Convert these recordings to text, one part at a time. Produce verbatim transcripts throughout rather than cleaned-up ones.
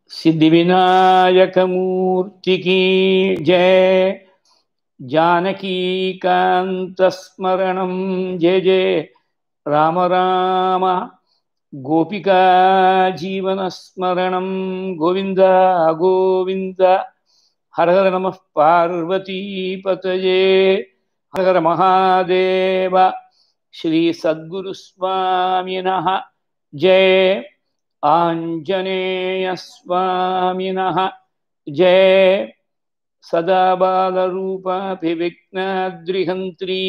सिद्धिविनायक मूर्ति की जय। जानकी कांत स्मरणं जय जय राम राम। गोपिका जीवन स्मरणं गोविंद गोविंद। हर हर नमः पार्वती पतये। हर हर महादेव। श्री सद्गुरु स्वामिनः जय। आंजनेय स्वामिनः जय। सदा बालरूपाभिविघ्नाद्रिहन्त्री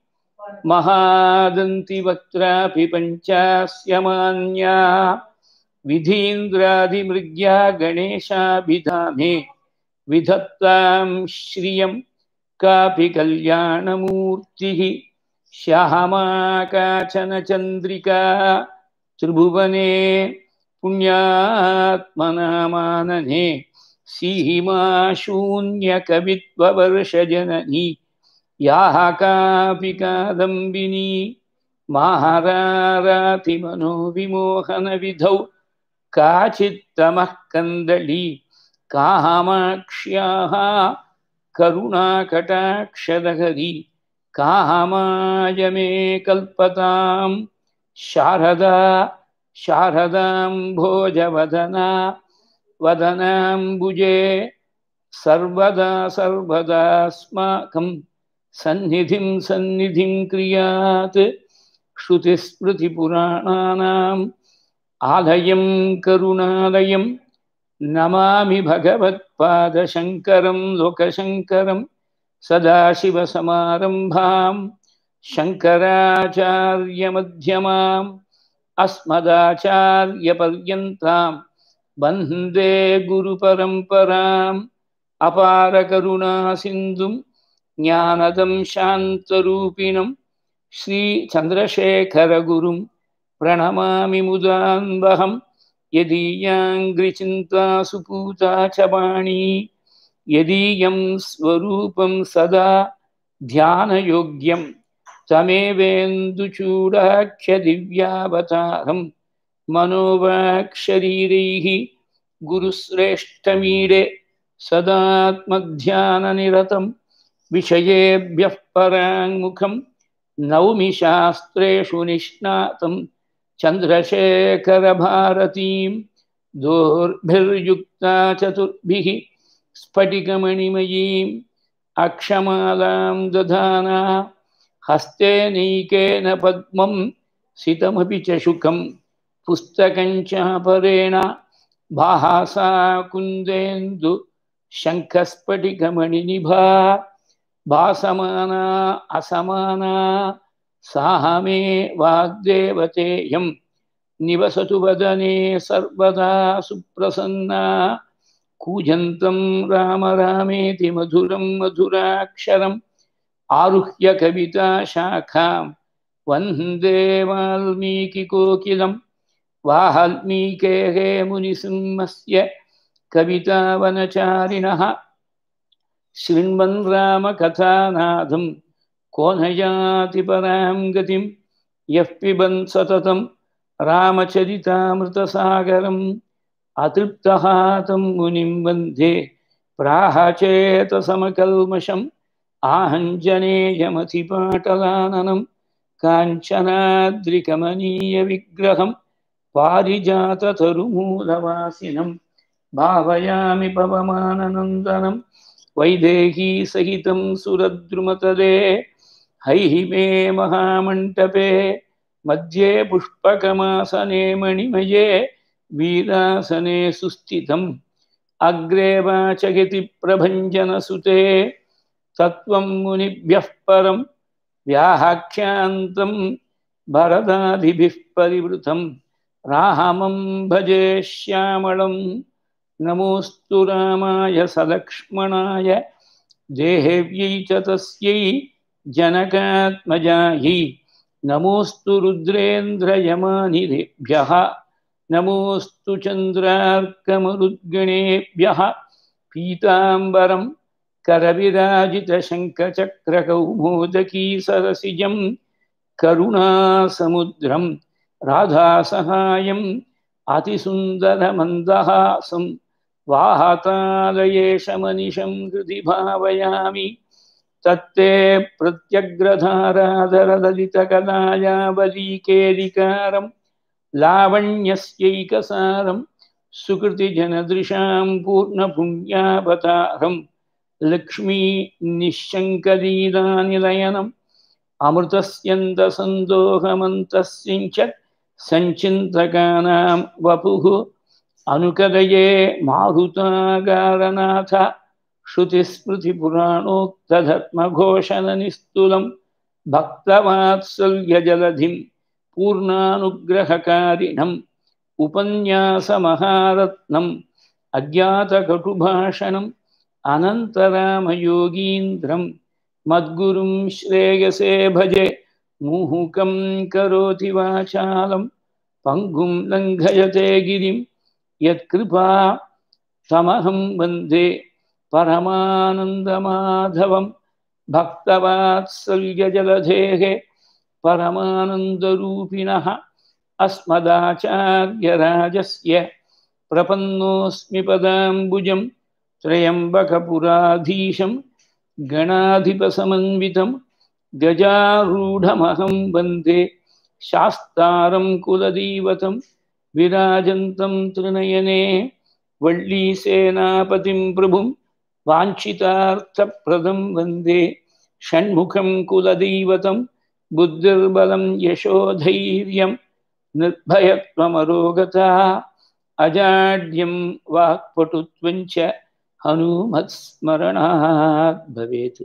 महादन्ति वक्त्रापि पञ्चास्यमान्या विधीन्द्रादिमृग्या गणेशाभिधामे विधत्तां श्रियं कापि कल्याणमूर्तिः श्यामा काचन चन्द्रिका त्रिभुवने पुण्यात्मनामानने सीमा शून्यकवित्ववर्षजननी याः कापि कादम्बिनी महारारातिमनोविमोहनविधौ काचित्तमः कन्दली कामाक्ष्याः करुणाकटाक्षलहरी कामाय मे कल्पतां शारदा शारदां भोजवदना वदनाम्बुजे सर्वदा सर्वदास्माकं सन्निधिं सन्निधिं क्रियात्। श्रुतिस्मृतिपुराणानाम् आलयं करुणालयं नमामि भगवत्पादशङ्करं लोकशङ्करं। सदाशिवसमारम्भां शङ्कराचार्यमध्यमाम् अस्मदाचार्यपर्यन्तां वन्दे गुरुपरम्पराम्। अपारकरुणासिन्धुं ज्ञानदं शान्तरूपिणं श्रीचन्द्रशेखरगुरुं प्रणमामि मुदान्वहं। यदीयाङ्घ्रिचिन्ता सुपूता च वाणी यदीयं स्वरूपं सदा ध्यानयोग्यं तमेवेन्दुचूडाख्यदिव्यावतारं मनोवाक्शरीरैः गुरुश्रेष्ठमीडे सदात्मध्याननिरतं विषयेभ्यः पराङ्मुखं नौमि शास्त्रेषु निष्णातं चन्द्रशेखरभारतीं। दोर्भिर्युक्ता चतुर्भिः स्फटिकमणिमयीम् अक्षमालां दधाना हस्ते नैकेन पद्मं सितमपि च शुकं पुस्तकं चापरेण भासा कुन्देन्दु शङ्खस्फटिकमणिनिभा भासमाना असमाना सा मे वाग्देवतेयं निवसतु वदने सर्वदा सुप्रसन्ना। कूजन्तं राम रामेति मधुरं मधुराक्षरम् आरुह्य कविता शाखां वन्दे वाल्मीकिकोकिलं। वाल्मीकेः मुनिसिंहस्य कवितावनचारिणः शृण्वन् रामकथानादं को न याति परां गतिं। यः पिबन् सततं रामचरितामृतसागरम् अतृप्तः तं मुनिं वन्दे प्राहचेतसमकल्मषम् आहञ्जनेयमतिपाटलाननं काञ्चनाद्रिकमनीयविग्रहं पारिजाततरुमूलवासिनं भावयामि पवमाननन्दनं। वैदेही सहितं सुरद्रुमतले हैहिमे महामण्टपे मध्ये पुष्पकमासने मणिमये वीरासने सुस्थितम्। अग्रे वाचयति प्रभञ्जनसुते तत्त्वं मुनिभ्यः परं व्याख्यान्तं भरदादिभिः परिवृतं। रामं भजे श्यामलं नमोऽस्तु रामाय सलक्ष्मणाय देहेव्यै च तस्यै जनकात्मजायै। नमोऽस्तु रुद्रेन्द्रयमानिरेभ्यः नमोऽस्तु चन्द्रार्कमरुद्गणेभ्यः। पीताम्बरं करविराजितशङ्खचक्रकौमोदकी सरसिजं करुणासमुद्रं राधासहायम् अतिसुन्दरमन्दहासं वाहतालयेशमनिशं हृदि भावयामि तत्ते प्रत्यग्रधाराधरललितकलायावलीकेलिकारं लावण्यस्यैकसारं सुकृतिजनदृशां पूर्णपुण्यावतारं लक्ष्मी निःशङ्कलीलानिलयनम् अमृतस्यन्दसन्दोहमन्तस्सिञ्चत् सञ्चिन्तकानां वपुः अनुकदये मारुतागारनाथ श्रुतिस्मृतिपुराणोक्तधर्मघोषणनिस्तुलं भक्तवात्सल्यजलधिं पूर्णानुग्रहकारिणम् उपन्यासमहारत्नम् अज्ञातकटुभाषणम् अनन्तरामयोगीन्द्रं मद्गुरुं श्रेयसे भजे मुहुकं करोति वाचालं पङ्गुं लङ्घयते गिरिं यत्कृपा तमहं वन्दे परमानन्दमाधवं भक्तवात्सल्यजलधेः परमानन्दरूपिणः अस्मदाचार्यराजस्य प्रपन्नोऽस्मि पदाम्बुजं त्र्यम्बकपुराधीशं गणाधिपसमन्वितं गजारूढमहं वन्दे शास्तारं कुलदैवतं विराजन्तं त्रिनयने वल्लीसेनापतिं प्रभुं वाञ्छितार्थप्रदं वन्दे षण्मुखं कुलदैवतं बुद्धिर्बलं यशोधैर्यं निर्भयत्वमरोगता अजाड्यं वाक्पटुत्वं च हनुमत्स्मरणात् भवेत्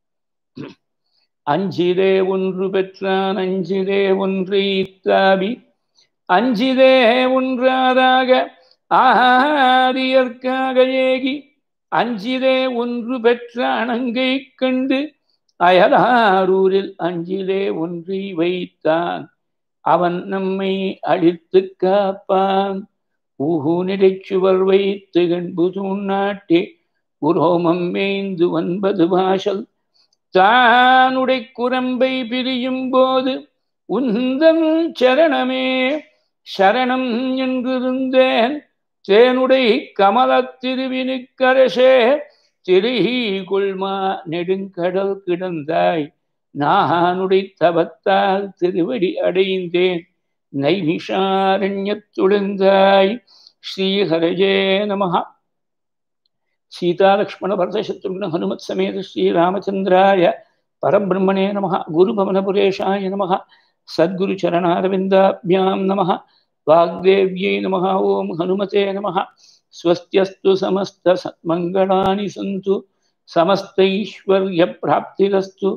அஞ்சிலே ஒன்று பெற்றான் அஞ்சிலே ஒன்று ஈத்தாபி அஞ்சிலே ஒன்றாராக ஆரியற்காக ஏகி அஞ்சிலே ஒன்று பெற்ற அணங்கை கண்டு அயலாரூரில் அஞ்சிலே ஒன்றை வைத்தான் அவன் நம்மை அழித்து காப்பான் ஊஹூ நிலைச்சுவர் வைத்து கண்புது நாட்டே உரோமம் மேய்ந்து ஒன்பது வாசல் தானுடை குரம்பை பிரியும் போது உந்தன் சரணமே சரணம் என்றிருந்தேன் தேனுடை கமல திருவினுக்கரசே திரிகி கொள்மா நெடுங்கடல் கிடந்தாய் நானுடை தவத்தால் திருவடி அடைந்தேன் நைமிஷாரண்யத்துழுந்தாய் ஸ்ரீஹரஜே நமஹ सीता लक्ष्मण भरत शत्रुघ्न हनुमत समेत श्री रामचंद्राय परब्रह्मणे नमः गुरुभवनपुरेशाय नमः सद्गुरु चरणारविन्दाभ्यां नमः वाग्देव्यै नमः ओं हनुमते नमः स्वस्त्यस्तु समस्त सन्मंगलानि सन्तु समस्तैश्वर्यप्राप्तिरस्तु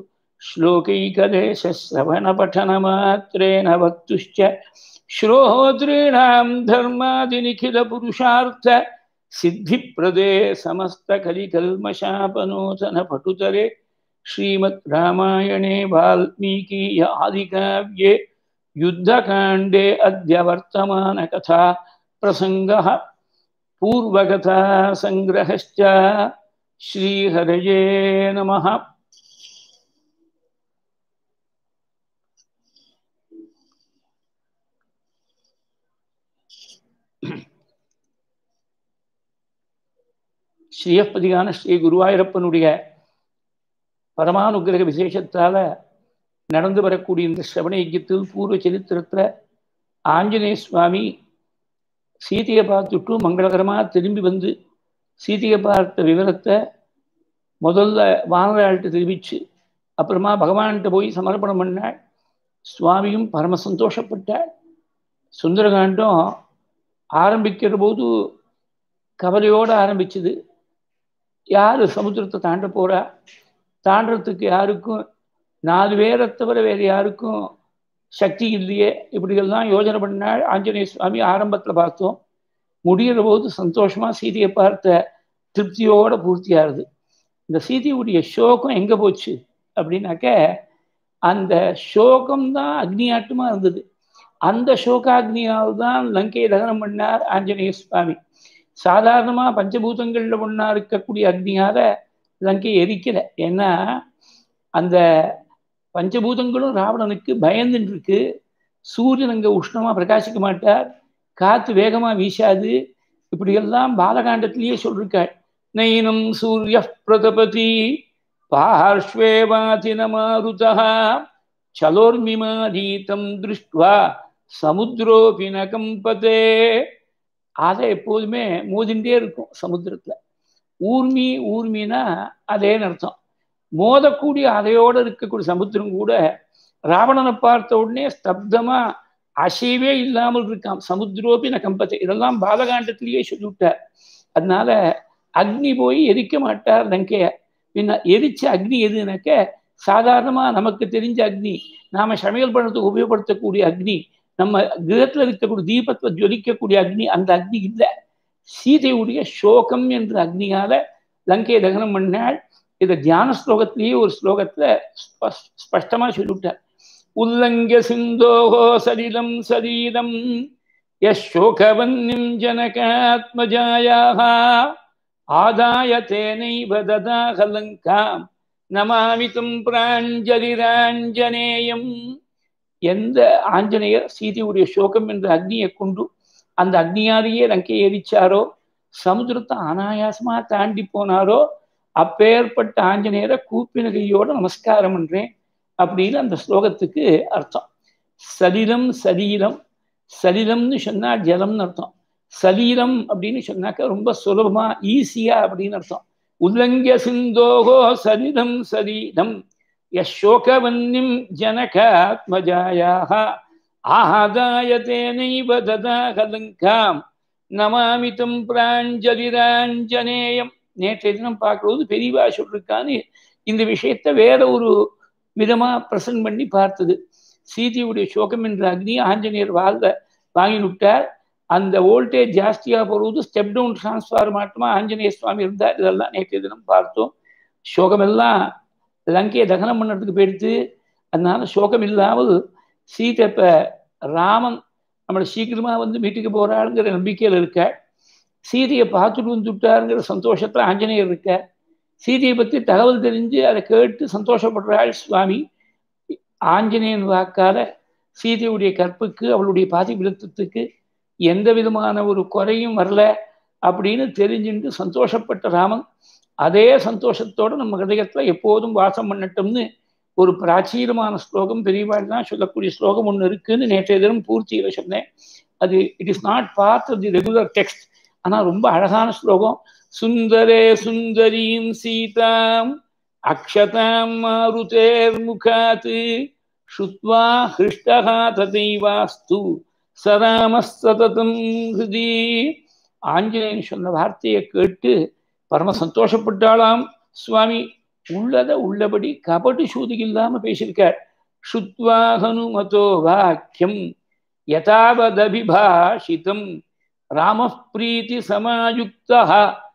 श्लोकैकदेशश्रवणपठनमात्रेण वक्तुश्च श्रोतॄणां धर्मादिनिखिलपुरुषार्थ सिद्धिप्रदे समस्तकलिकल्मषापनोतन पटुतरे श्रीमद् रामायणे वाल्मीकीय आदिकाव्ये युद्धकाण्डे अद्य वर्तमानकथा प्रसङ्गः पूर्वकथा सङ्ग्रहश्च श्रीहरये नमः ஸ்ரீயப்பதிகான ஸ்ரீ குருவாயூரப்பனுடைய பரமானுகிரக விசேஷத்தால் நடந்து வரக்கூடிய இந்த சிரவண யஜ்ஞத்தில் பூர்வ சரித்திரத்தில் ஆஞ்சநேய சுவாமி சீதையை பார்த்துட்டு மங்களகரமாக திரும்பி வந்து சீதையை பார்த்த விவரத்தை முதல்ல வானராள்கிட்ட தெரிவிச்சு அப்புறமா பகவான்கிட்ட போய் சமர்ப்பணம் பண்ணாள். சுவாமியும் பரம சந்தோஷப்பட்டாள். சுந்தரகாண்டம் ஆரம்பிக்கிற போது கவலையோடு ஆரம்பிச்சது. யார் சமுத்திரத்தை தாண்ட போகிறா, தாண்டறதுக்கு யாருக்கும் நாலு பேரை தவிர வேறு யாருக்கும் சக்தி இல்லையே, இப்படியெல்லாம் யோஜனை பண்ணாள். ஆஞ்சநேய சுவாமி ஆரம்பத்தில் பார்த்தோம். முடிகிற போது சந்தோஷமாக சீதையை பார்த்த திருப்தியோடு பூர்த்தியாகுது. இந்த சீதையுடைய சோகம் எங்கே போச்சு அப்படின்னாக்க, அந்த சோகம்தான் அக்னியாட்டமாக இருந்தது. அந்த சோகாக்னியால் தான் லங்கையை தகனம் பண்ணார் ஆஞ்சநேய சுவாமி. சாதாரணமாக பஞ்சபூதங்களில் ஒன்றா இருக்கக்கூடிய அக்னியால் லங்கையை எரிக்கலை. ஏன்னா அந்த பஞ்சபூதங்களும் ராவணனுக்கு பயந்துன்னு இருக்கு. சூரியன் அங்கே உஷ்ணமாக பிரகாசிக்க மாட்டார், காற்று வேகமாக வீசாது, இப்படியெல்லாம் பாலகாண்டத்திலேயே சொல்லிருக்காள். நைனம் சூரிய பிரதபதி பார்ஷ்வே வாதின மாருதா சலோர்மிமாதீதம் திருஷ்டுவா சமுத்திரோபி ந கம்பதே. அதை எப்போதுமே மோதிண்டே இருக்கும் சமுத்திரத்துல. ஊர்மி ஊர்மினா அதே அர்த்தம். மோதக்கூடிய அதையோடு இருக்கக்கூடிய சமுத்திரம் கூட ராவணனை பார்த்த உடனே ஸ்தப்தமா அசைவே இல்லாமல் இருக்கான். சமுத்திரோபி ந கம்பத்தை. இதெல்லாம் பாலகாண்டத்திலேயே சொல்லிவிட்டார். அதனால அக்னி போய் எரிக்க மாட்டார் லங்கைய. பின்ன எரிச்ச அக்னி எதுனாக்க சாதாரணமா நமக்கு தெரிஞ்ச அக்னி, நாம சமையல் பண்ணுறதுக்கு உபயோகப்படுத்தக்கூடிய அக்னி, நம்ம கிரகத்தில் இருக்கக்கூடிய தீபத்தை ஜொலிக்கக்கூடிய அக்னி, அந்த அக்னி இல்லை. சீதையுடைய சோகம் என்ற அக்னியால லங்கையை தகனம் பண்ணாள். இதை தியான ஸ்லோகத்திலேயே ஒரு ஸ்லோகத்துல ஸ்பஷ்டமா சொல்லிவிட்டார். உல்லங்கிய சிந்தோகோ சலிலம் சரீரம் யசோகவன்னிம் ஜனகாத்மஜாயாக ஆதாய தேனைவ ததாக லங்காம் நமாமிதும் பிராஞ்சலிராஞ்சனேயம். எந்த ஆஞ்சநேயர் சீதையுடைய சோகம் என்ற அக்னியை கொண்டு அந்த அக்னியாலேயே லங்கையை எரிச்சாரோ, சமுத்திரத்தை அனாயாசமா தாண்டி போனாரோ, அப்பேற்பட்ட ஆஞ்சநேயரை கூப்பின கையோட நமஸ்காரம் பண்றேன் அப்படின்னு அந்த ஸ்லோகத்துக்கு அர்த்தம். சலிலம் சரீரம். சலிலம்னு சொன்னா ஜலம்னு அர்த்தம். சலீரம் அப்படின்னு சொன்னாக்க ரொம்ப சுலபமா ஈஸியா அப்படின்னு அர்த்தம். உல்லங்கிய சிந்தோகோ சலிலம் சரீரம் யசோகவன்னிம் ஜனகாத்மஜாயாக ஆதாய தேனைவ ததாக லங்காம் நமாமிதம் பிராஞ்சலிராஞ்சனேயம். நேற்றைய தினம் பார்க்கும்போது பெரியவா சொல்லிருக்கான்னு இந்த விஷயத்த வேற ஒரு விதமா பிரசன்ட் பண்ணி பார்த்தது. சீதையுடைய சோகம் என்ற அக்னி ஆஞ்சநேயர் வாழ்ல வாங்கி விட்டார். அந்த வோல்டேஜ் ஜாஸ்தியாக போகிறது. ஸ்டெப் டவுன் டிரான்ஸ்ஃபார் மாட்டமா ஆஞ்சநேய சுவாமி இருந்தார். இதெல்லாம் நேற்றைய தினம் பார்த்தோம். சோகமெல்லாம் லங்கையை தகனம் பண்ணுறதுக்கு போயிடுத்து. அதனால சோகம் இல்லாமல் சீதை இப்ப ராமன் நம்மளை சீக்கிரமா வந்து வீட்டுக்கு போறாளுங்கிற நம்பிக்கையில் இருக்க, சீதையை பார்த்துட்டு வந்துட்டாருங்கிற சந்தோஷத்துல ஆஞ்சநேயர் இருக்க, சீதையை பற்றி தகவல் தெரிஞ்சு அதை கேட்டு சந்தோஷப்படுறாள் சுவாமி. ஆஞ்சநேயன் வாக்கால சீதையுடைய கற்புக்கு அவளுடைய பாதிபிலத்துக்கு எந்த விதமான ஒரு குறையும் வரல அப்படின்னு தெரிஞ்சுட்டு சந்தோஷப்பட்ட ராமன் அதே சந்தோஷத்தோடு நம்ம ஹிருதயத்துல எப்போதும் வாசம் பண்ணட்டும்னு ஒரு பிராச்சீனமான ஸ்லோகம் பெரியவாள் தான் சொல்லக்கூடிய ஸ்லோகம் ஒன்று இருக்குன்னு நேற்றைய தினம் பூர்த்தியில சொன்னேன். அது it is not part of the regular text, ஆனால் ரொம்ப அழகான ஸ்லோகம். சுந்தரே சுந்தரீம் சீதாம் அக்ஷதாம் மாருதேர் முகாத் ஸ்ருத்வா ஹிருஷ்டஹா ததைவாஸ்து சராமஸ்ததம் ஹிருதி. ஆஞ்சநேயன் சொன்ன வார்த்தையை கேட்டு பரம சந்தோஷப்பட்டாளாம் சுவாமி. உள்ளத உள்ளபடி கபடு சூதி இல்லாம பேசியிருக்கார். ஸ்ருத்வா ஹனுமதோ வாக்கியம் யதாவதபிபாஷிதம் ராம பிரீதி சமாயுக்தஹ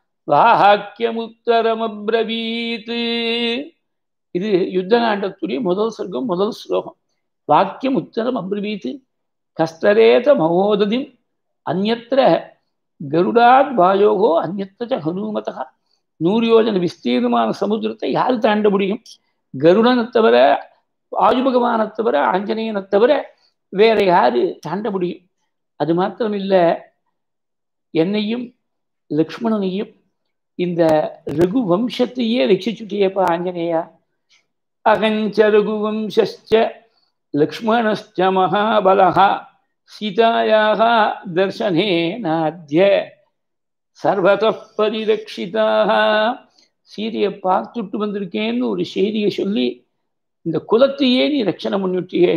வாக்கியமுத்தரமப்ரவீத். இது யுத்தகாண்டத்துடைய முதல் சர்க்கம், முதல் ஸ்லோகம். வாக்கியம் உத்தரம் அப்ரவீத் கஸ்தரேத மகோததிம் அந்யத்ர கருடாத் வாயோகோ அந்யத்ர ஹனுமதா. நூறு யோஜனை விஸ்தீர்ணமான சமுத்திரத்தை யாரு தாண்ட முடியும்? கருடனை தவிர, ஆயுபகமானை தவிர, ஆஞ்சநேயனை தவிர வேற யாரு தாண்ட முடியும்? அது மாத்திரம் இல்ல, என்னையும் லக்ஷ்மணனையும் இந்த ரகு வம்சத்தையே ரட்சிச்சுட்டியப்பா ஆஞ்சநேயா. அகஞ்ச ரகுவம்சஸ்ச லக்ஷ்மணஸ்ச மகாபலஹா சீதாயாக தர்சனே நாத்ய சர்வதः பரிரக்ஷிதாக. சீதையை பார்த்துட்டு வந்திருக்கேன்னு ஒரு செய்தியை சொல்லி இந்த குலத்தையே நீ ரட்சணை பண்ணிவிட்டியே.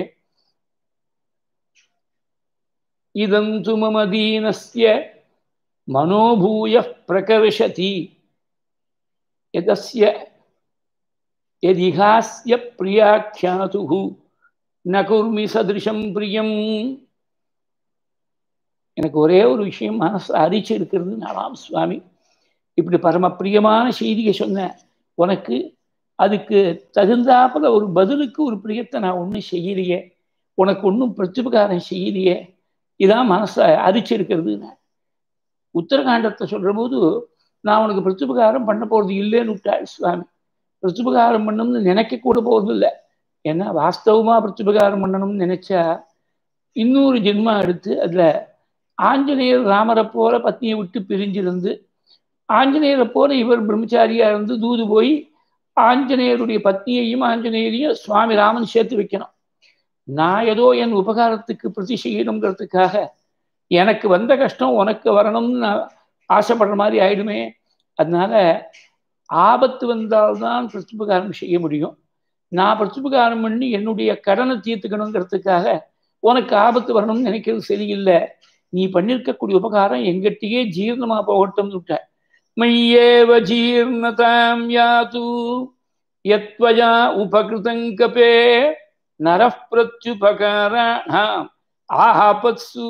இதந்து மம தீனஸ்ய மனோபூய பிரகர்ஷதி யதஸ்ய யதிஹாஸ்ய பிரியாக்யாதுஹு ந குர்மி சதிருஷம் பிரியம். எனக்கு ஒரே ஒரு விஷயம் மனசு அரிச்சு இருக்கிறது நாளாம் சுவாமி. இப்படி பரம பிரியமான செய்தியை சொன்ன உனக்கு அதுக்கு தகுந்தாப்புல ஒரு பதிலுக்கு ஒரு பிரியத்தை நான் ஒன்றும் செய்யலையே, உனக்கு ஒன்றும் பிரத்யுபகாரம் செய்யலையே, இதான் மனசை அரிச்சு இருக்கிறது. உத்தரகாண்டத்தை சொல்ற போது நான் உனக்கு பிரத்யுபகாரம் பண்ண போறது இல்லைன்னு விட்டாள் சுவாமி. பிரத்யுபகாரம் பண்ணணும்னு நினைக்க கூட போறது இல்லை. ஏன்னா வாஸ்தவமா பிரத்யுபகாரம் பண்ணணும்னு நினைச்சா இன்னொரு ஜென்மா எடுத்து அதுல ஆஞ்சநேயர் ராமரை போல பத்னியை விட்டு பிரிஞ்சிருந்து ஆஞ்சநேயரை போல இவர் பிரம்மச்சாரியா இருந்து தூது போய் ஆஞ்சநேயருடைய பத்னியையும் ஆஞ்சநேயரையும் சுவாமி ராமன் சேர்த்து வைக்கணும். நான் ஏதோ என் உபகாரத்துக்கு பிரதி செய்யணுங்கிறதுக்காக எனக்கு வந்த கஷ்டம் உனக்கு வரணும்னு நான் ஆசைப்படுற மாதிரி ஆயிடுமே. அதனால ஆபத்து வந்தால்தான் பிரத்யுபகாரம் செய்ய முடியும். நான் பிரத்யுபகாரம் பண்ணி என்னுடைய கடனை தீர்த்துக்கணுங்கிறதுக்காக உனக்கு ஆபத்து வரணும்னு நினைக்கிறது சரியில்லை. நீ பண்ணிருக்கக்கூடிய உபகாரம் எங்கிட்டயே ஜீர்ணமா போகட்டும்னு விட்ட. மையேவ ஜீர்ணதாம் யாது யத்வயா உபகிருதங்கபே நரஃ பிரத்யுபகாராணாம் ஆஹாபத்சு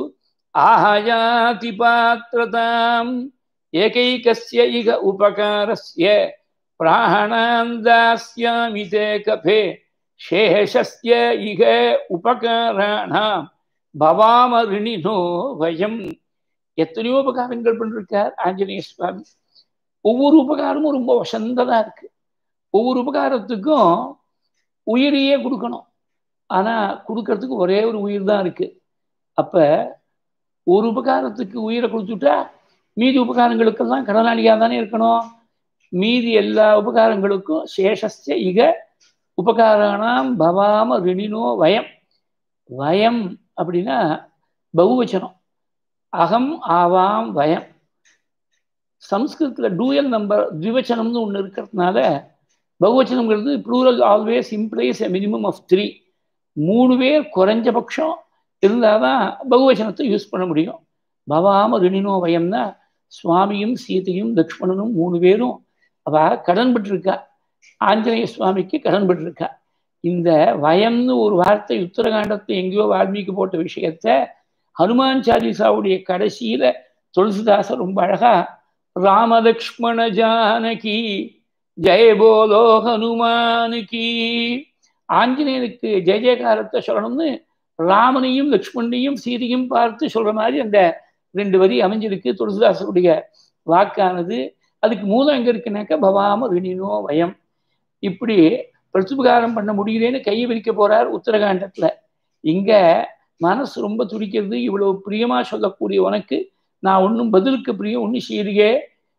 ஆஹயாதி பாத்ரதாம் ஏகைகஸ்ய இக உபகாரஸ்ய பிராணான் தாஸ்யாமி தே கபே சேஷஸ்ய இக உபகாராணாம் பவாம ரிணினோ வயம். எத்தனையோ உபகாரங்கள் பண்ணிருக்கார் ஆஞ்சநேய சுவாமி. ஒவ்வொரு உபகாரமும் ரொம்ப வசந்ததா இருக்கு. ஒவ்வொரு உபகாரத்துக்கும் உயிரையே கொடுக்கணும். ஆனா கொடுக்கறதுக்கு ஒரே ஒரு உயிர் தான் இருக்கு. அப்ப ஒரு உபகாரத்துக்கு உயிரை கொடுத்துட்டா மீதி உபகாரங்களுக்கெல்லாம் கடனாளியா தானே இருக்கணும். மீதி எல்லா உபகாரங்களுக்கும் சேஷஸ்ய இக உபகாராணாம் பவாம ரிணினோ வயம். வயம் அப்படின்னா பகுவச்சனம். அகம் ஆவாம் வயம். சம்ஸ்கிருதத்துல டூயல் நம்பர் திவச்சனம்னு ஒன்று இருக்கிறதுனால பகுவச்சனம்ங்கிறது plural always implies a minimum of three. மூணு பேர் குறைஞ்சபட்சம் இருந்தாதான் பகுவச்சனத்தை யூஸ் பண்ண முடியும். பவாம ரிணினோ வயம்னா சுவாமியும் சீதையும் லக்ஷ்மணனும் மூணு பேரும் அவ கடன் பட்டிருக்கா. ஆஞ்சநேய சுவாமிக்கு கடன் பட்டிருக்கா. இந்த வயம்னு ஒரு வார்த்தை உத்தரகாண்டத்தை எங்கேயோ வால்மீகி போட்ட விஷயத்த ஹனுமான் சாலிசாவுடைய கடைசியில துளசிதாசர் ரொம்ப அழகா ராமலக்ஷ்மண ஜானகி ஜெய போலோ ஹனுமானுக்கு ஆஞ்சநேயனுக்கு ஜெய ஜெயகாரத்தை சொல்லணும்னு ராமனையும் லக்ஷ்மணையும் சீதையும் பார்த்து சொல்ற மாதிரி அந்த ரெண்டு வரி அமைஞ்சிருக்கு துளசிதாசருடைய வாக்கானது. அதுக்கு மூலம் எங்க இருக்குனாக்க பவாம ரிணினோ வயம். இப்படி பிரத்யுபகாரம் பண்ண முடியலேன்னு கையை விரிக்க போறார் உத்தரகாண்டத்துல. இங்க மனசு ரொம்ப துடிக்கிறது. இவ்வளவு பிரியமா சொல்லக்கூடிய உனக்கு நான் ஒன்னும் பதிலுக்கு பிரியம் ஒன்னு செய்யுறியே.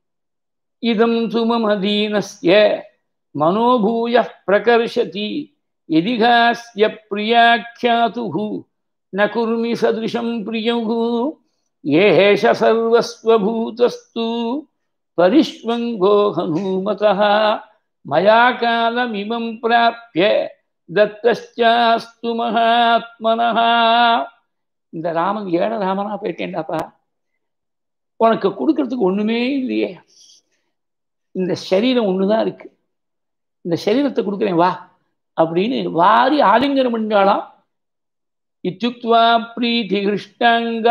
இதம் சுமமதீனஸ்ய மனோபூய பிரகர்ஷதி எதிகாஸ்ய பிரியாக்கியாதுஹு ந குர்மி சதிருஷம் பிரியகு ஏஷ சர்வஸ்வபூதஸ்து பரிஷ்வங்கோ ஹனுமதஹ மயா காலமிமம் பிராப்ய தத்தஸ்யாஸ்து மகாத்மனஹ. இந்த ராமன் ஏழ ராமனா போயிட்டேன்டாப்பா. உனக்கு கொடுக்கறதுக்கு ஒண்ணுமே இல்லையே. இந்த சரீரம் ஒண்ணுதான் இருக்கு. இந்த சரீரத்தை கொடுக்குறேன் வா அப்படின்னு வாரி ஆலிங்கனம் பண்ணாலாம். இத்யுக்த்வா பிரீதி கிருஷ்ணாங்கா.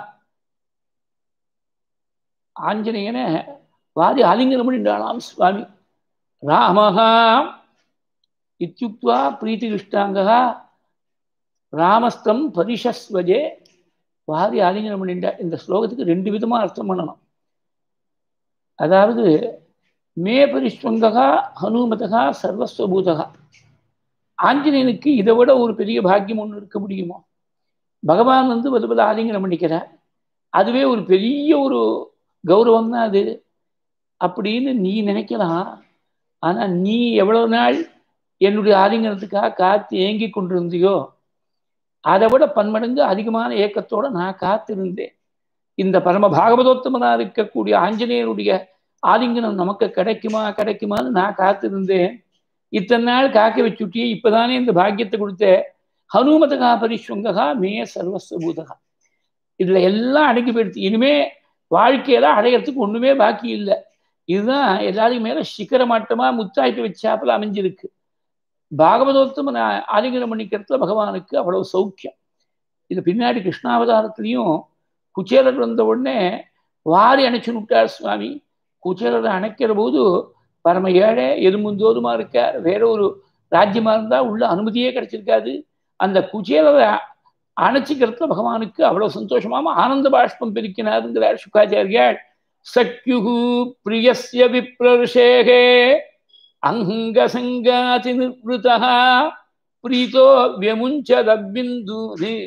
ஆஞ்சநேயனை வாரி ஆலிங்கனம் பண்ணிட்டாலாம் சுவாமி. ராமஹா இத்யுக்த்வா பிரீதி கிருஷ்ணாங்கா ராமஸ்தம் பரிஷஸ்வஜே. வாரி ஆலிங்கனம் பண்ணிட்டா. இந்த ஸ்லோகத்துக்கு ரெண்டு விதமா அர்த்தம் பண்ணணும். அதாவது மே பரிஷ்வங்கா ஹனுமதகா சர்வஸ்வபூதகா. ஆஞ்சநேயனுக்கு இதை விட ஒரு பெரிய பாக்கியம் ஒன்று இருக்க முடியுமோ? பகவான் வந்து பல பல ஆலிங்கனம் பண்ணிக்கிறார். அதுவே ஒரு பெரிய ஒரு கௌரவம் தான் அது அப்படின்னு நீ நினைக்கலாம். ஆனா நீ எவ்வளவு நாள் என்னுடைய ஆலிங்கனத்துக்காக காத்து ஏங்கி கொண்டிருந்தியோ அதை விட பன்மடங்கு அதிகமான ஏக்கத்தோட நான் காத்திருந்தேன். இந்த பரம பாகவதோத்தமனா இருக்கக்கூடிய ஆஞ்சநேயருடைய ஆலிங்கனம் நமக்கு கிடைக்குமா கிடைக்குமான்னு நான் காத்திருந்தேன். இத்தனை நாள் காக்க வச்சுட்டியே, இப்பதானே இந்த பாக்கியத்தை கொடுத்த. ஹனுமதகா பரிஷ்வங்ககா மே சர்வஸ்வபூதகா. இதுல எல்லாம் அடங்கி போயிடுச்சு. இனிமே வாழ்க்கையில அடையறதுக்கு ஒண்ணுமே பாக்கி இல்லை. இதுதான் எல்லாருக்கும் மேல சிக்கரமாட்டமா முத்தாய்ப்பு வச்சாப்புல அமைஞ்சிருக்கு. பாகவதோத்தமன் ஆலிங்கனம் பண்ணிக்கிறதுல பகவானுக்கு அவ்வளவு சௌக்கியம். இது பின்னாடி கிருஷ்ணாவதாரத்திலையும் குச்சேலர் வந்த உடனே வாரி அணைச்சு விட்டார் சுவாமி. குச்சேலரை அணைக்கிற போது பரம ஏழை எதுமுந்தோதுமா இருக்கார். வேற ஒரு ராஜ்யமா இருந்தா உள்ள அனுமதியே கிடைச்சிருக்காது. அந்த குச்சேலரை அணைச்சிக்கிறதுல பகவானுக்கு அவ்வளவு சந்தோஷமாம ஆனந்த பாஷ்பம் பெருக்கினாருங்கிறார் சுக்காச்சாரியார். சக்யுகு பிரியஸ்ய விப்ரர்ஷேகே அங்க சங்காதி நிர்வதா பிரீதோ வியமுஞ்சதபிந்து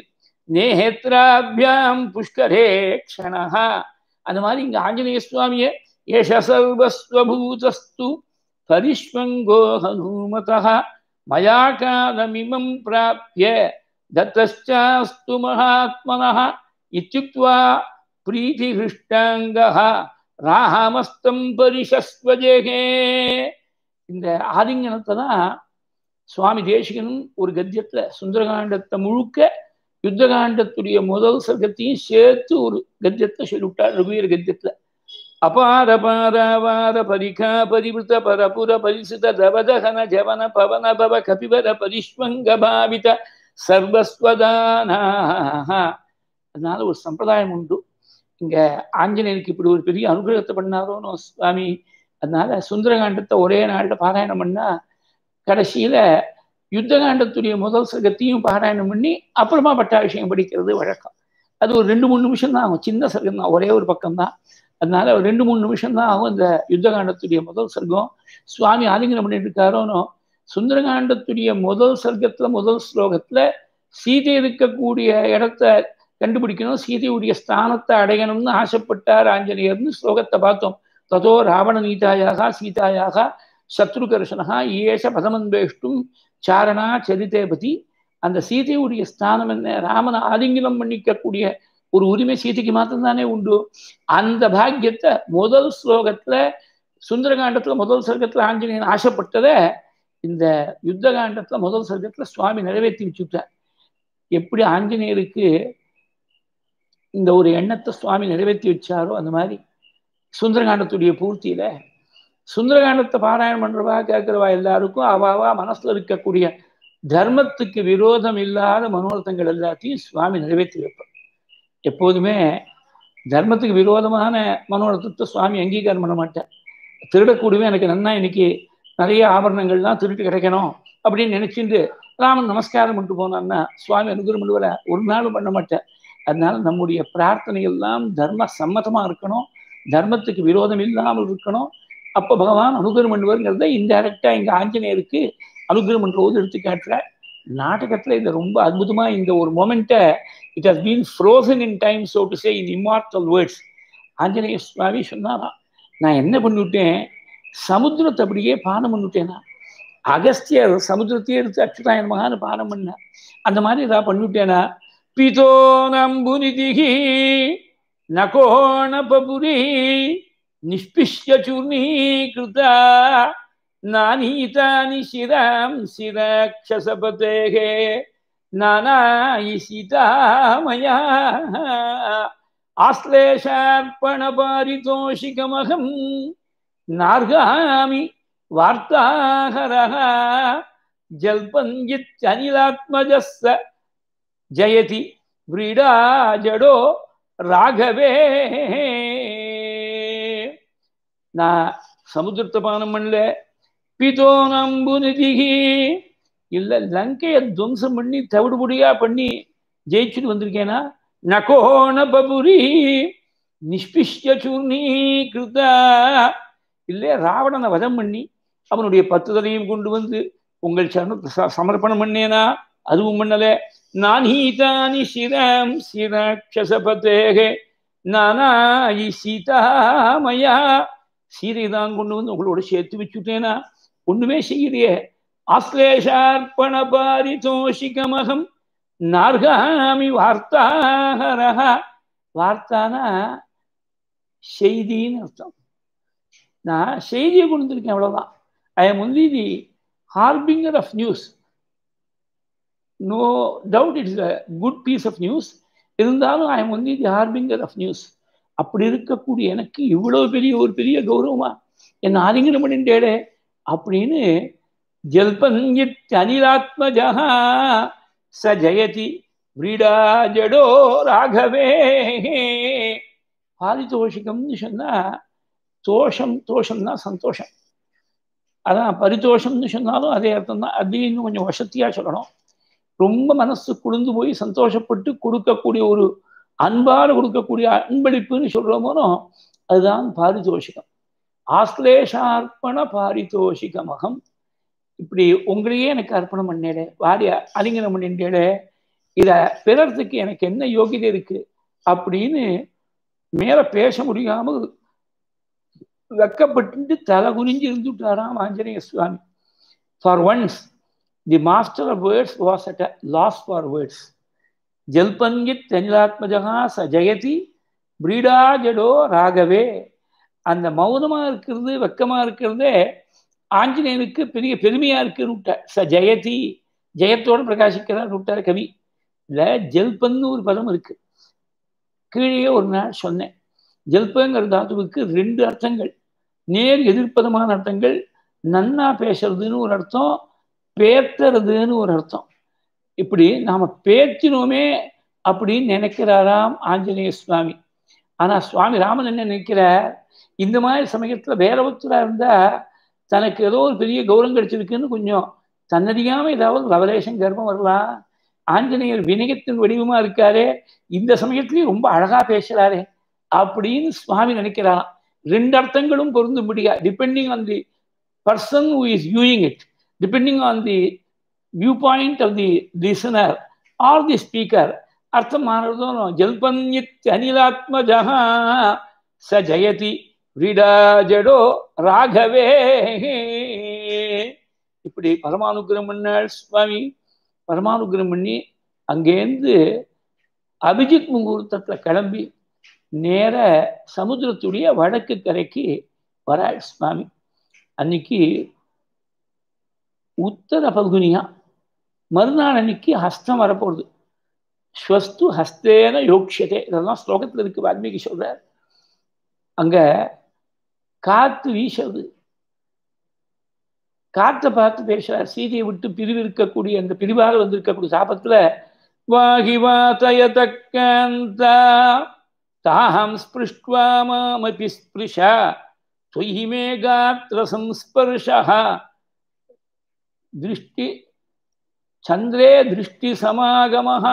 நேஹேத்ராபியாம் புஷ்கரே க்ஷணஹா. அந்த மாதிரி இங்க ஆஞ்சநேய சுவாமியே ஏஷ சர்வஸ்வபூதஸ்து பரிஷ்வங்கோ ஹனுமதः மயா காலமிமம் பிராப்ய தத்தஸ்சாஸ்து மகாத்மனः இத்யுக்த்வா பிரீதிஹிருஷ்டாங்கः ராமஸ்தம் பரிஷஸ்வஜேகே. இந்த ஆலிங்கனத்தை தான் சுவாமி தேசிகனும் ஒரு கத்தியத்துல சுந்தரகாண்டத்தை முழுக்க யுத்தகாண்டத்துடைய முதல் சர்க்கத்தையும் சேர்த்து ஒரு கத்தியத்தை சொல்லிவிட்டார் ரகுவீர கத்தியத்துல. அபார பாரவார பரிகா பரிவிருத்த பரபுர பரிசுத தவதகன ஜவன பவன பவ கபிவர பரிஷ்வங்க பாவித சர்வஸ்வதானா. அதனால ஒரு சம்பிரதாயம் உண்டு. இங்க ஆஞ்சநேயருக்கு இப்படி ஒரு பெரிய அனுகிரகத்தை பண்ணாரோனோ சுவாமி. அதனால சுந்தரகாண்டத்தை ஒரே நாள்ல பாராயணம் பண்ணா கடைசியில யுத்தகாண்டத்துடைய முதல் சர்க்கத்தையும் பாராயணம் பண்ணி அப்புறமா பட்டாபிஷேகம் படிக்கிறது வழக்கம். அது ஒரு ரெண்டு மூணு நிமிஷம் தான் ஆகும். சின்ன சர்க்கம் தான், ஒரே ஒரு பக்கம் தான். அதனால ஒரு ரெண்டு மூணு நிமிஷம் தான் ஆகும் இந்த யுத்தகாண்டத்துடைய முதல் சர்க்கம். சுவாமி ஆலிங்கனம் பண்ணிட்டு இருக்காரோனோ சுந்தரகாண்டத்துடைய முதல் சர்க்கத்துல முதல் ஸ்லோகத்துல சீதை இருக்கக்கூடிய இடத்த கண்டுபிடிக்கணும், சீதையுடைய ஸ்தானத்தை அடையணும்னு ஆசைப்பட்டார் ஆஞ்சநேயர்னு ஸ்லோகத்தை பார்த்தோம். ததோ ராவண நீதாயாக சீதாயாக சத்ருகர்ஷனா ஏஷ பதமன்வேஷ்டும் சாரணா சரிதேபதி. அந்த சீதையுடைய ஸ்தானம் என்ன, ராமனை ஆலிங்கனம் பண்ணிக்கக்கூடிய ஒரு உரிமை சீதைக்கு மாத்திரம்தானே உண்டு. அந்த பாக்கியத்தை முதல் ஸ்லோகத்துல சுந்தரகாண்டத்துல முதல் சர்க்கத்துல ஆஞ்சநேயன் ஆசைப்பட்டதை இந்த யுத்த காண்டத்துல முதல் சர்க்கத்துல சுவாமி நிறைவேற்றி வச்சுட்டார். எப்படி ஆஞ்சநேயருக்கு இந்த ஒரு எண்ணத்தை சுவாமி நிறைவேற்றி வச்சாரோ அந்த மாதிரி சுந்தரகாண்டத்துடைய பூர்த்தியில சுந்தரகாண்டத்தை பாராயணம் பண்றவா கேட்கிறவா எல்லாருக்கும் அவாவா மனசுல இருக்கக்கூடிய தர்மத்துக்கு விரோதம் இல்லாத மனோரத்தங்கள் எல்லாத்தையும் சுவாமி நிறைவேற்றி வைப்பார். எப்போதுமே தர்மத்துக்கு விரோதமான மனோரத்தத்தை சுவாமி அங்கீகாரம் பண்ண மாட்டார். திருடக்கூடியவே எனக்கு நன்னா இன்னைக்கு நிறைய ஆபரணங்கள்லாம் திருட்டு கிடைக்கணும் அப்படின்னு நினைச்சிட்டு ராமன் நமஸ்காரம் பண்ணிட்டு போனான்னா சுவாமி அனுகிரகம் பண்ணுவல ஒரு நாளும் பண்ண மாட்டார். அதனால நம்முடைய பிரார்த்தனை எல்லாம் தர்ம சம்மதமா இருக்கணும், தர்மத்துக்கு விரோதம் இல்லாமல் இருக்கணும். அப்ப பகவான் அனுகிரகம் பண்ணுவாருங்கிறத இன்டைரக்டா இங்க ஆஞ்சநேயருக்கு அனுகிரகம் பண்றது எடுத்து காட்டுற நாடகத்துல இந்த ரொம்ப அற்புதமா இந்த ஒரு மொமெண்ட்டை it has been frozen in time, so to say in immortal words. Anjaneya Swami சொன்னாராம், நான் என்ன பண்ணிவிட்டேன், சமுத்திரத்தை அப்படியே பானம் பண்ணிவிட்டேனா. அகஸ்தியர் சமுத்திரத்தையே எடுத்து அச்சுதாய மகான்னு பானம் பண்ண அந்த மாதிரி ஏதாவது பண்ணிவிட்டேனா. பிதோ நம்புநிதிகி நகோணபபுரி நிஷ்பிஷ்ய சூர்ணீகிருதா நானீதானி சிராம் சிராக்ஷசபதேகே நானாயி சீதாமயா ஆஸ்லேஷார்ப்பண பாரிதோஷிகமகம் நார்காமி வார்த்தாஹரஹ ஜல்பஞ்சித்யனிலாத்மஜஸ்ஸ ஜயதி விரீடா ஜடோ ராகவே. நான் சமுத்திரத்தை பானம் பண்ணல, பிதோ நம்பு நிதிகி இல்ல லங்கையை துவம்சம் பண்ணி தவிடுபடியா பண்ணி ஜெயிச்சுட்டு வந்திருக்கேனா. நகோண பபுரி நிஷ்பிஷ்ய சூர்ணீ கிருதா இல்லை ராவணனை வதம் பண்ணி அவனுடைய பத்து தலையும் கொண்டு வந்து உங்கள் சரணத்தை சமர்ப்பணம் பண்ணேனா, அதுவும் பண்ணல. நானீதானி சிரம் சிராட்சசபதேகே நானாயி சீதாமயா சீதை தான் கொண்டு வந்து உங்களோட சேர்த்து வச்சுட்டேனா, ஒண்ணுமே செய்யலையே. ஆஸ்லேஷார்ப்பண பாரிதோஷிகமகம் நார்காமி வார்த்தாஹரஹ. வார்த்தானா செய்தின்னு அர்த்தம். நான் செய்தியை கொண்டு வந்திருக்கேன், அவ்வளவுதான். I am only the harbinger of news. No doubt it's a good piece of news. இருந்தாலும் I am only the harbinger of news. அப்படி இருக்கக்கூடிய எனக்கு இவ்வளவு பெரிய ஒரு பெரிய கௌரவமா என்ன ஆலிங்கனம் பண்ணிட்டேடே அப்படின்னு ஜல்பஞ்சித் அனிலாத்மஜா ச ஜயதி விரீடா ஜடோ ராகவே. பாரிதோஷிகம்னு சொன்னா தோஷம், தோஷம்னா சந்தோஷம். அதான் பரிதோஷம்னு சொன்னாலும் அதே அர்த்தம் தான். அது இன்னும் கொஞ்சம் வசதியா சொல்லணும். ரொம்ப மனசு குளிர்ந்து போய் சந்தோஷப்பட்டு கொடுக்கக்கூடிய ஒரு அன்பாடு கொடுக்கக்கூடிய அன்பளிப்புன்னு சொல்றோமோ அதுதான் பாரிதோஷிகம். ஆஸ்லேஷார்ப்பண பாரிதோஷிகமகம். இப்படி உங்களையே எனக்கு அர்ப்பணம் பண்ணேடே, வாரி அலிங்கனம் பண்ணிட்டேடே, இத பிறர்த்துக்கு எனக்கு என்ன யோகிதை இருக்கு அப்படின்னு மேல பேச முடியாமல் வெக்கப்பட்டு தலை குனிஞ்சு இருந்துட்டாராம் Anjaneya Swami. For once the master of words was at a loss for words. ஜல்பங்கித் அனிலாத்மஜகா ச ஜெயதி பிரீடா ஜடோ ராகவே. அந்த மௌனமா இருக்கிறது வெக்கமா இருக்கிறதே ஆஞ்சநேயனுக்கு பெரிய பெருமையா இருக்குன்னு விட்டார். ச ஜெயதி, ஜெயத்தோடு பிரகாசிக்கிறார் விட்டார் கவி. இல்ல ஜல்பன்னு ஒரு பதம் இருக்கு. கீழே ஒரு நாள் சொன்னேன், ஜல்பங்கிற தாத்துவுக்கு ரெண்டு அர்த்தங்கள், நேர் எதிர்ப்பதமான அர்த்தங்கள். நன்னா பேசுறதுன்னு ஒரு அர்த்தம், பேத்துறதுன்னு ஒரு அர்த்தம். இப்படி நாம பேத்தினோமே அப்படின்னு நினைக்கிறாராம் ஆஞ்சநேய சுவாமி. ஆனா சுவாமி ராமன் என்ன நினைக்கிறார், இந்த மாதிரி சமயத்துல வேற ஒருத்தரா இருந்தா தனக்கு ஏதோ ஒரு பெரிய கௌரவம் கிடைச்சிருக்குன்னு கொஞ்சம் தன்னறியாம ஏதாவது ரவலேஷன் கர்ப்பம் வரலாம். ஆஞ்சநேயர் வினயத்தின் வடிவமா இருக்காரே, இந்த சமயத்திலையும் ரொம்ப அழகா பேசுறாரே அப்படின்னு சுவாமி நினைக்கிறாராம். ரெண்டு அர்த்தங்களும் பொருந்தும்படியா, depending on the person who is viewing it, depending on the view point of the listener or the speaker, அர்த்தம் மாறுறதும். ஜல்பன்யித் அனிலாத்மஜஹா ச ஜயதி விடா ஜடோ ராகவே. இப்படி பரமானுகிரகம் பண்ணாள் சுவாமி. பரமானுகிரகம் பண்ணி அங்கேருந்து அபிஜித் முகூர்த்தத்துல கிளம்பி நேர சமுத்திரத்துடைய வடக்கு கரைக்கு வராள் சுவாமி. அன்னைக்கு உத்தர பகுனியா, மறுநாள் அன்னைக்கு ஹஸ்தம் வரப்போகுது. ஸ்வஸ்து ஹஸ்தேன யோக்ஷதே, இதெல்லாம் ஸ்லோகத்தில் இருக்கு, வால்மீகி சொல்றார். அங்க காத்து வீசுறது, காற்றை பார்த்து பேசுறார். சீதையை விட்டு பிரிவு இருக்கக்கூடிய அந்த பிரிவாக வந்திருக்கக்கூடிய சாபத்துல வாகி வாதயதக்காந்தா தாஹம் ஸ்பிருஷ்ட்வா மாமபி ஸ்பிருஷா त्वयि मे गात्र संस्पर्शः दृष्टि சந்திரே திருஷ்டி சமாகமஹா.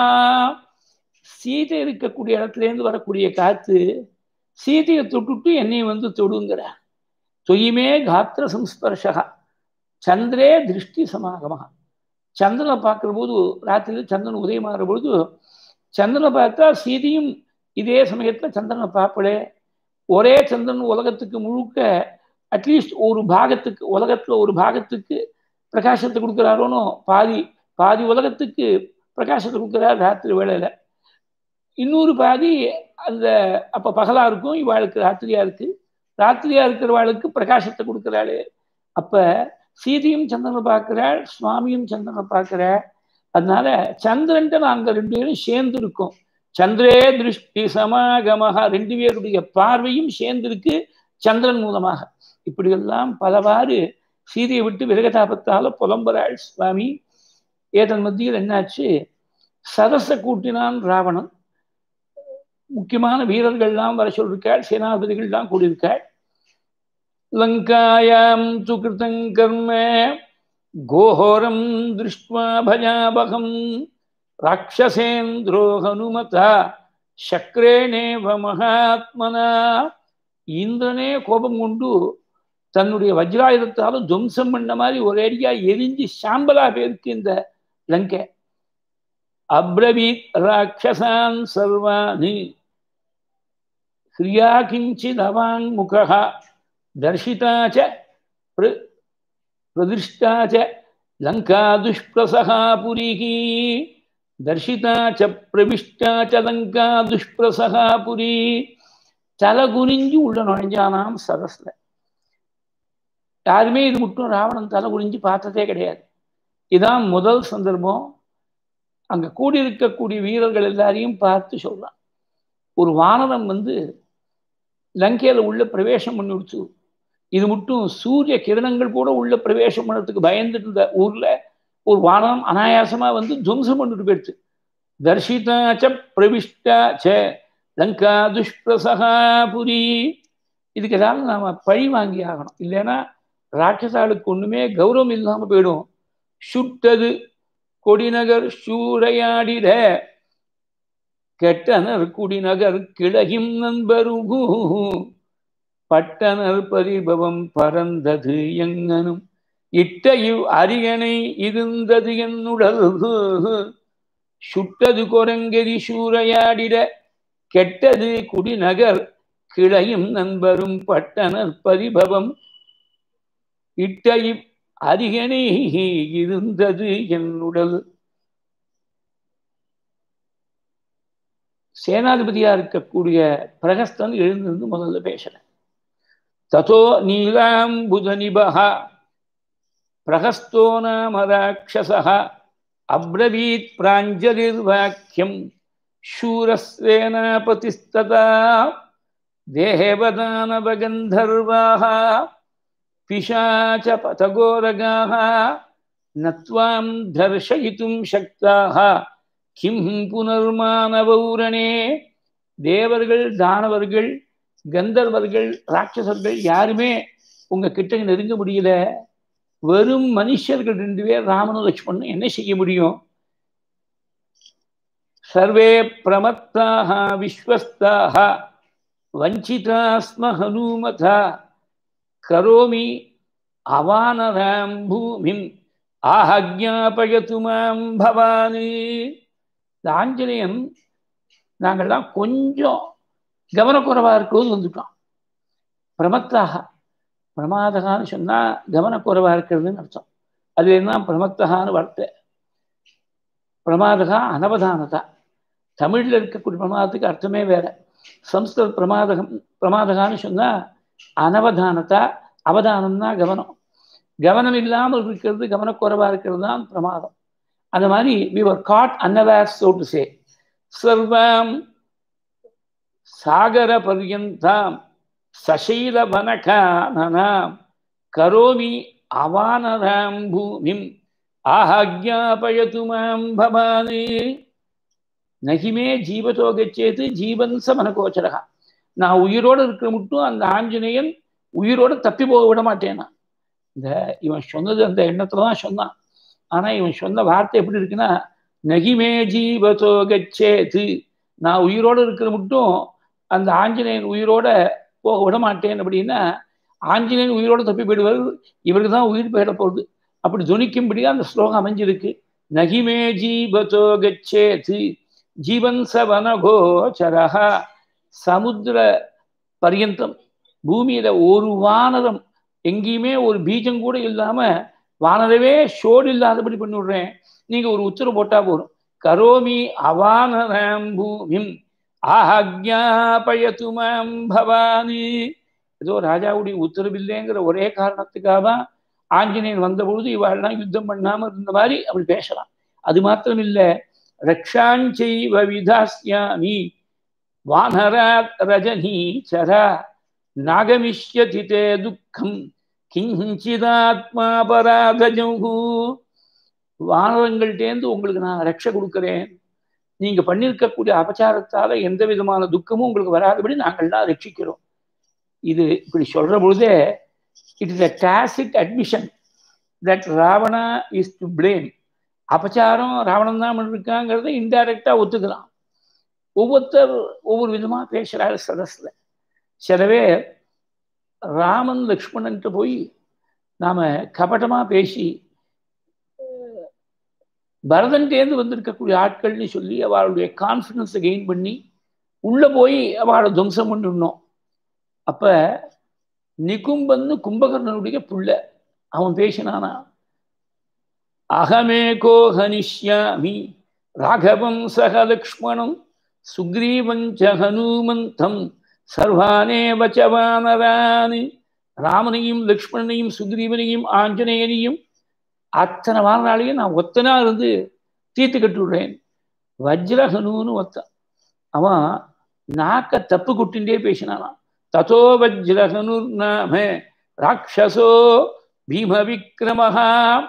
சீதை இருக்கக்கூடிய இடத்துலேருந்து வரக்கூடிய காத்து சீதையை தொட்டுட்டு என்னை வந்து தொடுங்கிற. தொய்மே காத்திர சம்ஸ்பர்ஷகா சந்திரே திருஷ்டி சமாகமஹா. சந்திரனை பார்க்குற போது, ராத்திரியில் சந்திரன் உதயமாகிற பொழுது சந்திரனை பார்த்தா சீதையும் இதே சமயத்தில் சந்திரனை பார்ப்படே. ஒரே சந்திரன் உலகத்துக்கு முழுக்க அட்லீஸ்ட் ஒரு பாகத்துக்கு, உலகத்தில் ஒரு பாகத்துக்கு பிரகாசத்தை கொடுக்குறாரோனோ, பாதி பாதி உலகத்துக்கு பிரகாசத்தை கொடுக்குறார் ராத்திரி வேளையில். இன்னொரு பாதி அந்த அப்போ பகலாக இருக்கும், இவாளுக்கு ராத்திரியா இருக்கு. ராத்திரியா இருக்கிறவாளுக்கு பிரகாசத்தை கொடுக்குறாள். அப்போ சீதையும் சந்திரனை பார்க்குறாள், சுவாமியும் சந்திரனை பார்க்குறாள். அதனால சந்திரன்ட்டு நாங்கள் ரெண்டு பேரும் சேர்ந்து இருக்கோம். சந்திரே திருஷ்டி சமாகமாக, ரெண்டு பேருடைய பார்வையும் சேர்ந்திருக்கு சந்திரன் மூலமாக. இப்படியெல்லாம் பலவாறு சீதையை விட்டு விரகதாபத்தால புலம்புறாள் சுவாமி. ஏதன் மத்தியில் என்னாச்சு, சரச கூட்டினான் ராவணன். முக்கியமான வீரர்கள்லாம் வர சொல்லிருக்காள், சேனாபதிகள்லாம் கூடியிருக்காள். லங்காயாம் சுகிருதம் கர்ம கோஹோரம் திருஷ்ட்வா பஜாபகம் ராட்சசேந்திரோ ஹனுமதா சக்ரேணேவ மகாத்மனா. இந்திரனே கோபம் கொண்டு தன்னுடைய வஜ்ராயுதத்தாலும் துவம்சம் பண்ண மாதிரி ஒரேடியா எரிஞ்சு சாம்பலா பேருக்கு இந்த லங்கை. அப்ரவீத் ராட்சசான் சர்வானி ஹிரியா கிஞ்சித் அவாங்முகா தர்ஷிதாச்ச பிரதிஷ்டாச்ச லங்கா துஷ்பிரசகா புரிகி தர்ஷிதாச்ச பிரவிஷ்டாச்ச லங்கா துஷ்பிரசகா புரி. தலை குனிஞ்சு உள்ள நுழைஞ்சானாம் சரஸ்ல. யாருமே இது மட்டும் ராவணன் தலை குனிஞ்சு பார்த்ததே கிடையாது. இதான் முதல் சந்தர்ப்பம். அங்க கூடியிருக்கக்கூடிய வீரர்கள் எல்லாரையும் பார்த்து சொல்றான், ஒரு வானரம் வந்து லங்கையில உள்ள பிரவேசம் பண்ணி விடுச்சு. இது மட்டும் சூரிய கிரணங்கள் கூட உள்ள பிரவேசம் பண்ணதுக்கு பயந்துட்டு இருந்த ஊர்ல ஒரு வானரம் அனாயாசமா வந்து துவம்சம் பண்ணிட்டு போயிடுச்சு. தர்ஷிதாச்ச பிரவிஷ்டாச்ச லங்கா துஷ்பிரசகா புரி. இதுக்கு ஏதாவது நாம பழி வாங்கி ஆகணும், இல்லைன்னா ராட்சசாளுக்கு ஒண்ணுமே கௌரவம் இல்லாம போயிடும். சுட்டது கொடிநகர் சூறையாடிட கெட்டனர் குடிநகர் கிழகிம் நண்பருகு பட்டனர் பரிபவம் பறந்தது எங்கனும் இட்ட இவ் அரியணை இருந்தது என்னுடல் சுட்டது கொரங்கெரி சூறையாடிட கெட்டது குடிநகர் கிளையும் நண்பரும் பட்டனர் பரிபவம் இட்ட இப் அதிகனே இருந்தது என் உடல். சேனாதிபதியா இருக்கக்கூடிய பிரகஸ்தன் எழுந்திருந்து முதல்ல பேசுறேன். ததோ நீலாம்புதநிபஹா பிரகஸ்தோ நாம ராட்சசஹ அப்ரவீத் பிராஞ்சலிர்வாக்கியம் शूरस्वेनापतिस्तदा देवदानवगन्धर्वाः पिशाच पतगोरगाः न त्वां दर्शयितुं शक्ताः किं पुनर्मानवौरणे. தேவர்கள், தானவர்கள், கந்தர்வர்கள், ராட்சசர்கள் யாருமே உங்க கிட்ட நெருங்க முடியல. வெறும் மனுஷர்கள் ரெண்டு பேர் ராமனும் லட்சுமணனும் என்ன செய்ய முடியும்? सर्वे प्रमत्ताः विश्वस्ताः वञ्चितास्म हनूमथा करोमि अवानरां भूमिं आहज्ञापयतु मां भवानी. ஆஞ்சநேயன் நாங்கள்லாம் கொஞ்சம் கவனக்குறைவாக இருக்கிறது வந்துட்டோம். பிரமத்தாக பிரமாதகான்னு சொன்னால் கவனக்குறைவாக இருக்கிறதுன்னு அர்த்தம். அது என்ன பிரமத்தகான்னு வார்த்தை. பிரமாதகா அனவதானதா. தமிழில் இருக்கக்கூடிய பிரமாதத்துக்கு அர்த்தமே வேற. சம்ஸ்கிருத பிரமாதகம் பிரமாதகான்னு சொன்னால் அனவதானதா, அவதானம்னா கவனம். கவனம் இல்லாமல் இருக்கிறது, கவனக்குறைவாக இருக்கிறது தான் பிரமாதம். அந்த மாதிரி we were caught unawares, so to say. சர்வாம் சாகர பர்யந்தாம் சசைல வனகானனாம் கரோமி அவானராம் பூமிம் ஆஹ்ஞாபயது மாம் பவானி. நகிமே ஜீவதோ கச்சேது ஜீவன் ச மனகோச்சரகா. நான் உயிரோடு இருக்கிற மட்டும் அந்த ஆஞ்சநேயன் உயிரோடு தப்பி போக விட மாட்டேனா. இந்த இவன் சொன்னது அந்த எண்ணத்துல தான் சொன்னான். ஆனா இவன் சொன்ன வார்த்தை எப்படி இருக்குன்னா, நகிமே ஜீவதோ கச்சேது, நான் உயிரோடு இருக்கிற மட்டும் அந்த ஆஞ்சநேயன் உயிரோட போக விட மாட்டேன் அப்படின்னா, ஆஞ்சநேயன் உயிரோடு தப்பி போயிடுவார், இவருக்கு தான் உயிர் போயிட போகுது அப்படி துணிக்கும்படியா அந்த ஸ்லோகம் அமைஞ்சிருக்கு. நகிமே ஜீவதோ கச்சேது ஜீவன் ச வனகோச்சரஹா. சமுத்திர பர்யந்தம் பூமியில ஒரு வானரம் எங்கேயுமே ஒரு பீஜம் கூட இல்லாம வானரவே ஷோடு இல்லாதபடி பண்ணி விடுறேன், நீங்க ஒரு உத்தரவு போட்டா போறோம். கரோமி அவானராம் பூமிம் ஆஹ்ஞாபயது மாம் பவானி. ஏதோ ராஜாவுடைய உத்தரவு இல்லைங்கிற ஒரே காரணத்துக்காக தான் ஆஞ்சநேயன் வந்த பொழுது இவாள்லாம் யுத்தம் பண்ணாம இருந்த மாதிரி அப்படி பேசலாம். அது மாத்திரம் இல்ல, ரக்ஷாஞ்சைவ விதாஸ்யாமி வானராத் ரஜனீச்சரா நாகமிஷ்யதி தே துக்கம் கிஞ்சிதாத்மாபராதஜௌஹு. வானரங்கள்டேந்து உங்களுக்கு நான் ரட்சை கொடுக்கிறேன், நீங்க பண்ணியிருக்கக்கூடிய அபச்சாரத்தால எந்த விதமான துக்கமும் உங்களுக்கு வராதபடி நாங்கள்லாம் ரட்சிக்கிறோம். இது இப்படி சொல்ற பொழுதே it is a tacit admission that Ravana is to blame. அபச்சாரம் ராவணன் தான் பண்ணிருக்காங்கிறத இன்டைரக்டா ஒத்துக்கலாம். ஒவ்வொருத்தர் ஒவ்வொரு விதமா பேசுறாரு சதஸ்ல. சிலவே ராமன் லக்ஷ்மணன்ட்டு போய் நாம கபட்டமா பேசி பரதன்டேந்து வந்திருக்கக்கூடிய ஆட்கள்னு சொல்லி அவளுடைய கான்ஃபிடன்ஸை கெயின் பண்ணி உள்ள போய் அவளை துவம்சம் பண்ணிடணும். அப்ப நிகும்பன்னு கும்பகர்ணனுடைய புள்ள அவன் பேசினானா, அகமே கோஹனிஷ்யாமி ராகவம் சக லக்ஷ்மணம் சுக்ரீவஞ்ச ஹனுமந்தம் சர்வானே வச்சவானரானி. ராமனையும் லக்ஷ்மணனையும் சுக்ரீவனையும் ஆஞ்சநேயனையும் அத்தனை வாரனாலையும் நான் ஒத்தனா இருந்து தீர்த்து கட்டு விடுறேன். வஜ்ரஹனுன்னு ஒத்தன், அவன் நாக்க தப்பு குட்டின்றே பேசினானா. ததோ வஜ்ரஹனுர் நாம ராட்சசோ பீம விக்ரமஹா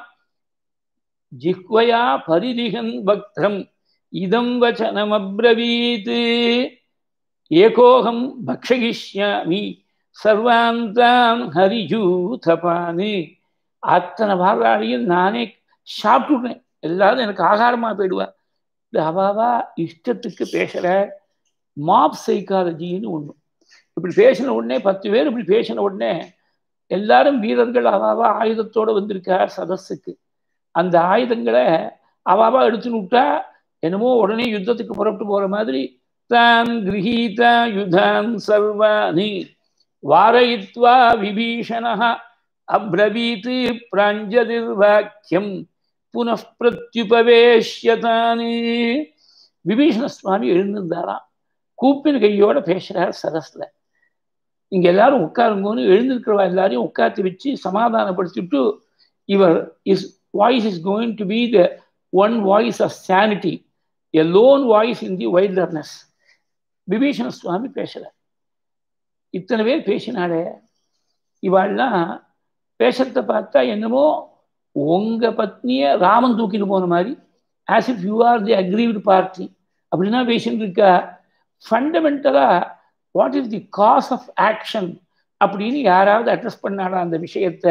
ஜிஹ்வயா பரிதிகன் பக்தம் இதம் வச்சனம் அப்ரவீத் ஏகோகம் பக்ஷயிஷ்யாமி சர்வாந்தான் ஹரிஜூதபானி. அத்தனை வாராளையும் நானே சாப்பிட்டுடுறேன், எல்லாரும் எனக்கு ஆகாரமா போயிடுவேன். அவாவா இஷ்டத்துக்கு பேசுற மாப் சைக்காலஜின்னு ஒண்ணு. இப்படி பேசின உடனே பத்து பேர் இப்படி பேசின உடனே எல்லாரும் வீரர்கள் அவாவா ஆயுதத்தோட வந்திருக்கார் சதஸுக்கு. அந்த ஆயுதங்களை அவாவா எடுத்துன்னு விட்டா என்னமோ உடனே யுத்தத்துக்கு புறப்பட்டு போற மாதிரி தான் கிரகீதா யுதான் சர்வானி வாரயித்வா விபீஷணः அப்ரவீத் பிராஞ்சதிர்வாக்கியம் புனః பிரத்யுபவேஷ்யதானி. விபீஷண சுவாமி எழுந்திருந்தாராம். கூப்பின் கையோட பேசுறார் சதஸ்ல. இங்க எல்லாரும் உட்காருங்கன்னு எழுந்திருக்கிறவா எல்லாரையும் உட்காந்து வச்சு சமாதானப்படுத்திட்டு, இவர் is voice is going to be the one voice of sanity, a lone voice in the wilderness. Vibhishana Swami பேசுறார். இத்தனை பேர் பேசினாலே இவாள்லாம் பேசுறத பார்த்தா என்னமோ உங்க பத்னிய ராமன் தூக்கிட்டு போன மாதிரி, as if you are the aggrieved party அப்படின்னா பேசிட்டு இருக்கா. ஃபண்டமெண்டலா what is the cause of action அப்படின்னு யாராவது அட்ரஸ் பண்ணாடா அந்த விஷயத்த?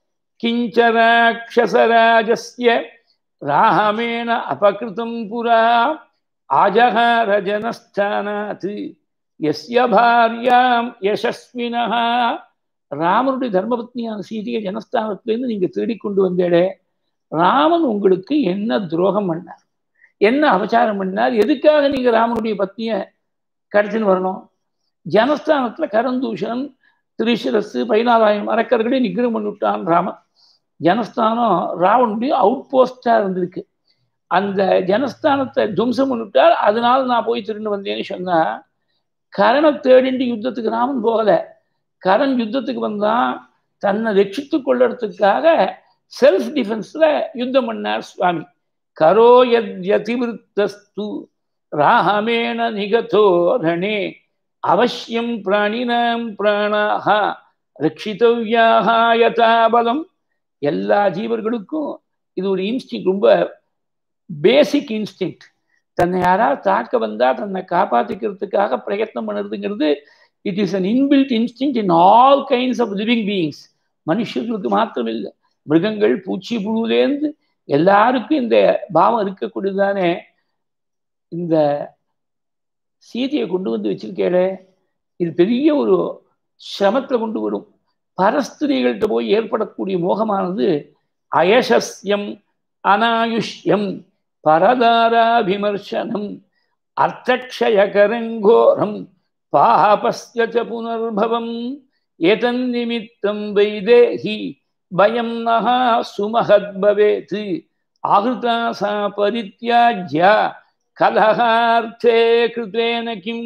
கிஞ்சராட்சசராஜஸ்ய ராமேண அபகிருதம் புரா ஆஜகார ஜனஸ்தானாத் யஸ்ய பாரியாம் யசஸ்வினஹ. ராமனுடைய தர்மபத்னியான சீதையை ஜனஸ்தானத்திலேருந்து நீங்க தேடிக்கொண்டு வந்தேடே, ராமன் உங்களுக்கு என்ன துரோகம் பண்ணார், என்ன அபச்சாரம் பண்ணார்? எதுக்காக நீங்க ராமனுடைய பத்னிய கடத்தின்னு வரணும்? ஜனஸ்தானத்துல கரந்தூஷன் திரிசிரசு பதினாலாயிரம் அரக்கர்களை நிகிரம் பண்ணிவிட்டான் ராமன். ஜனஸ்தானம் ராவனுடைய அவுட் போஸ்டா இருந்திருக்கு. அந்த ஜனஸ்தானத்தை துவம்சம் பண்ணிவிட்டார். அதனால நான் போய் திருண்டு வந்தேன்னு சொன்னா, கரணை தேடிண்டு யுத்தத்துக்கு ராமன் போகல. கரண் யுத்தத்துக்கு வந்தான் தன்னை ரட்சித்துக் கொள்றதுக்காக செல்ஃப் டிஃபென்ஸ்ல யுத்தம் பண்ணார் சுவாமி. கரோ யதிவிருத்தஸ்து ராமேண நிகதோ ரணே அவசியம் பிராணினாம் பிராணாஹ ரட்சிதவ்யாஹ யதா பலம். எல்லா ஜீவர்களுக்கும் இது ஒரு இன்ஸ்டிங், ரொம்ப பேசிக் இன்ஸ்டிங். தன்னை யாராவது தாக்க வந்தா தன்னை காப்பாற்றிக்கிறதுக்காக பிரயத்னம் பண்ணுறதுங்கிறது it is an inbuilt instinct in all kinds of living beings. மனுஷர்களுக்கு மாத்திரம் இல்லை, மிருகங்கள் பூச்சி புழுலேருந்து எல்லாருக்கும் இந்த பாவம் இருக்கக்கூடியதானே. இந்த சீதையை கொண்டு வந்து வச்சிருக்கேளே, இது பெரிய ஒரு சிரமத்தில் கொண்டு வரும். பரஸ்திரிகள்கிட்ட போய் ஏற்படக்கூடிய மோகமானது அயசஸ்யம் அநாயுஷ்யம் பரதாராபிமர்சனம் அர்த்தக்ஷயகரங்கோரம் பாபஸ்ய ச புனர்பவம் ஏதன் நிமித்தம் வைதேஹி பயம் நஹா சுமஹத் பவேத் ஆஹ்ருதா சா பரித்யாஜ்யா கலஹார்த்தே கிருதேன கிம்.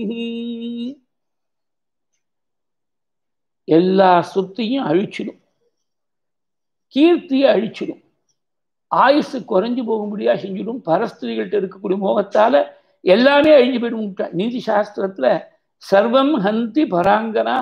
எல்லா சொத்தையும் அழிச்சிடும், கீர்த்தியை அழிச்சிடும், ஆயுசு குறைஞ்சு போகும்படியா செஞ்சிடும். பரஸ்திரிகள்கிட்ட இருக்கக்கூடிய மோகத்தால எல்லாமே அழிஞ்சு போயிடும். நீதி சாஸ்திரத்துல சர்வம் ஹந்தி பராங்கனா,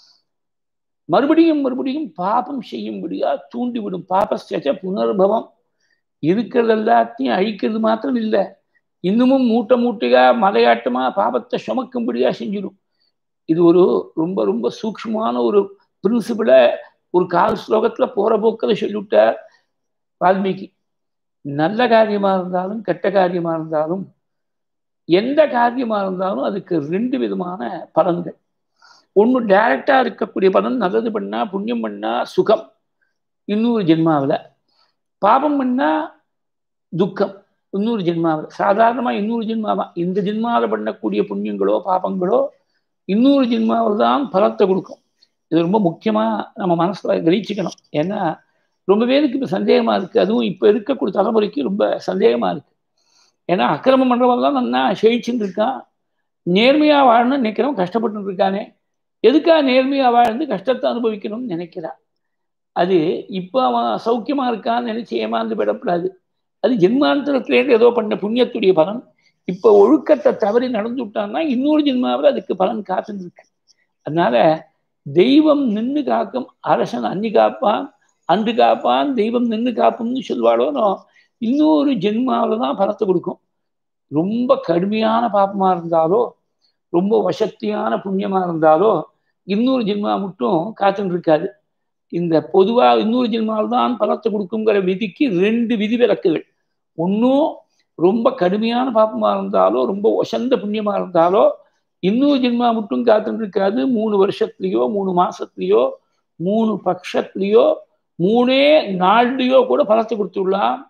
மறுபடியும் மறுபடியும் பாபம் செய்யும்படியா தூண்டிவிடும். பாபஸ்ய புனர்பவம், இருக்கிறது எல்லாத்தையும் அழிக்கிறது மாத்திரம் இல்லை, இன்னமும் மூட்டை மூட்டையா மலையாட்டமா பாபத்தை சுமக்கும்படியா செஞ்சிடும். இது ஒரு ரொம்ப ரொம்ப சூக்ஷ்மமான ஒரு பிரின்சிபிளை ஒரு கால் ஸ்லோகத்துல போற போக்கில் சொல்லிவிட்டார் வால்மீகி. நல்ல காரியமா இருந்தாலும் கெட்ட காரியமா இருந்தாலும் எந்த காரியமா இருந்தாலும் அதுக்கு ரெண்டு விதமான பலன்கள். ஒன்று டைரக்டா இருக்கக்கூடிய பலன், நல்லது பண்ணா புண்ணியம் பண்ணா சுகம் இன்னொரு ஜென்மாவில், பாபம் பண்ணா துக்கம் இன்னொரு ஜென்மாவில். சாதாரணமா இன்னொரு ஜென்மாவா இந்த ஜென்மாவில் பண்ணக்கூடிய புண்ணியங்களோ பாபங்களோ இன்னொரு ஜென்மாவில் தான் பலத்தை கொடுக்கும். இது ரொம்ப முக்கியமா நம்ம மனசுல கிரகிச்சுக்கணும். ஏன்னா ரொம்ப பேருக்கு இப்போ சந்தேகமா இருக்கு, அதுவும் இப்போ இருக்கக்கூடிய தலைமுறைக்கு ரொம்ப சந்தேகமா இருக்கு. ஏன்னா அக்கிரமம் பண்றவெல்லாம் நல்லா செழிச்சுன்னு இருக்கான், நேர்மையா வாழணும்னு நினைக்கிறவன் கஷ்டப்பட்டு இருக்கானே, எதுக்காக நேர்மையா வாழ்ந்து கஷ்டத்தை அனுபவிக்கணும்னு நினைக்கிறான். அது இப்போ அவன் சௌக்கியமா இருக்கான்னு நினைச்சு ஏமாந்து விடப்படாது. அது ஜென்மாந்தரத்திலேருந்து ஏதோ பண்ண புண்ணியத்துடைய பலன். இப்போ ஒழுக்கத்தை தவறி நடந்து விட்டான்னா இன்னொரு ஜென்மாவில் அதுக்கு பலன் காத்துன்னு இருக்கு. அதனால தெய்வம் நின்று காக்கும், அரசன் அன்னி காப்பான் அன்று காப்பான், தெய்வம் நின்று காப்பும்னு சொல்வாளோனோ இன்னொரு ஜென்மாவில் தான் பலத்தை கொடுக்கும். ரொம்ப கடுமையான பாப்பமா இருந்தாலோ ரொம்ப வசத்தியான புண்ணியமா இருந்தாலோ இன்னொரு ஜென்மா மட்டும் காத்துன்னு இருக்காது. இந்த பொதுவாக இன்னொரு ஜென்மாவில் தான் பலத்தை கொடுக்குங்கிற விதிக்கு ரெண்டு விதி விலக்குகள். ஒன்றும் ரொம்ப கடுமையான பாப்பமா இருந்தாலோ ரொம்ப வசந்த புண்ணியமா இருந்தாலோ இன்னொரு ஜென்மா மட்டும் காத்துன்னு இருக்காது. மூணு வருஷத்துலயோ மூணு மாசத்துலயோ மூணு பட்சத்துலயோ மூணே நாள்லயோ கூட பலத்தை கொடுத்துடலாம்.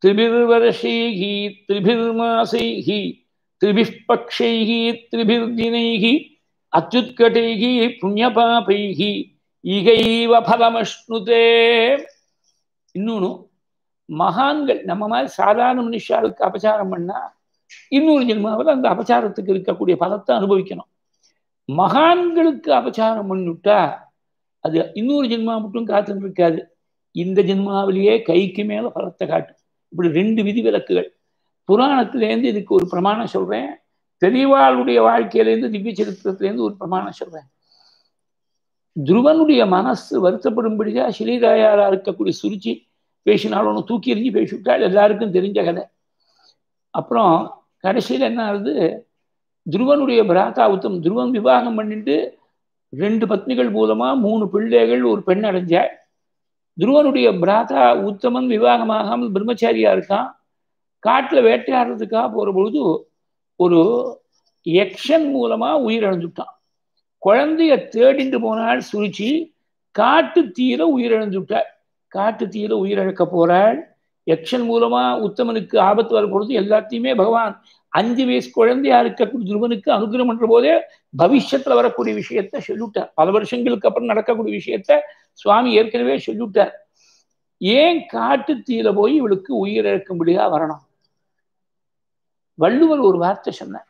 திரிபிர்வர்ஷைஹி திரிபிர்மாசைஹி திரிபிப் பக்ஷைஹி திரிபிர்தினைஹி அத்யுத்கடைஹி புண்ணியபாபைஹி ஈகைவ பலமஷ்ணுதே. இன்னொன்னு, மகான்கள் நம்ம மாதிரி சாதாரண மனுஷாளுக்கு அபச்சாரம் பண்ணா இன்னொரு ஜென்மாவில் அந்த அபச்சாரத்துக்கு இருக்கக்கூடிய பலத்தை அனுபவிக்கணும். மகான்களுக்கு அபச்சாரம் பண்ணிவிட்டா அது இன்னொரு ஜென்மா மட்டும் காத்துட்டு இருக்காது, இந்த ஜென்மாவிலேயே கைக்கு மேல பலத்தை காட்டும். இப்படி ரெண்டு விதி விலக்குகள் புராணத்திலேருந்து இதுக்கு ஒரு பிரமாணம் சொல்றேன், பெரியவாளுடைய வாழ்க்கையிலேருந்து திவ்ய சரித்திரத்திலேருந்து ஒரு பிரமாணம் சொல்றேன். துருவனுடைய மனசு வருத்தப்படும்படியா ஸ்ரீராயாரா இருக்கக்கூடிய சுருச்சி பேசினாலும் தூக்கி எறிஞ்சு பேசிவிட்டால் எல்லாருக்கும் தெரிஞ்ச கதை. அப்புறம் கடைசியில் என்ன ஆகுது, துருவனுடைய பிராத்தா உத்தம் துருவன் விவாகம் பண்ணிட்டு ரெண்டு பத்னிகள் மூலமா மூணு பிள்ளைகள் ஒரு பெண் அடைஞ்சாள். துருவனுடைய பிராத்தா உத்தமன் விவாகமாகாமல் பிரம்மச்சாரியா இருக்கான். காட்டுல வேட்டையாடுறதுக்காக போற பொழுது ஒரு யக்ஷன் மூலமா உயிரிழந்துட்டான். குழந்தைய தேடிட்டு போனாள் சுருச்சி, காட்டு தீர உயிரிழந்துட்டாள். காட்டு தீர உயிரிழக்க போறாள். யக்ஷன் மூலமா உத்தமனுக்கு ஆபத்து வர பொழுது எல்லாத்தையுமே பகவான் அஞ்சு வயசு குழந்தையா இருக்கக்கூடிய துருவனுக்கு அனுகிரகம் பண்ற போதே பவிஷ்யத்துல வரக்கூடிய விஷயத்த சொல்லிவிட்டார். பல வருஷங்களுக்கு அப்புறம் நடக்கக்கூடிய விஷயத்த சுவாமி ஏற்கனவே சொல்லிவிட்டார். ஏன் காட்டு தீர போய் இவளுக்கு உயிரிழக்கும்படியா வரணும்? வள்ளுவர் ஒரு வார்த்தை சொன்னார்.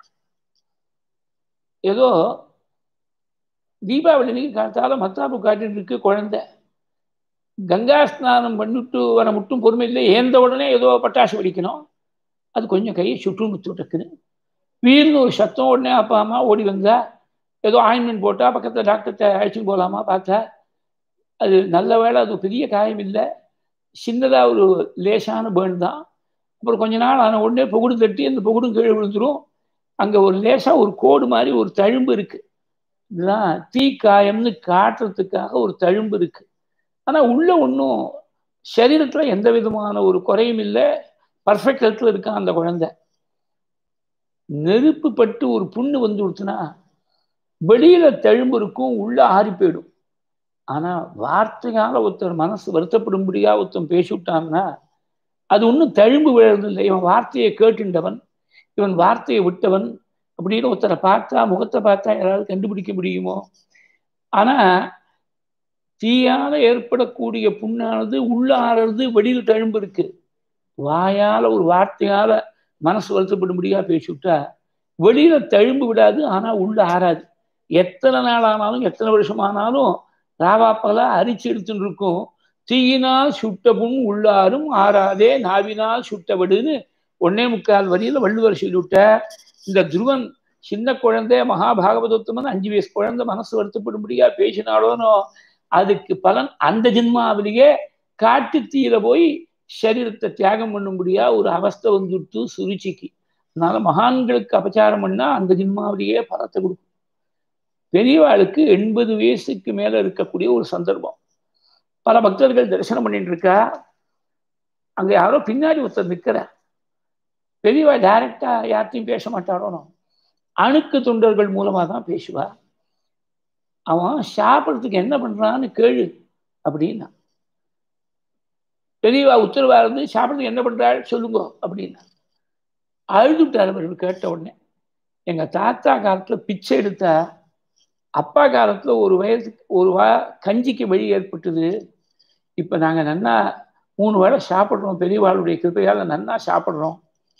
ஏதோ தீபாவளி காலத்தால மத்தாப்பு காட்டிட்டு இருக்கு குழந்தை, கங்கா ஸ்நானம் பண்ணிட்டு வர மட்டும் பொறுமை இல்லை, ஏந்த உடனே ஏதோ பட்டாசு வெடிக்கணும், அது கொஞ்சம் கையை சுட்டு முத்துட்டுக்குது. வீர்னு ஒரு சத்தம், உடனே அப்பா அம்மா ஓடி வந்தா, ஏதோ ஆயின்மெண்ட் போட்டா பக்கத்தில் டாக்டர்கிட்ட அழைச்சிட்டு போகலாமா பார்த்தா, அது நல்ல வேலை, அது பெரிய காயம் இல்லை, சின்னதாக ஒரு லேசான பேர்ன் தான். அப்புறம் கொஞ்ச நாள் ஆன உடனே புகுடு தட்டி அந்த புகுடும் கீழே விழுந்துடும். அங்கே ஒரு லேசாக ஒரு கோடு மாதிரி ஒரு தழும்பு இருக்கு. இதுதான் தீக்காயம்னு காட்டுறதுக்காக ஒரு தழும்பு இருக்கு. ஆனால் உள்ள ஒன்றும் சரீரத்தில் எந்த விதமான ஒரு குறையும் இல்லை, பர்ஃபெக்ட் ஹெல்த்தில் இருக்கான் அந்த குழந்தை. நெருப்பு பட்டு ஒரு புண்ணு வந்து கொடுத்துனா வெளியில தழும்பு இருக்கும், உள்ள ஆறி போயிடும். ஆனா வார்த்தையால ஒருத்தர் மனசு வருத்தப்படும்படியா ஒருத்தன் பேசிவிட்டான்னா அது ஒன்றும் தழும்பு விழுறதில்லை. இவன் வார்த்தையை கேட்டுண்டவன், இவன் வார்த்தையை விட்டவன் அப்படின்னு ஒருத்தரை பார்த்தா, முகத்தை பார்த்தா யாராவது கண்டுபிடிக்க முடியுமோ? ஆனா தீயால ஏற்படக்கூடிய புண்ணானது உள்ள ஆறது, வெளியில தழும்பு இருக்கு. வாயால ஒரு வார்த்தையால மனசு வருத்தப்படும்படியா பேசிவிட்டா வெளியில தழும்பு விடாது, ஆனா உள்ள ஆறாது. எத்தனை நாள் ஆனாலும் எத்தனை வருஷம் ஆனாலும் ராவாப்பெல்லாம் அரிச்சு எடுத்துட்டு இருக்கும். தீயினால் சுட்ட புண் உள்ளாரும் ஆறாதே நாவினால் சுட்டவிடுன்னு ஒன்னே முக்கால் வரியில வள்ளுவர் சொல்லிவிட்ட. இந்த துருவன் சின்ன குழந்தை, மகாபாகவதோத்தமன் அஞ்சு வயசு குழந்தை மனசு வருத்தப்படும்படியா பேசினாலோனோ அதுக்கு பலன் அந்த ஜென்மாவிலேயே காட்டு தீர போய் சரீரத்தை தியாகம் பண்ணும்படியா ஒரு அவஸ்தை வந்துட்டு சுருச்சிக்கு. அதனால மகான்களுக்கு அபச்சாரம் பண்ணா அந்த ஜென்மாவிலேயே பலத்தை கொடுக்கும். பெரியவாளுக்கு எண்பது வயசுக்கு மேல இருக்கக்கூடிய ஒரு சந்தர்ப்பம். பல பக்தர்கள் தரிசனம் பண்ணிட்டு இருக்கா. அங்க யாரோ பின்னாடி ஒருத்தர் நிற்கிறார். பெரியவா டைரக்டா யார்த்தையும் பேச மாட்டாரோ, அணுக்கு தொண்டர்கள் மூலமா தான் பேசுவா. அவன் சாப்பிட்றதுக்கு என்ன பண்றான்னு கேளு அப்படின்னா. பெரியவா உத்தரவா இருந்து சாப்பிட்றதுக்கு என்ன பண்றாள் சொல்லுங்க அப்படின்னா. அழுதுட்டார் அவர்கள் கேட்ட உடனே. எங்க தாத்தா காலத்துல பிச்சை எடுத்தா, அப்பா காலத்துல ஒரு வயசுக்கு ஒரு வா கஞ்சிக்கு வழி ஏற்பட்டது. இப்ப நாங்க நன்னா மூணு வேளை சாப்பிட்றோம், பெரியவாளுடைய கிருப்பையால நன்னா சாப்பிட்றோம்.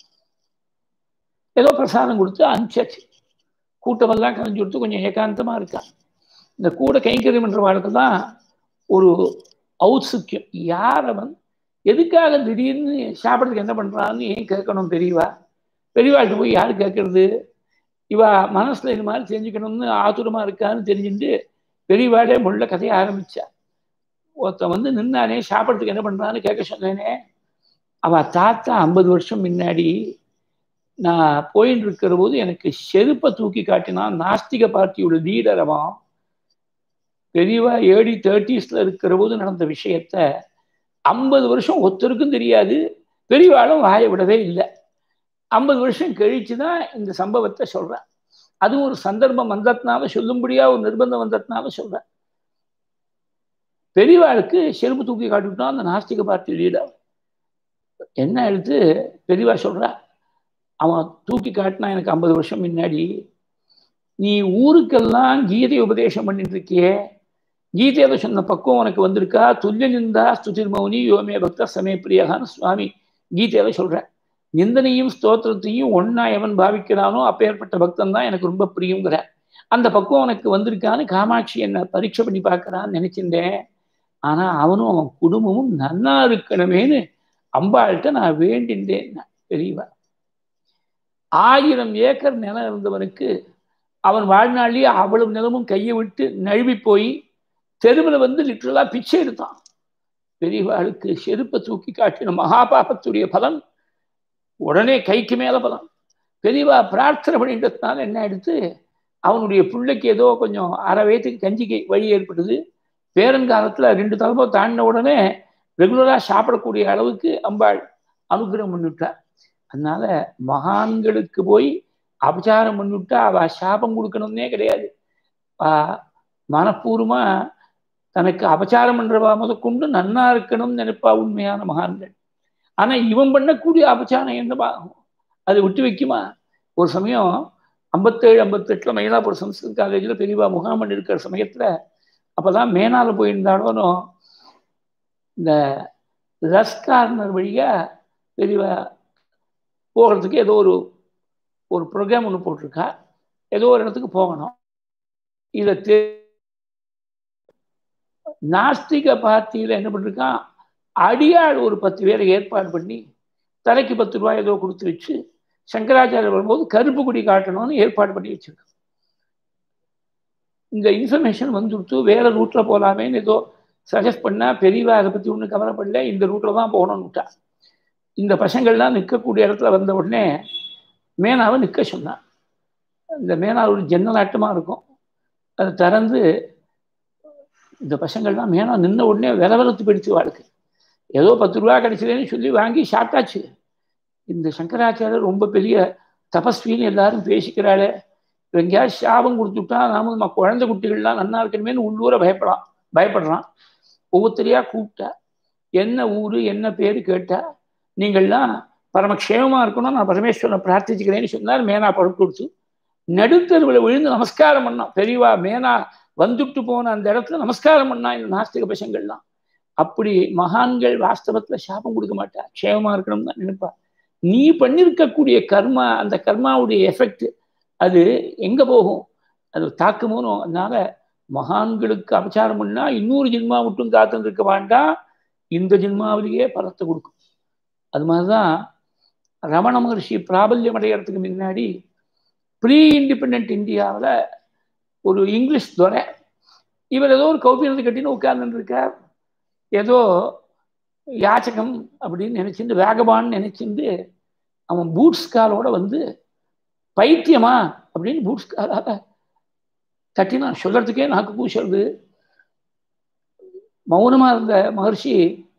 ஏதோ பிரசாதம் கொடுத்து அனுப்பிச்சாச்சு. கூட்டமெல்லாம் கலைஞ்சு கொடுத்து கொஞ்சம் ஏகாந்தமா இருக்கா. இந்த கூட கைங்கரியம் என்ற வாழ்க்கை தான் ஒரு ஔத்சுக்கியம். யார் அவன், எதுக்காக திடீர்னு சாப்பிட்றதுக்கு என்ன பண்றான்னு ஏன் கேட்கணும் பெரியவா? பெரியவாள்கிட்ட போய் யாரு கேட்கறது? இவா மனசுல இது மாதிரி தெரிஞ்சுக்கணும்னு ஆத்துரமா இருக்கான்னு தெரிஞ்சுட்டு பெரியவாடே முள்ள கதையை ஆரம்பிச்சா. ஒருத்தன் வந்து நின்னானே சாப்பிட்றதுக்கு என்ன பண்றான்னு கேட்க சொன்னேனே, அவ தாத்தா ஐம்பது வருஷம் முன்னாடி நான் போயின்னு இருக்கிற போது எனக்கு செருப்பை தூக்கி காட்டினான். நாஸ்திக பார்ட்டியோட லீடர் அவன். பெரியவா ஏடி தேர்ட்டிஸ்ல இருக்கிற போது நடந்த விஷயத்த ஐம்பது வருஷம் ஒருத்தருக்கும் தெரியாது, பெரியவாளும் வாய விடவே இல்லை. ஐம்பது வருஷம் கழிச்சுதான் இந்த சம்பவத்தை சொல்றேன். அதுவும் ஒரு சந்தர்ப்பம் வந்ததுனால சொல்லும்படியா ஒரு நிர்பந்தம் வந்ததுனால சொல்றேன். பெரியவாளுக்கு செருப்பு தூக்கி காட்டிவிட்டான் அந்த நாஸ்திக பார்ட்டி லீடர். என்ன எடுத்து பெரியவா சொல்றா, அவன் தூக்கி காட்டினா எனக்கு ஐம்பது வருஷம் முன்னாடி, நீ ஊருக்கெல்லாம் கீதை உபதேசம் பண்ணிட்டு இருக்கியே, கீதையில சொன்ன பக்குவம் உனக்கு வந்திருக்கா? துல்லிய நிந்தா ஸ்துதிர் மௌனி யோமே பக்த சமே பிரியகான்னு சுவாமி கீதையில சொல்ற. நிந்தனையும் ஸ்தோத்திரத்தையும் ஒன்னா எவன் பாவிக்கிறானோ அப்பேற்பட்ட பக்தன் தான் எனக்கு ரொம்ப பிரியுங்கிற. அந்த பக்குவம் உனக்கு வந்திருக்கான்னு காமாட்சி என்ன பரீட்சை பண்ணி பார்க்கறான்னு நினைச்சிருந்தேன். ஆனா அவனும் அவன் குடும்பமும் நன்னா இருக்கணுமேனு அம்பாள்கிட்ட நான் வேண்டின்றேன். பெரியவா ஆயிரம் ஏக்கர் நிலம் இருந்தவனுக்கு அவன் வாழ்நாளிலேயே அவ்வளவு நிலமும் கையை விட்டு நழுவி போய் தெருவில் வந்து லிட்டரலா பிச்சை எடுத்தான். பெரியவாளுக்கு செருப்பை தூக்கி காட்டின மகாபாபத்துடைய பலன் உடனே கைக்கு மேல பலன். பெரியவா பிரார்த்தனை பண்ணிட்டதுனால என்ன எடுத்து அவனுடைய பிள்ளைக்கு ஏதோ கொஞ்சம் அரை வயதுக்கு கஞ்சிக்கு வழி ஏற்பட்டது. பேரன்காலத்துல ரெண்டு தலைமை தாண்டின உடனே ரெகுலரா சாப்பிடக்கூடிய அளவுக்கு அம்பாள் அனுகிரகம் பண்ணிவிட்டார். அதனால மகான்களுக்கு போய் அபச்சாரம் பண்ணிவிட்டா அவ சாபம் கொடுக்கணும்னே கிடையாது. மனப்பூர்வமா தனக்கு அபச்சாரம் பண்றவா முதற்கொண்டு நன்னா இருக்கணும்னு நினைப்பா உண்மையான மகான்கள். ஆனா இவன் பண்ணக்கூடிய அபச்சாரம் என்னவா அது விட்டு வைக்குமா? ஒரு சமயம் ஐம்பத்தேழு ஐம்பத்தெட்டுல மயிலாப்பூர் சம்ஸ்கிருத் காலேஜில் பெரியவா முகாம் பண்ணி இருக்கிற சமயத்துல அப்பதான் மேனால போயிருந்தாலும் இந்த ரஸ் கார்னர் வழியா பெரியவா போகிறதுக்கு ஏதோ ஒரு ஒரு ப்ரோக்ராம் ஒன்று போட்டிருக்கா. ஏதோ ஒரு இடத்துக்கு போகணும். இதை நாஸ்திக பார்ட்டியில என்ன பண்ணிருக்கான், அடியாள் ஒரு பத்து பேரை ஏற்பாடு பண்ணி தலைக்கு பத்து ரூபாய் ஏதோ கொடுத்து வச்சு சங்கராச்சாரியர் வரும்போது கருப்பு கொடி காட்டணும்னு ஏற்பாடு பண்ணி வச்சிருக்கோம். இந்த இன்ஃபர்மேஷன் வந்துடுத்து வேற ரூட்ல போகலாமேன்னு ஏதோ சஜஸ்ட் பண்ணா பெரியவா அதை பத்தி ஒன்றும் கவலைப்படல, இந்த ரூட்ல தான் போகணும்னு விட்டா. இந்த பசங்கள்லாம் நிற்கக்கூடிய இடத்துல வந்த உடனே மேனாவை நிற்க சொன்னான். இந்த மேனா ஒரு ஜன்னலாட்டமா இருக்கும், அதை திறந்து இந்த பசங்கள்லாம் மேனா நின்ன உடனே விலவலத்து போயிடுச்சு. வாழ்க்கை ஏதோ பத்து ரூபா கிடைச்சதுன்னு சொல்லி வாங்கி சாப்பிட்டாச்சு. இந்த சங்கராச்சாரியர் ரொம்ப பெரிய தபஸ்வின்னு எல்லாரும் பேசிக்கிறாளே, எங்கேயாவது சாபம் கொடுத்துட்டா நாம நம்ம குழந்தை குட்டிகள்லாம் நன்னா இருக்கணுமேனு உள்ளூர பயப்படான் பயப்படுறான். ஒவ்வொருத்தரையா கூப்பிட்டா என்ன ஊரு என்ன பேரு கேட்டா, நீங்கள்லாம் பரமக்ஷேமமா இருக்கணும் நான் பரமேஸ்வரனை பிரார்த்திச்சுக்கிறேன்னு சொன்னார். மேனா படம் கொடுத்து நடுத்தருவில் விழுந்து நமஸ்காரம் பண்ணான். பெரியவா மேனா வந்துட்டு போன அந்த இடத்துல நமஸ்காரம் பண்ணா இந்த நாஸ்திக பசங்கள்லாம். அப்படி மகான்கள் வாஸ்தவத்துல சாபம் கொடுக்க மாட்டா, க்ஷேமமா இருக்கணும்னு தான் நினைப்பா. நீ பண்ணிருக்கக்கூடிய கர்மா, அந்த கர்மாவுடைய எஃபெக்ட் அது எங்க போகும், அது தாக்குமோனோ. அதனால மகான்களுக்கு அபச்சாரம் பண்ணா இன்னொரு ஜென்மா மட்டும் காத்துன்னு இருக்க வேண்டாம், இந்த ஜென்மாவிலேயே பலத்தை கொடுக்கும். அது மாதிரிதான் ரமண மகர்ஷி பிராபல்யம் அடைகிறதுக்கு முன்னாடி ப்ரீ இண்டிபெண்ட் இந்தியாவில் ஒரு இங்கிலீஷ் துறை, இவர் ஏதோ ஒரு கௌபீனத்தை கட்டின்னு உட்கார்ந்துட்டு இருக்கார். ஏதோ யாச்சகம் அப்படின்னு நினைச்சிருந்து வேகபான்னு நினைச்சிருந்து அவன் பூட்ஸ் காலோட வந்து பைத்தியமா அப்படின்னு பூட்ஸ் காலாக தட்டினா. சொல்றதுக்கே நாக்கு பூசுறது. மௌனமா இருந்த மகர்ஷி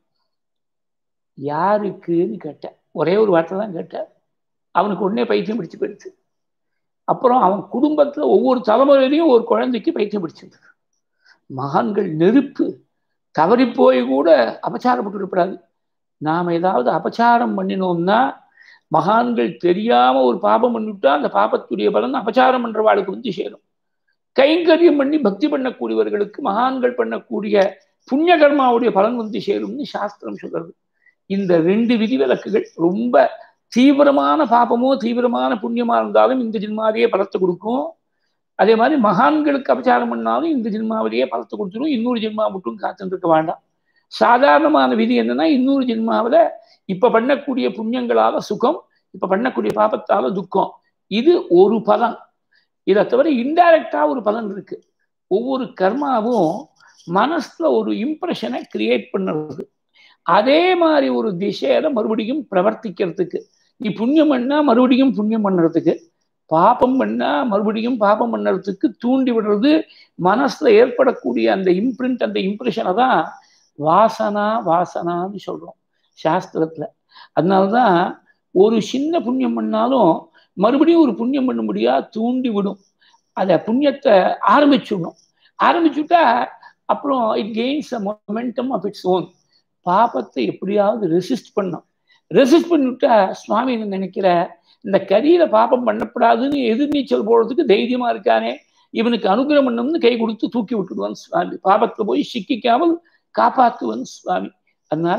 யாருக்குன்னு கேட்ட ஒரே ஒரு வார்த்தை தான் கேட்டார். அவனுக்கு உடனே பைத்தியம் பிடிச்சு போயிடுச்சு. அப்புறம் அவன் குடும்பத்துல ஒவ்வொரு தலைமுறையிலையும் ஒரு குழந்தைக்கு பைத்தியம் பிடிச்சிருக்கு. மகான்கள் நெருப்பு, தவறி போய் கூட அபச்சாரப்பட்டு விடப்படாது. நாம் ஏதாவது அபச்சாரம் பண்ணினோம்னா, மகான்கள் தெரியாம ஒரு பாபம் பண்ணிவிட்டா அந்த பாபத்துடைய பலன் அபச்சாரம் பண்றவாளுக்கு வந்து சேரும். கைங்கரியம் பண்ணி பக்தி பண்ணக்கூடியவர்களுக்கு மகான்கள் பண்ணக்கூடிய புண்ணிய கர்மாவுடைய பலன் வந்து சேரும்னு சாஸ்திரம் சொல்றது. இந்த ரெண்டு விதிவிலக்குகள் ரொம்ப தீவிரமான பாபமோ தீவிரமான புண்ணியமா இருந்தாலும் இந்த ஜென்மாவிலேயே பலத்தை கொடுக்கும். அதே மாதிரி மகான்களுக்கு அபச்சாரம் பண்ணாலும் இந்த ஜென்மாவிலேயே பலத்தை கொடுத்துடும். இன்னொரு ஜென்மா மட்டும் காத்துட்டு இருக்க வேண்டாம். சாதாரணமான விதி என்னன்னா, இன்னொரு ஜென்மாவில இப்ப பண்ணக்கூடிய புண்ணியங்களால சுகம், இப்ப பண்ணக்கூடிய பாபத்தால துக்கம். இது ஒரு பலன். இதை தவிர இன்டைரக்டா ஒரு பலன் இருக்கு. ஒவ்வொரு கர்மாவும் மனசுல ஒரு இம்ப்ரெஷனை கிரியேட் பண்ணுறது. அதே மாதிரி ஒரு திசையில மறுபடியும் பிரவர்த்திக்கிறதுக்கு, நீ புண்ணியம் பண்ணா மறுபடியும் புண்ணியம் பண்ணுறதுக்கு, பாபம் பண்ணா மறுபடியும் பாபம் பண்ணுறதுக்கு தூண்டி விடுறது மனசுல ஏற்படக்கூடிய அந்த இம்ப்ரிண்ட், அந்த இம்ப்ரெஷனை தான் வாசனா வாசனான்னு சொல்றோம் சாஸ்திரத்துல. அதனாலதான் ஒரு சின்ன புண்ணியம் பண்ணாலும் மறுபடியும் ஒரு புண்ணியம் பண்ண முடியா தூண்டி விடும். அதை புண்ணியத்தை ஆரம்பிச்சுடணும். ஆரம்பிச்சுட்டா அப்புறம் it gains a momentum of its own. பாபத்தை எப்படியாவது ரெசிஸ்ட் பண்ணும். ரெசிஸ்ட் பண்ணிவிட்டா சுவாமி நினைக்கிற இந்த கரியில பாப்பம் பண்ணப்படாதுன்னு எதிர்நீச்சல் போடுறதுக்கு தைரியமா இருக்கானே, இவனுக்கு அனுகிரகம் பண்ணணும்னு கை கொடுத்து தூக்கி விட்டுடுவான் சுவாமி. பாபத்துல போய் சிக்கிக்காமல் காப்பாற்றுவன் சுவாமி. அதனால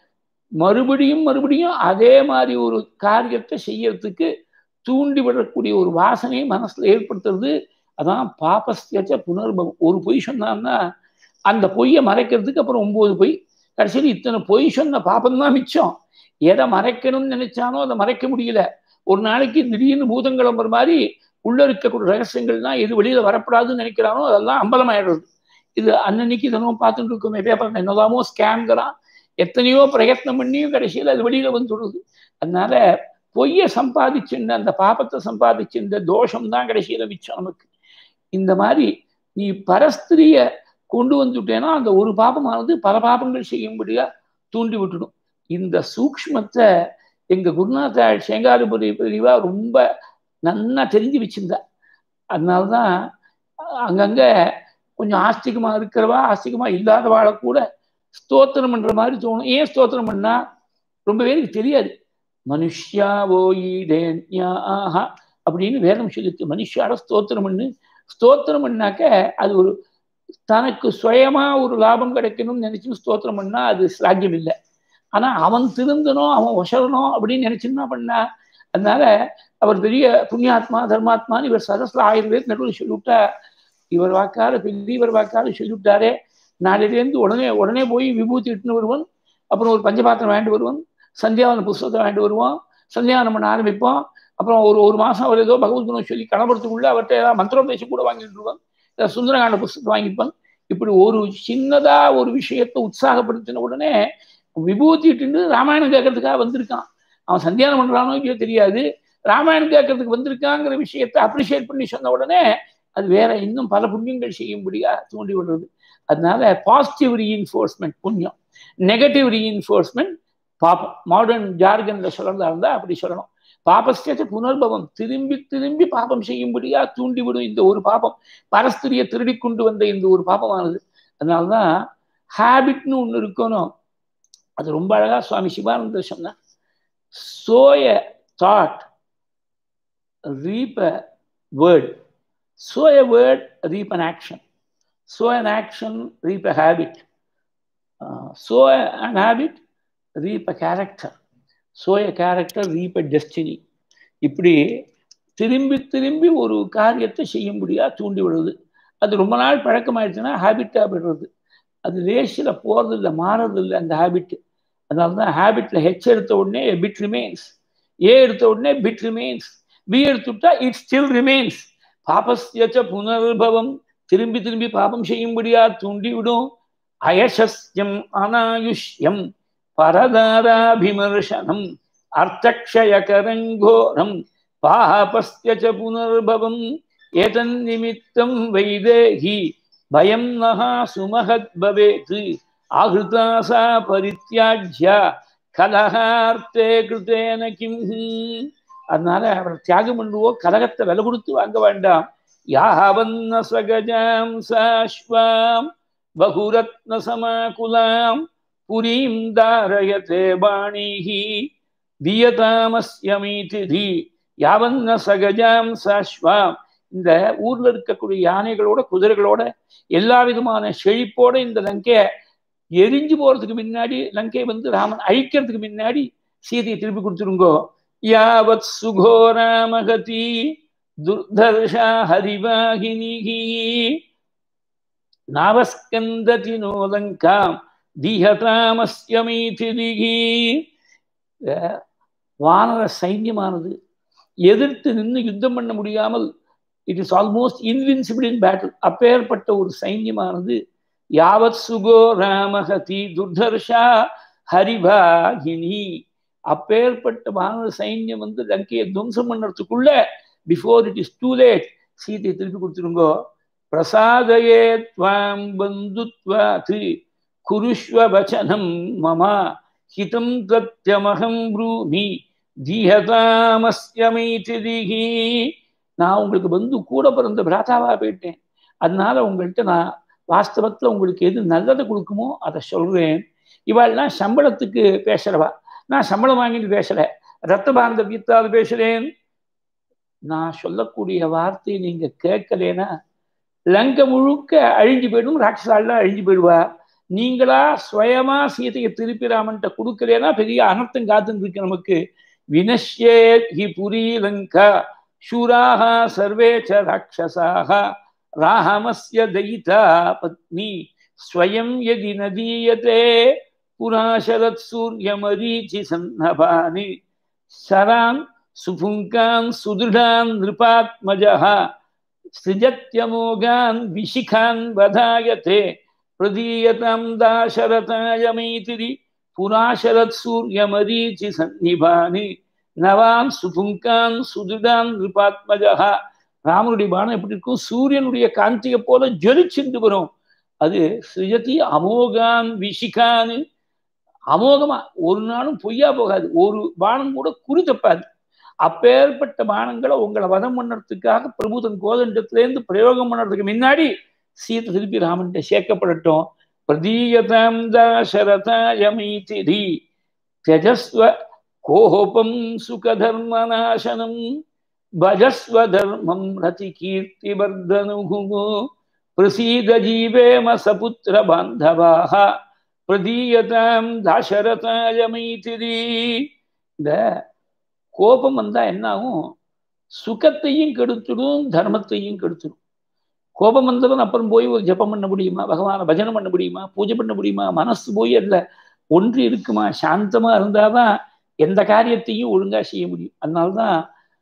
மறுபடியும் மறுபடியும் அதே மாதிரி ஒரு காரியத்தை செய்யறதுக்கு தூண்டி விடக்கூடிய ஒரு வாசனையை மனசுல ஏற்படுத்துறது. அதான் பாபஸ்தியச்ச புனர்பவம். ஒரு பொய் சொன்னான்னா அந்த பொய்யை மறைக்கிறதுக்கு அப்புறம் ஒன்பது பொய், கடைசியில் இத்தனை பொய் சொன்ன பாபம்தான் மிச்சம். எதை மறைக்கணும்னு நினைச்சானோ அதை மறைக்க முடியல. ஒரு நாளைக்கு திடீர்னு பூதங்கிழம்புற மாதிரி உள்ள இருக்கக்கூடிய ரகசியங்கள்லாம் எது வெளியில வரப்படாதுன்னு நினைக்கிறானோ அதெல்லாம் அம்பலமாயிடுறது. இது அன்னன்னைக்கு தினமும் பார்த்துட்டு இருக்கோமே, பேப்பர் என்னதாமோ ஸ்கேம்கிறான், எத்தனையோ பிரயத்னம் பண்ணியும் கடைசியில் அது வெளியில வந்துடுது. அதனால பொய்யை சம்பாதிச்சுன்னு அந்த பாபத்தை சம்பாதிச்சு இந்த தோஷம் தான் கடைசியில மிச்சம் நமக்கு. இந்த மாதிரி நீ பரஸ்திரிய கொண்டு வந்துட்டேன்னா அந்த ஒரு பாபமானது பல பாபங்கள் செய்யும்படியா தூண்டி விட்டுடும். இந்த சூக்ஷ்மத்தை எங்க குருநாத சேங்காரபுரி பிரிவா ரொம்ப நன்னா தெரிஞ்சு வச்சிருந்தா. அதனால்தான் அங்கங்க கொஞ்சம் ஆஸ்திகமா இருக்கிறவா ஆஸ்திகமா இல்லாதவாளை கூட ஸ்தோத்திரம் பண்ற மாதிரி தோணும். ஏன் ஸ்தோத்திரம் பண்ணா ரொம்ப பேருக்கு தெரியாது. மனுஷ்யாவோ ஈடேன்யாஹா அப்படின்னு வேதம் சொல்லிட்டு மனுஷாட ஸ்தோத்திரம் பண்ணு. ஸ்தோத்திரம் பண்ணாக்க அது ஒரு தனக்கு சுயமா ஒரு லாபம் கிடைக்கணும்னு நினைச்சு ஸ்தோத்திரம் பண்ணா அது சாத்தியம் இல்லை. ஆனா அவன் திருந்தணும், அவன் ஒசரணும் அப்படின்னு நினைச்சுன்னா பண்ணா. அதனால அவர் பெரிய புண்ணியாத்மா தர்மாத்மான்னு இவர் சதஸ்ல ஆயிரம் பேர் நடுவில் சொல்லிவிட்டா. இவர் வாக்காரு பெரியவர் வாக்காரு சொல்லிவிட்டாரே, நாளிலேருந்து உடனே உடனே போய் விபூதி இட்டுன்னு வருவான், அப்புறம் ஒரு பஞ்சபாத்திரம் வாங்கிட்டு வருவான், சந்தியாவன புஸ்தகத்தை வாங்கிட்டு வருவான், சந்தியாவனம் பண்ண ஆரம்பிப்போம். அப்புறம் ஒரு ஒரு மாசம் அவர் ஏதோ பகவத்குணம் சொல்லி கணபுரத்துக்குள்ள அவர்கிட்ட ஏதாவது மந்திரோபதேசம் கூட வாங்கிட்டு இருவான், சுந்தரகாண்ட புஸ்தகத்தை வாங்கிப்பான். இப்படி ஒரு சின்னதா ஒரு விஷயத்தை உற்சாகப்படுத்தின உடனே விபூத்திட்டு ராமாயணம் கேட்கறதுக்காக வந்திருக்கான். அவன் சந்தியானம் பண்றானோ இல்லையோ தெரியாது, ராமாயணம் கேட்கறதுக்கு வந்திருக்காங்கிற விஷயத்தை அப்ரிஷியேட் பண்ணி சொன்ன உடனே அது வேற இன்னும் பல புண்ணியங்கள் செய்யும்படியா தூண்டி விடுறது. அதனால பாசிட்டிவ் ரீஇன்ஃபோர்ஸ்மெண்ட் புண்ணியம், நெகட்டிவ் ரீஇன்ஃபோர்ஸ்மெண்ட் பாப்பம். மாடர்ன் ஜார்கன்ல சொல்றதா இருந்தா அப்படி சொல்லணும். பாபஸ்தியச்ச புனர்பவம், திரும்பி திரும்பி பாபம் செய்யும்படியா தூண்டிவிடும் இந்த ஒரு பாபம், பரஸ்திரியை திருடி கொண்டு வந்த இந்த ஒரு பாபமானது. அதனால்தான் ஹேபிட்னு ஒண்ணு இருக்கணும். அது ரொம்ப அழகா சுவாமி சிவானந்தர் சொன்னார். Sow a thought reap a word, sow a word, reap an action, sow an action, reap a habit, uh, sow an habit, reap a character, sow a character, reap a destiny. இப்படி திரும்பி திரும்பி ஒரு காரியத்தை செய்யும்படியா தூண்டி விடுறது. அது ரொம்ப நாள் பழக்கமாயிடுச்சுன்னா ஹேபிட்டா விடுறது. அது ரேஷில் போறது இல்லை, மாறது இல்லை அந்த ஹேபிட். அதனால தான் ஹேபிட்ல ஹெச் எடுத்த உடனே பிட் ரிமைன்ஸ், ஏ எடுத்த உடனே பிட் ரிமைன்ஸ், பி எடுத்துட்டா இட் ஸ்டில் ரிமைன்ஸ். பாபஸ்யச்ச புனர்பவம், திரும்பி திரும்பி பாபம் செய்யும்படியா தூண்டிவிடும். அயசஸ்யம் அநாயுஷ்யம் பரதாராபிமர்சனம் அர்த்தக்ஷயகரங்கோரம் பாபஸ்யச்ச புனர்பவம் ஏதன் நிமித்தம் வைதேகி பயம் நஹா சுமஹத் பவேத் ஆஹிருதாசா பரித்யாஜ்யா கலஹார்த்தே கிருதேன கிம். அதனால அவரை தியாகம் பண்ணுவோம், கலகத்தை விலை கொடுத்து வாங்க வேண்டாம். யாவன்ன சகஜாம் சாஸ்வாம் பகுரத்ன சமாகுலாம் புரீம் தாரயதே பாணிஹி தியதாமஸ்யமீதி. யாவன்ன சகஜாம் சாஸ்வாம், இந்த ஊர்ல இருக்கக்கூடிய யானைகளோட குதிரைகளோட எல்லா விதமான செழிப்போட இந்த லங்கையை எரிஞ்சு போறதுக்கு முன்னாடி, லங்கை வந்து ராமன் அழிக்கிறதுக்கு முன்னாடி சீதையை திருப்பி கொடுத்துருங்கோ. யாவத் சுகோராமகதி துர்தர்ஷா ஹரிவாகினிகி நாவஸ்கந்ததி நோலங்காம் தீஹதாமஸ்யமீதிகி. வானர சைன்யமானது எதிர்த்து நின்று யுத்தம் பண்ண முடியாமல் it is almost invincible in battle. அப்பேற்பட்ட ஒரு சைன்யமானது யாவத் சுகோ ராமஹதி துர்தர்ஷா ஹரிவாகினி, அப்பேற்பட்ட வானர சைன்யம் வந்து லங்கையை துவம்சம் பண்ணுறதுக்குள்ள before it is too late சீதையை திருப்பி கொடுத்துருங்கோ. பிரசாதயே த்வாம் பந்துத்வாத் குருஷ்வ வசனம் மமா ஹிதம் தத்யமஹம் ப்ரூமி தீஹதாமஸ்யமீதிகி. நான் உங்களுக்கு பந்து கூட பிறந்த பிராதாவா போயிட்டேன், அதனால உங்கள்கிட்ட நான் வாஸ்தவத்தில் உங்களுக்கு எது நல்லதை கொடுக்குமோ அதை சொல்றேன். இவாள்லாம் சம்பளத்துக்கு பேசுறவா, நான் சம்பளம் வாங்கிட்டு பேசல, ரத்த பாந்தவியத்தால் பேசுறேன். நான் சொல்லக்கூடிய வார்த்தையை நீங்க கேட்கலேன்னா லங்கை முழுக்க அழிஞ்சு போயிடும், ராட்சசாலாம் அழிஞ்சு போயிடுவா. நீங்களா சுயமா சீதையை திருப்பி ராமன்ட்ட கொடுக்கலேன்னா பெரிய அனர்த்தம் காத்துன்னு இருக்கு நமக்கு. வினஷ்யேத் ஹி புரி லங்கா சூராக சர்வே ச ராட்சசாக ராமஸ்ய தயிதா பத்னி ஸ்வயம் யதி நதீயதே புராசரத் சூர்யமரீச்சி சன்னபானி சரான் சுபுங்கான் சுதுடான் நிருபாத்மஜஹ சிஜத்யமோகான் விஷிகான் வதாயதே பிரதீயதாம் தாசரதாய மைதிரி புராசரத் சூர்யமரீச்சி சன்னிபானி நவான் சுபுங்கான் சுதுடான் நிருபாத்மஜஹ. ராமனுடைய பானம் எப்படி இருக்கும்? சூரியனுடைய காந்தியை போல ஜொலிச்சுண்டு வரும். அது சிஜதி அமோகான் விஷிகான், அமோகமா ஒரு நாளும் பொய்யா போகாது, ஒரு பானம் கூட குறி தப்பாது. அப்பேற்பட்ட பானங்களை உங்களை வதம் பண்ணுறதுக்காக பிரபுதன் கோதண்டத்திலேருந்து பிரயோகம் பண்ணுறதுக்கு முன்னாடி சீதை திருப்பி ராமன்கிட்ட சேர்க்கப்படட்டும். பிரதீயதாம் தாசரதாய மைதிரி த்யஜஸ்வ கோபம் சுகதர்மநாசனம் பஜஸ்வ தர்மம் ரதி கீர்த்தி வர்தனுகு பிரசீத ஜீவேம சபுத்திர பாந்தவாஹ பிரதீயதாம் தாசரதாய மைதிரி. இந்த கோபம் வந்தா என்ன ஆகும்? சுகத்தையும் கெடுத்துடும், தர்மத்தையும் கெடுத்துடும். கோபம் வந்தவன் அப்புறம் போய் ஒரு ஜபம் பண்ண முடியுமா? பகவானை பஜனை பண்ண முடியுமா? பூஜை பண்ண முடியுமா? மனசு போய் அதில் ஒன்று இருக்குமா? சாந்தமா இருந்தாதான் எந்த காரியத்தையும் ஒழுங்கா செய்ய முடியும். அதனால்தான்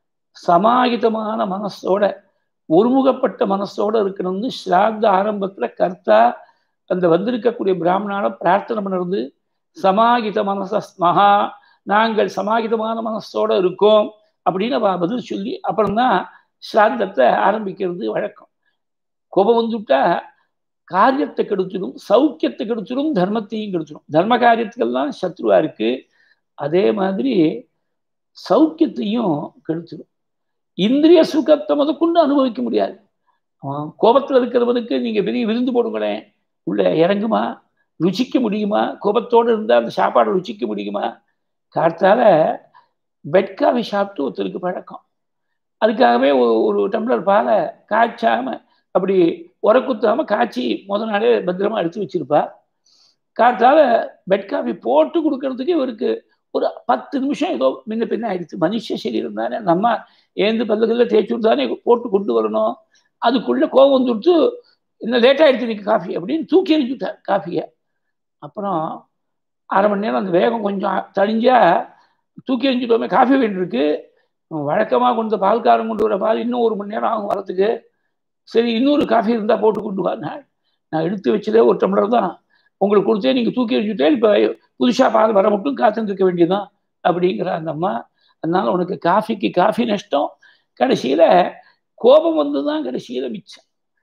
சமாகிதமான மனசோட ஒருமுகப்பட்ட மனசோட இருக்கணும்னு ஸ்ராத்த ஆரம்பத்துல கர்த்தா அந்த வந்திருக்கக்கூடிய பிராமணால பிரார்த்தனை பண்ணுறது. சமாகித மனச மகா, நாங்கள் சமாகிதமான மனசோட இருக்கோம் அப்படின்னு பதில் சொல்லி அப்புறம்தான் ஸ்ராத்தத்தை ஆரம்பிக்கிறது வழக்கம். கோபம் வந்துவிட்டா காரியத்தை கெடுத்துடும், சௌக்கியத்தை கெடுத்துடும், தர்மத்தையும் கெடுத்துடும். தர்ம காரியத்துக்கெல்லாம் சத்ருவா இருக்கு, அதே மாதிரி சௌக்கியத்தையும் கெடுத்துடும். இந்திரிய சுகத்தை முதற்கொண்டு அனுபவிக்க முடியாது. கோபத்தில் இருக்கிறவனுக்கு நீங்க பெரிய விருந்து போடுங்களேன், உள்ள இறங்குமா? ருச்சிக்க முடியுமா? கோபத்தோடு இருந்தால் அந்த சாப்பாடை ருச்சிக்க முடியுமா? கார்த்தால பெட் காஃபி சாப்பிட்டு ஒருத்தருக்கு பழக்கம். அதுக்காகவே ஒரு டம்ளர் பாலை காய்ச்சாம அப்படி உரக்குத்தாம காய்ச்சி முத நாளே பத்திரமா எடுத்து வச்சிருப்பா. கார்த்தால பெட் காஃபி போட்டு கொடுக்கறதுக்கு இவருக்கு ஒரு பத்து நிமிஷம் ஏதோ முன்ன பின்ன ஆயிடுச்சு. மனுஷ சரீரம் தானே, நம்ம ஏந்து பல்லுகள்ல தேய்ச்சி தானே போட்டு கொண்டு வரணும். அதுக்குள்ள கோபம் வந்துடுத்து, இன்னும் லேட் ஆயிடுச்சு இன்னைக்கு காஃபி அப்படின்னு தூக்கி எறிஞ்சுட்டார் காஃபியை. அப்புறம் அரை மணி நேரம் அந்த வேகம் கொஞ்சம் தழிஞ்சா தூக்கி எறிஞ்சிட்டோமே, காஃபி வேண்டியிருக்கு, வழக்கமாக கொண்டு பால்காரம் கொண்டு வர பால் இன்னும் ஒரு மணி நேரம் ஆகும் வரத்துக்கு, சரி இன்னொரு காஃபி இருந்தால் போட்டு கொண்டு வா. நான் எடுத்து வச்சதே ஒரு டம்ளர் தான், உங்களுக்கு கொடுத்தே நீங்கள் தூக்கி எறிஞ்சுட்டே, இப்போ புதுசாக பால் வர மட்டும் காத்துட்டு இருக்க வேண்டியதுதான் அப்படிங்கிற அந்த அம்மா. அதனால உனக்கு காஃபிக்கு காஃபி நஷ்டம், கடைசியில் கோபம் வந்து தான் கடைசியில் மிச்சம்.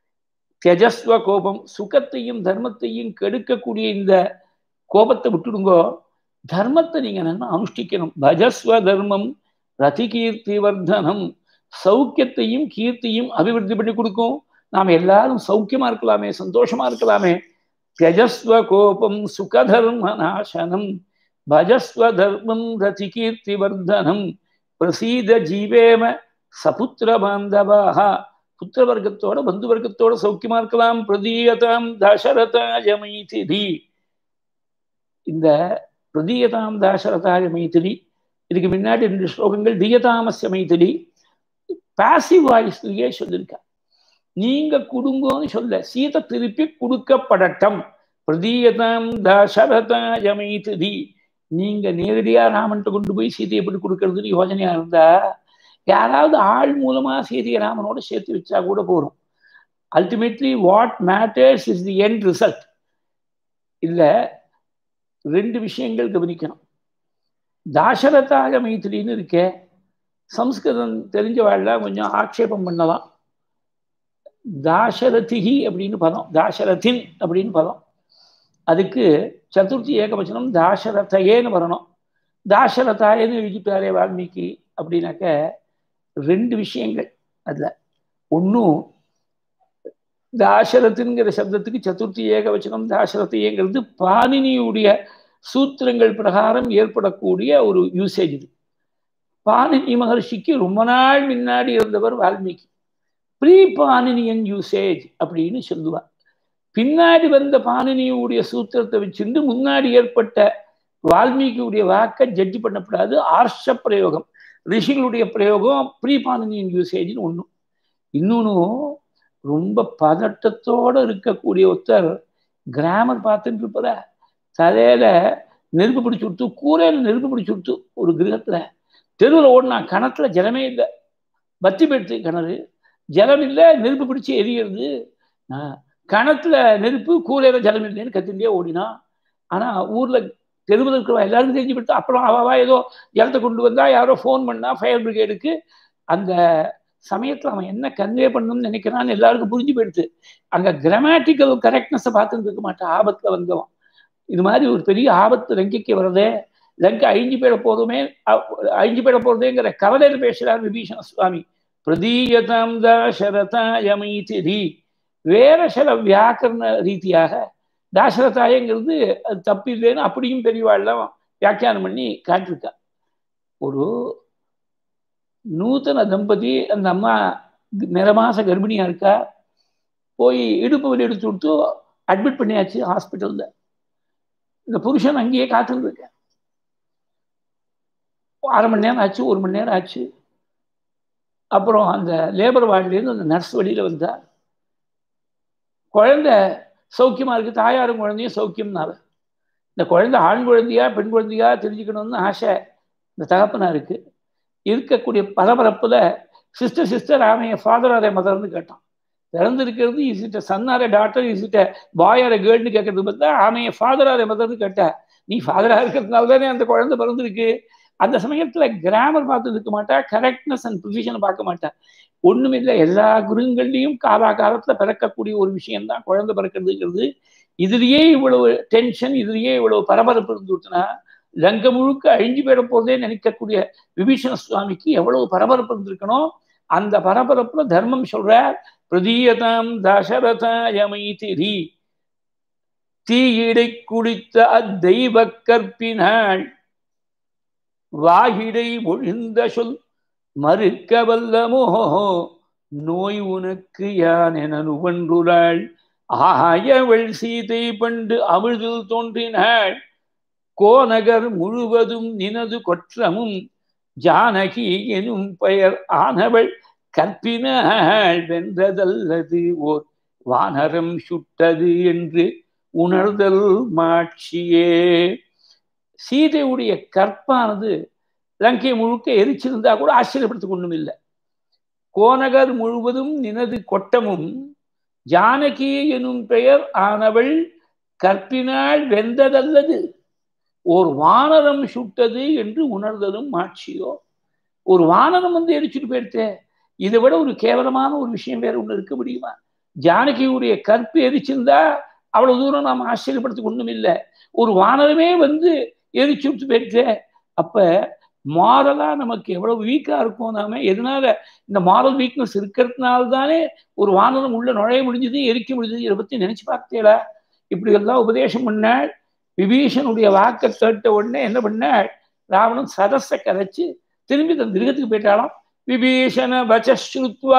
தெஜஸ்வ கோபம், சுகத்தையும் தர்மத்தையும் கெடுக்கக்கூடிய இந்த கோபத்தை விட்டுடுங்கோ, தர்மத்தை நீங்க நல்லா அனுஷ்டிக்கணும். பஜஸ்வ தர்மம் ரதி கீர்த்தி வர்தனம், சௌக்கியத்தையும் கீர்த்தியும் அபிவிருத்தி பண்ணி கொடுக்கும். நாம் எல்லாரும் சௌக்கியமா இருக்கலாமே, சந்தோஷமா இருக்கலாமே. தெஜஸ்வ கோபம் சுகதர்ம நாசனம் பஜஸ்வ தர்மம் ரதி கீர்த்தி வர்தனம் பிரசீத ஜீவேம சபுத்திர பாந்தவாக, புத்திர வர்க்கத்தோட பந்து வர்க்கத்தோட சௌக்கியமா இருக்கலாம். பிரதீயதாம் தசரதாய மைதிரி. இந்த பிரதீயதாம் தாசரதாய மைதிரி, இதுக்கு முன்னாடி ரெண்டு ஸ்லோகங்கள் தீயதாமஸ்ய மைதிரி பாசிவ் வாய்ஸ்லயே சொல்லியிருக்கா. நீங்க கொடுங்கன்னு சொல்ல, சீதை திருப்பி கொடுக்கப்படட்டும். பிரதீயதாம் தாசரதாய மைதிரி. நீங்க நேரடியா ராமன்ட்டு கொண்டு போய் சீதையை எப்படி கொடுக்கறதுன்னு யோசனையா இருந்தா, யாராவது ஆள் மூலமா சீதையை ராமனோட சேர்த்து வச்சா கூட போறோம். Ultimately what matters is the end result. இல்ல ரெண்டு விஷயங்கள் கவனிக்கணும். தாசரதாய மைத்திரின்னு இருக்கே, சம்ஸ்கிருதம் தெரிஞ்சவாழ்லாம் கொஞ்சம் ஆட்சேபம் பண்ணலாம். தாசரதிகி அப்படின்னு பதம், தாசரதின் அப்படின்னு பதம், அதுக்கு சதுர்த்தி ஏகவச்சனம் தாசரதையேன்னு வரணும். தாசரதாயன்னு எழுதிட்டாரே வால்மீகி அப்படின்னாக்க ரெண்டு விஷயங்கள் அதுல. ஒன்றும் தாசரத்துங்கிற சப்தத்துக்கு சதுர்த்தி ஏகவச்சனம் தாசரத்தையேங்கிறது பாணினியுடைய சூத்திரங்கள் பிரகாரம் ஏற்படக்கூடிய ஒரு யூசேஜ் இது. பாணினி மகர்ஷிக்கு ரொம்ப நாள் முன்னாடி இருந்தவர் வால்மீகி. ப்ரீ பாணினியன் யூசேஜ் அப்படின்னு சொல்லுவார். பின்னாடி வந்த பாணினியுடைய சூத்திரத்தை வச்சிருந்து முன்னாடி ஏற்பட்ட வால்மீகியுடைய வாக்கை ஜட்ஜ் பண்ணப்படாது. ஆர்ஷ பிரயோகம், ரிஷிகளுடைய பிரயோகம் ப்ரீ பாணினியன் யூசேஜ்னு ஒன்றும். இன்னொன்னும் ரொம்ப பதட்டத்தோடு இருக்கக்கூடிய ஒருத்தர் கிராமர் பார்த்துட்டு இருப்பத தலையில நெருப்பு பிடிச்சி விட்டு, கூரையில நெருப்பு பிடிச்சி விட்டு, ஒரு கிரகத்துல தெருவில் ஓடினா கிணத்துல ஜலமே இல்லை, பத்தி போயிடுத்து கிணறு, ஜலம் இல்லை, நெருப்பு பிடிச்சி எரிகிறது. கிணத்துல நெருப்பு, கூரையில ஜலம் இல்லைன்னு கத்திண்டே ஓடினா. ஆனா ஊர்ல தெருவில் இருக்கிறவா எல்லாருக்கும் தெரிஞ்சு போயிட்டு. அப்புறம் அவவா ஏதோ ஜலத்தை கொண்டு வந்தா, யாரோ ஃபோன் பண்ணா ஃபயர் பிரிகேடுக்கு. அந்த சமயத்துல அவன் என்ன கன்வே பண்ணணும்னு நினைக்கிறான்னு எல்லாருக்கும் புரிஞ்சு போயிடுது. அங்க கிராமட்டிக்கல் கரெக்ட்னஸை பார்த்துட்டு இருக்க மாட்டான் ஆபத்துல வந்தவன். இது மாதிரி ஒரு பெரிய ஆபத்து லங்கைக்கு வருதே, லங்கை அழிஞ்சு போயிட போதுமே, அழிஞ்சு போயிட போறதேங்கிற கவலையில் பேசுறார் விபீஷண சுவாமி. பிரதீயதாம் தாசரதாயமைதி. வேற சில வியாக்கரண ரீதியாக தாசரதாயங்கிறது அது தப்பு இல்லைன்னு அப்படியும் பெரியவாள்லாம் வியாக்கியானம் பண்ணி காட்டிருக்கா. ஒரு நூத்தன தம்பதி, அந்த அம்மா நிறமாச கர்ப்பிணியா இருக்கா, போய் இடுப்பு வலி எடுத்து கொடுத்து அட்மிட் பண்ணியாச்சு ஹாஸ்பிட்டல்ல. இந்த புருஷன் அங்கேயே காத்துட்டு இருக்க. அரை மணி நேரம் ஆச்சு, ஒரு மணி நேரம் ஆச்சு. அப்புறம் அந்த லேபர் வார்டுலேருந்து அந்த நர்ஸ் வெளியில வந்தா. குழந்தை சௌக்கியமா இருக்கு, தாயாரும் குழந்தையும் சௌக்கியம்னால. இந்த குழந்தை ஆண் குழந்தையா பெண் குழந்தையா தெரிஞ்சுக்கணும்னு ஆசை இந்த தகப்பனா இருக்கு. இருக்கக்கூடிய பரபரப்புல சிஸ்டர் சிஸ்டர் ஆமைய ஃபாதர் ஆர் ஏ மதர்னு கேட்டான். பிறந்திருக்கிறது is it son or a daughter, is it boy or a கேர்ள்னு கேட்கறது பார்த்தா ஆமைய ஃபாதர் ஆர் ஏ மதர்னு கேட்டா. நீ ஃபாதரா இருக்கிறதுனால தானே அந்த குழந்தை பிறந்திருக்கு. அந்த சமயத்துல கிராமர் பார்த்து இருக்க மாட்டா, கரெக்ட்னஸ் அண்ட் ப்ரிசிஷனை பார்க்க மாட்டா. ஒண்ணும் இல்லை, எல்லா குருங்கள்லையும் காலா காலத்துல பிறக்கக்கூடிய ஒரு விஷயம்தான் குழந்தை பிறக்கிறதுங்கிறது. இதுலயே இவ்வளவு டென்ஷன், இதுலயே இவ்வளவு பரபரப்பு இருந்துட்டுனா லங்கை முழுக்க அழிஞ்சு போயிட போதே நினைக்கக்கூடிய விபீஷண சுவாமிக்கு எவ்வளவு பரபரப்பு இருந்திருக்கணும். அந்த பரபரப்புல தர்மம் சொல்றார். பிரதீயதாம் தசரதாயமைதி. தீயிடை குடித்த அத்தெய்வ கற்பினாள் வாகிடை ஒழிந்த சொல் மறுக்க வல்லமோ நோய் உனக்கு யான் என நுவன்றுளாள் ஆயவள் சீதை பண்டு அமிழ்தில் தோன்றினாள் கோநகர் முழுவதும் நினது கொற்றமும் ஜானகி எனும் பெயர் ஆனவள் கற்பினாள் வென்றதல்லது ஓர் வானரம் சுட்டது என்று உணர்தல் மாட்சியே. சீதையுடைய கற்பானது லங்கை முழுக்க எரிச்சிருந்தா கூட ஆச்சரியப்படுத்திக் ஒண்ணும் இல்லை. கோநகர் முழுவதும் நினது கொட்டமும் ஜானகி எனும் பெயர் ஆனவள் கற்பினாள் வென்றதல்லது ஒரு வானரம் சுட்டது என்று உணர்தலும் மாட்சியோ. ஒரு வானரம் வந்து எரிச்சுட்டு போயிடுத்தே, இதை விட ஒரு கேவலமான ஒரு விஷயம் வேற ஒண்ணு இருக்க முடியுமா? ஜானகியுடைய கற்பு எரிச்சிருந்தா அவ்வளவு தூரம் நாம் ஆச்சரியப்படுத்திக் ஒண்ணும் இல்லை. ஒரு வானரமே வந்து எரிச்சு விட்டு போயிடுச்சே. அப்ப மாரலா நமக்கு எவ்வளவு வீக்கா இருக்கும். நாம எதனால இந்த மாரல் வீக்னஸ் இருக்கிறதுனால தானே ஒரு வானரம் உள்ள நுழைய முடிஞ்சது, எரிக்க முடிஞ்சது. இதை பத்தி நினைச்சு பார்த்தேடா. இப்படி எல்லாம் உபதேசம் பண்ணாள். விபீஷனுடைய வாக்க கேட்ட உடனே என்ன பண்ணாள்? ராவணன் சதஸை கரைச்சு திரும்பி தன் கிரகத்துக்கு போயிட்டாலாம். விபீஷண வச்ச்ருத்வா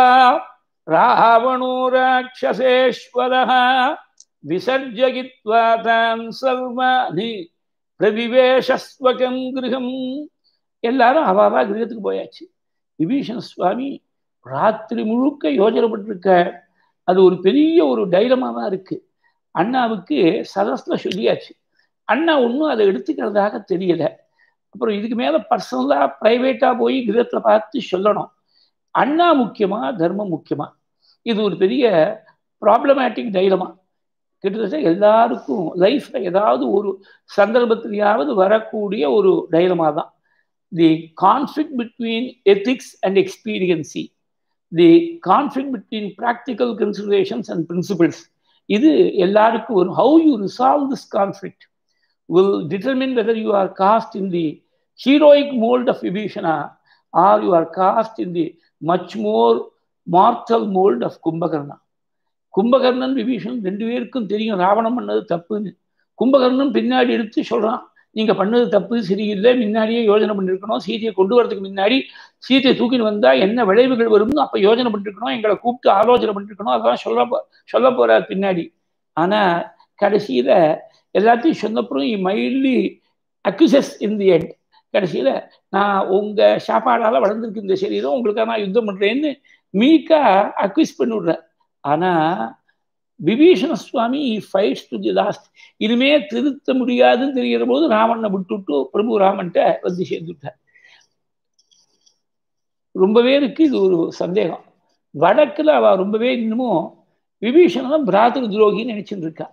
ராவணோ ராட்சசேஸ்வரஹ விசர்ஜயித்வா தாம் சர்வாணி பிரவிவேஷஸ்வகம் கிரகம். எல்லாரும் அவாவா கிரகத்துக்கு போயாச்சு. விபீஷண சுவாமி ராத்திரி முழுக்க யோஜனைப்பட்டிருக்க. அது ஒரு பெரிய ஒரு டைலமாவா இருக்கு. அண்ணாவுக்கு சதஸ்ல சொல்லியாச்சு. அண்ணா ஒன்றும் அதை எடுத்துக்கிறதாக தெரியல. அப்புறம் இதுக்கு மேல பர்சனலா பிரைவேட்டா போய் கிரகத்துல பார்த்து சொல்லணும். அண்ணா முக்கியமா தர்மம் முக்கியமா? இது ஒரு பெரிய ப்ராப்ளமேட்டிக் டைலமா. கிட்டத்தட்ட எல்லாருக்கும் லைஃப்ல ஏதாவது ஒரு சந்தர்ப்பத்திலேயாவது வரக்கூடிய ஒரு டைலமா தான். The conflict between ethics and expediency, the conflict between practical considerations and principles. இது எல்லாருக்கும் ஒரு how you resolve this conflict will determine whether you are cast in the heroic mold of Vibhishana or you are cast in the much more mortal mold of Kumbhakarna. Kumbhakarnan Vibhishan ரெண்டு பேருக்கும் தெரியும் ராவணம் பண்ணது தப்புன்னு. கும்பகர்ணன் பின்னாடி எடுத்து சொல்றான், நீங்க பண்ணது தப்பு, சரியில்லை, முன்னாடியே யோஜனை பண்ணிருக்கணும், சீதையை கொண்டு வரதுக்கு முன்னாடி சீதையை தூக்கின்னு வந்தா என்ன விளைவுகள் வரும்னு அப்ப யோஜனை பண்ணிருக்கணும், எங்களை கூப்பிட்டு ஆலோசனை பண்ணிருக்கணும், அதெல்லாம் சொல்ல சொல்ல போறார் பின்னாடி. ஆனா கடைசியில எல்லாத்தையும் சொன்னப்புறம் mildly accuses in the end. கடைசியில நான் உங்க சாப்பாடால வளர்ந்துருக்கு இந்த சரீரம், உங்களுக்காக நான் யுத்தம் பண்றேன்னு மீக்கா அக்யூஸ் பண்ணி விடுற. ஆனா Vibhishana Swami fights to the last. இனிமே திருத்த முடியாதுன்னு தெரிகிற போது ராவணனை விட்டுவிட்டு பிரபு ராமன்ட்ட வந்து சேர்ந்துட்டார். ரொம்ப பேருக்கு இது ஒரு சந்தேகம். வடக்குல அவ ரொம்பவே இன்னமும் விபீஷணன் பிராத்திரு துரோகின்னு நினைச்சுட்டு இருக்கா.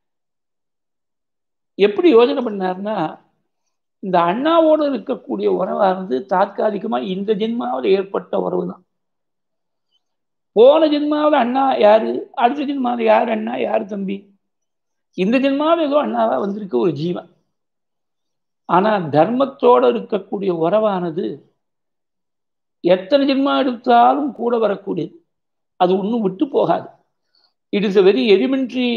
எப்படி யோஜனை பண்ணார்னா, இந்த அண்ணாவோடு இருக்கக்கூடிய உறவானது தாத்காலிகமா இந்த ஜென்மாவில் ஏற்பட்ட உறவு தான். போன ஜென்மாவில் அண்ணா யாரு, அடுத்த ஜென்மாவில் யாரு அண்ணா யாரு தம்பி, இந்த ஜென்மாவில் ஏதோ அண்ணாவா வந்திருக்க ஒரு ஜீவன். ஆனா தர்மத்தோடு இருக்கக்கூடிய உறவானது எத்தனை ஜென்மா எடுத்தாலும் கூட வரக்கூடியது, அது ஒன்றும் விட்டு போகாது. It is a very elementary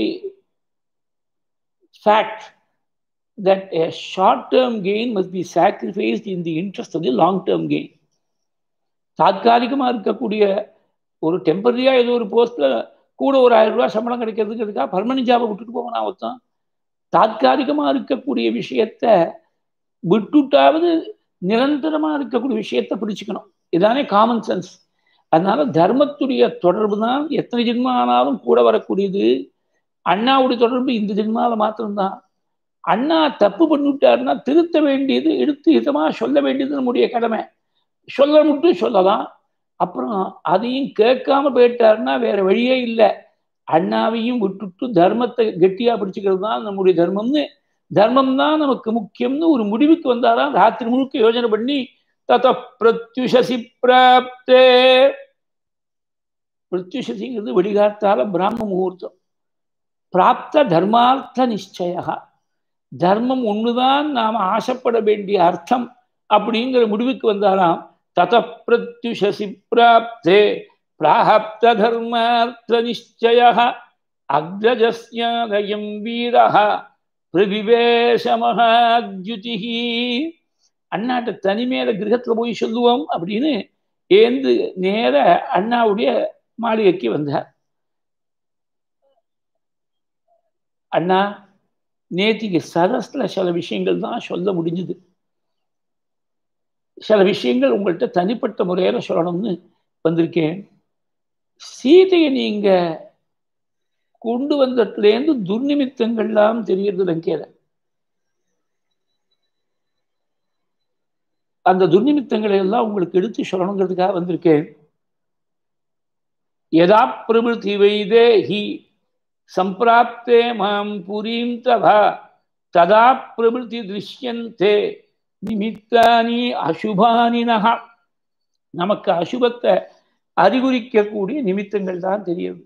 fact that a short-term gain must be sacrificed in the interest of the long-term gain. தாத்காலிகமாக இருக்கக்கூடிய ஒரு டெம்பரரியா ஏதோ ஒரு போஸ்ட்ல கூட ஒரு ஆயிரம் ரூபாய் சம்பளம் கிடைக்கிறதுக்காக பர்மனன்ட் ஜாபை விட்டுட்டு போவானா ஒருத்தன். தாத்காலிகமாக இருக்கக்கூடிய விஷயத்த விட்டுட்டாவது நிரந்தரமா இருக்கக்கூடிய விஷயத்த பிடிச்சுக்கணும். இதானே காமன் சென்ஸ். அதனால தர்மத்துடைய தொடர்பு தான் எத்தனை ஜென்மா ஆனாலும் கூட வரக்கூடியது. அண்ணாவுடைய தொடர்பு இந்த ஜென்மாவில் மாத்திரம்தான். அண்ணா தப்பு பண்ணிவிட்டாருன்னா திருத்த வேண்டியது, எடுத்து இதமா சொல்ல வேண்டியது நம்முடைய கடமை. சொல்ல மட்டும் சொல்லலாம். அப்புறம் அதையும் கேட்காம போயிட்டாருன்னா வேற வழியே இல்லை. அண்ணாவையும் விட்டுட்டு தர்மத்தை கெட்டியா பிடிச்சுக்கிறது தான் நம்முடைய தர்மம்னு, தர்மம் தான் நமக்கு முக்கியம்னு ஒரு முடிவுக்கு வந்தாதான் ராத்திரி முழுக்க யோஜனை பண்ணி தத பிரத்யுஷசி பிராப்தே. பிரத்யுஷசிங்கிறது வெடிகாத்தால பிராம முகூர்த்தம். பிராப்த தர்மார்த்த நிச்சய. தர்மம் ஒண்ணுதான் நாம் ஆசைப்பட வேண்டிய அர்த்தம் அப்படிங்கிற முடிவுக்கு வந்தாராம். தத பிரத்யுஷசி பிராப்தே பிராப்த தர்மார்த்த நிச்சய அக்ரஜஸ்யாதயம் வீரஹ பிரவிவேஷ மகாத்யுதிஹி. அண்ணாட்ட தனிமேல கிரகத்துல போய் சொல்லுவோம் அப்படின்னு ஏந்து நேர அண்ணாவுடைய மாளிகைக்கு வந்தார். அண்ணா, நேத்திக்கு சரஸ்ல சில விஷயங்கள் தான் சொல்ல முடிஞ்சுது, சில விஷயங்கள் உங்கள்கிட்ட தனிப்பட்ட முறையில சொல்லணும்னு வந்திருக்கேன். சீதையை நீங்க கொண்டு வந்ததுலேருந்து துர்நிமித்தங்கள்லாம் தெரிகிறது லங்கையில. அந்த துர்நிமித்தங்களை எல்லாம் உங்களுக்கு எடுத்து சொல்லணுங்கிறதுக்காக வந்திருக்கேன். யதா பிரபுதி வைதேஹி சம்பிராப்தே மாம் புரீம் தவா ததா பிரபுதி திருஷ்யந்தே நிமித்தானி அசுபானினஹ. நமக்கு அசுபத்தை அறிகுறிக்கக்கூடிய நிமித்தங்கள் தான் தெரியுது.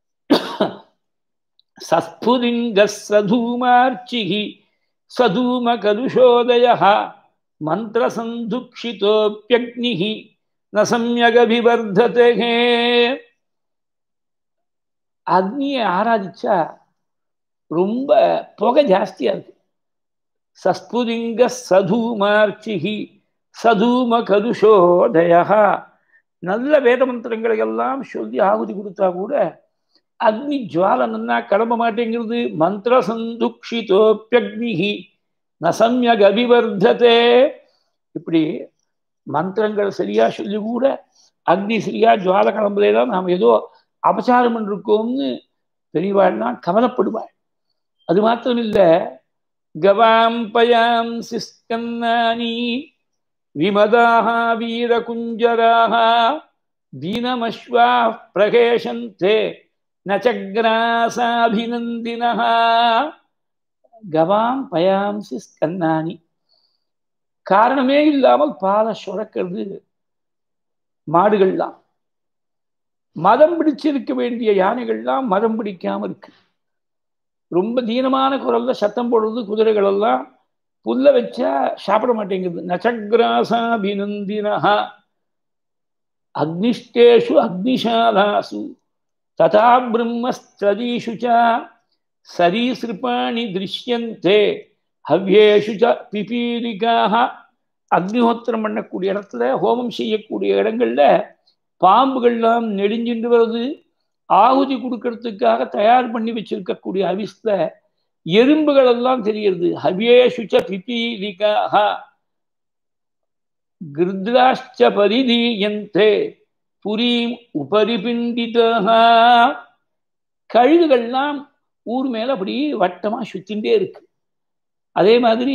சஸ்புலிங்க சதூமார்ச்சிஹி சதூம கலுஷோதயஹ மந்திர சந்துக்ஷிதோப்யக்னிஹி ந சம்யகபிவர்ததே. அக்னியை ஆராதிச்சா ரொம்ப புகை ஜாஸ்தியா இருக்கு. சஸ்புலிங்க சதூமார்ச்சிஹி சதூம கலுஷோதயஹ. நல்ல வேத மந்திரங்களை எல்லாம் சொல்லி ஆகுதி கொடுத்தா கூட அக்னி ஜுவால நன்னா கிளம்ப மாட்டேங்கிறது. மந்திர சந்துக்ஷிதோப்யக்னிஹி ந சம்யக் அபிவர்ததே. இப்படி மந்திரங்கள் சரியா சொல்லி கூட அக்னி சரியா ஜுவால கிளம்புலேதான் நாம் ஏதோ அபசாரம் பண்ணிருக்கோம்னு பெரியவாள்னா கவலைப்படுவாள். அது மாத்திரம் இல்ல, கவாம் பயாம் சிஸ்கன்னானி விமதாக வீரகுஞ்சராக தீனமஸ்வா பிரகேஷந்தே நச்சக்ராசாபிநந்தினஹ. கவாம் பயாம்சி ஸ்கன்னானி. காரணமே இல்லாமல் பாலை சுரக்கிறது மாடுகள்லாம். மதம் பிடிச்சிருக்க வேண்டிய யானைகள்லாம் மதம் பிடிக்காம இருக்கு. ரொம்ப தீனமான குரல்ல சத்தம் போடுறது குதிரைகள் எல்லாம் புல்ல வச்சா சாப்பிட மாட்டேங்குது. நச்சக்ராசாபிநந்தினஹ அக்னிஷ்டேஷு அக்னிஷாலாசு ததா பிரம்மஸ்ததீஷு ச சரீசிருப்பாணி திருஷ்யந்தே ஹவ்யேஷு ச பிபீலிகாக. அக்னிஹோத்திரம் பண்ணக்கூடிய இடத்துல, ஹோமம் செய்யக்கூடிய இடங்கள்ல பாம்புகள்லாம் நெடுஞ்சின்று வருது. ஆகுதி கொடுக்கறதுக்காக தயார் பண்ணி வச்சிருக்கக்கூடிய அவிஸ்ல எறும்புகள் எல்லாம் தெரிகிறது. ஹவ்யேஷு ச பிபீலிகாக கிருத்ராஷ்ச பரிதீயந்தே புரீம் உபரிபிண்டிதாக. கழுகுகள்லாம் ஊர் மேல அப்படி வட்டமா சுத்தின்றே இருக்கு. அதே மாதிரி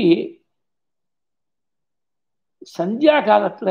சந்தியா காலத்துல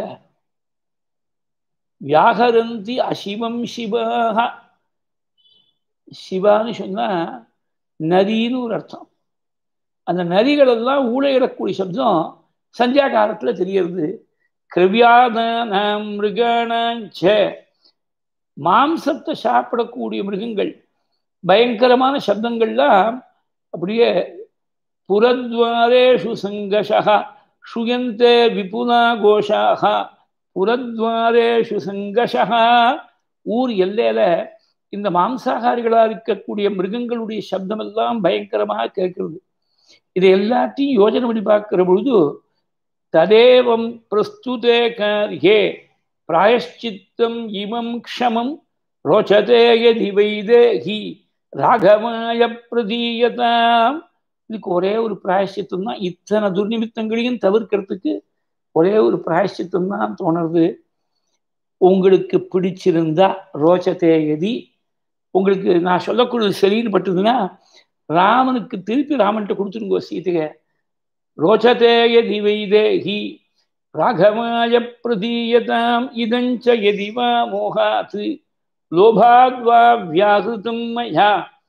வியாகரந்தி அசிவம் சிவாக. சிவான்னு சொன்னா நதின்னு ஒரு அர்த்தம். அந்த நதிகள் எல்லாம் ஊழையிடக்கூடிய சப்தம் சந்தியா காலத்துல தெரிகிறது. கிரவியாதானாம் மிருகாணாஞ்ச, மாம்சத்தை சாப்பிடக்கூடிய மிருகங்கள் பயங்கரமான சப்தங்கள்லாம் அப்படியே புரத்வாரேஷு சங்கஷः ஷுயந்தே விபுலா கோஷாக. புரத்வாரேஷு சங்கஷः, ஊர் எல்லையில இந்த மாம்சாகாரிகளாக இருக்கக்கூடிய மிருகங்களுடைய சப்தம் எல்லாம் பயங்கரமாக கேட்கிறது. இதை எல்லாத்தையும் யோஜனை பண்ணி பார்க்கிற பொழுது ததேவம் பிரஸ்துதே கார்யே பிராயஷ்சித்தம் இமம் க்ஷமம் ரோச்சதே யதி வைதேஹி ராகவாய பிரதீயதாம். இதுக்கு ஒரே ஒரு பிராயஷ்சித்தம் தான். இத்தனை துர்நிமித்தங்களையும் தவிர்க்கிறதுக்கு ஒரே ஒரு பிராயஷ்சித்தம் தான் தோணுறது. உங்களுக்கு பிடிச்சிருந்தா ரோச்சதே யதி, உங்களுக்கு நான் சொல்லக்கூடியது சரின்னு பட்டுதுன்னா ராமனுக்கு திருப்பி ராமன்கிட்ட கொடுத்துருங்கோ சீதையை. ரோச்சதே யதி வைதேஹி ராகவாய பிரதீயதாம் இதஞ்ச யதி வா மோகாத் லோபாத்வா வியாஹிருதம் மயா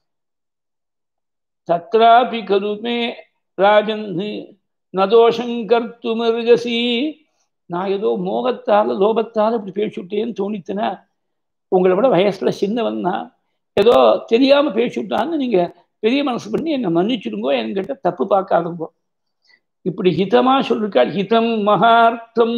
தத்ராபி கருமே ராஜன் நதோஷம் கர்த்துமர்கசி. நான் ஏதோ மோகத்தால லோபத்தால இப்படி பேசிவிட்டேன்னு தோணித்தனா, உங்களை விட வயசுல சின்னவன் தான், ஏதோ தெரியாம பேசிவிட்டான்னு நீங்க பெரிய மனசு பண்ணி என்னை மன்னிச்சுடுங்கோ, என்கிட்ட தப்பு பார்க்காதுங்கோ. இப்படி ஹிதமா சொல்லிருக்காள். ஹிதம் மகார்த்தம்,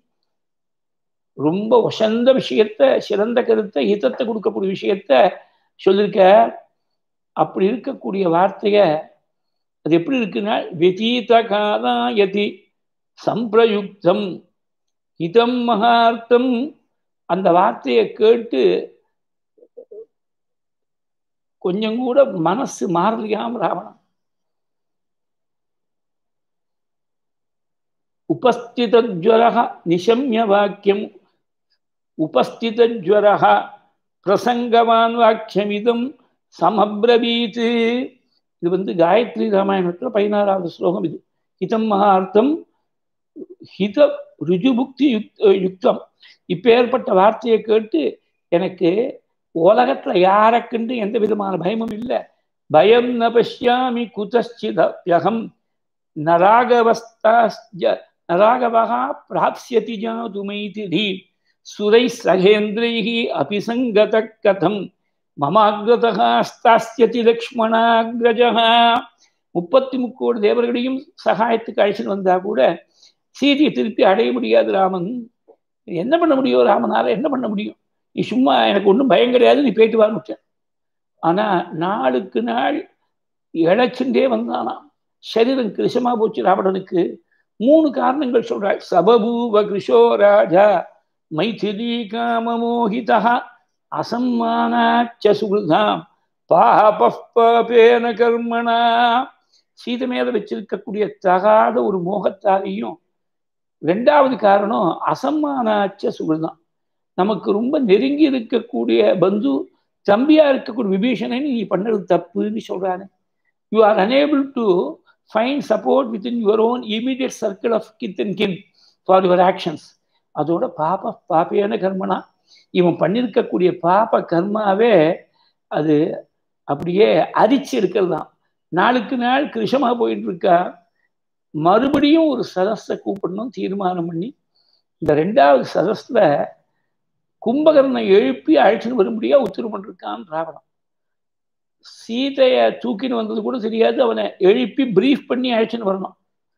ரொம்ப வசந்த விஷயத்த, சிறந்த கருத்தை, ஹிதத்தை கொடுக்கக்கூடிய விஷயத்த சொல்லிருக்க. அப்படி இருக்கக்கூடிய வார்த்தைய அது எப்படி இருக்குன்னா வெதீத காலாயதி சம்பிரயுக்தம் ஹிதம் மகார்த்தம். அந்த வார்த்தையை கேட்டு கொஞ்சம் கூட மனசு மாறலையாம் ராவணன். உபஸ்திதஜ்வரஹ நிஷம்ய வாக்கியம் உபஸ்திதஜ்வரஹ பிரசங்கவான் வாக்கியமிதம் சமப்ரவீத். இது வந்து காயத்ரி ராமாயணத்துல பதினாறாவது ஸ்லோகம். இது ஹிதம் மகார்த்தம் ஹித ருஜுபுக்தி யுக்தம். இப்ப ஏற்பட்ட வார்த்தையை கேட்டு எனக்கு உலகத்துல யாருக்குன்னு எந்த விதமான பயமும் இல்லை. பயம் ந பஷ்யாமி குதச்சிதப்யகம் நராகவஸ்தாஸ்ய நராகவஹா பிராப்ஸ்யதி ஜாதுமைதிதி சுரை சகேந்திரைஹி அபிசங்கத கதம் மமாக்ரதஹா ஸ்தாஸ்யதி லக்ஷ்மணாக்ரஜஹ. முப்பத்தி முக்கோடி தேவர்களையும் சகாயத்துக்கு அழைச்சிட்டு வந்தா கூட சீதையை திருப்பி அடைய முடியாது ராமன். என்ன பண்ண முடியும் ராமனால? என்ன பண்ண முடியும்? நீ சும்மா எனக்கு ஒன்றும் பயம் கிடையாது, நீ போயிட்டு வான்னு. ஆனா நாளுக்கு நாள் இழைச்சுட்டே வந்தானா. சரீரம் கிருஷமா போச்சு ராவணனுக்கு. மூணு காரணங்கள் சொல்றாள். சபபூவ கிருஷோ ராஜா மைதிலி காமமோகிதா அசம்மானாச்ச சுகிருதாம் பாபேன கர்மணா. சீதை மேல வச்சிருக்கக்கூடிய தகாத ஒரு மோகத்தாலையும், ரெண்டாவது காரணம் அசம்மானாச்ச சுகிருதாம், நமக்கு ரொம்ப நெருங்கி இருக்கக்கூடிய பந்து தம்பியா இருக்கக்கூடிய விபீஷணன் நீ பண்ணது தப்புன்னு சொல்றானே. You are unable to find support within your own immediate circle of kith and kin for your actions. அதோட பாப பாப்பையான கர்மனா, இவன் பண்ணியிருக்கக்கூடிய பாப கர்மாவே அது அப்படியே அரிச்சு இருக்கிறதாம். நாளுக்கு நாள் கிருஷமா போயிட்டு இருக்கா. மறுபடியும் ஒரு சதஸை கூப்பிடணும் தீர்மானம் பண்ணி இந்த ரெண்டாவது சதஸ்ல கும்பகர்ணனை எழுப்பி அழைச்சிட்டு வரும்படியா உத்தரவு பண்ணிருக்கான் ராவணன். சீதைய தூக்கின்னு வந்தது கூட தெரியாது, அவனை எழுப்பி பிரீஃப் பண்ணி அழைச்சின்னு வரணும்.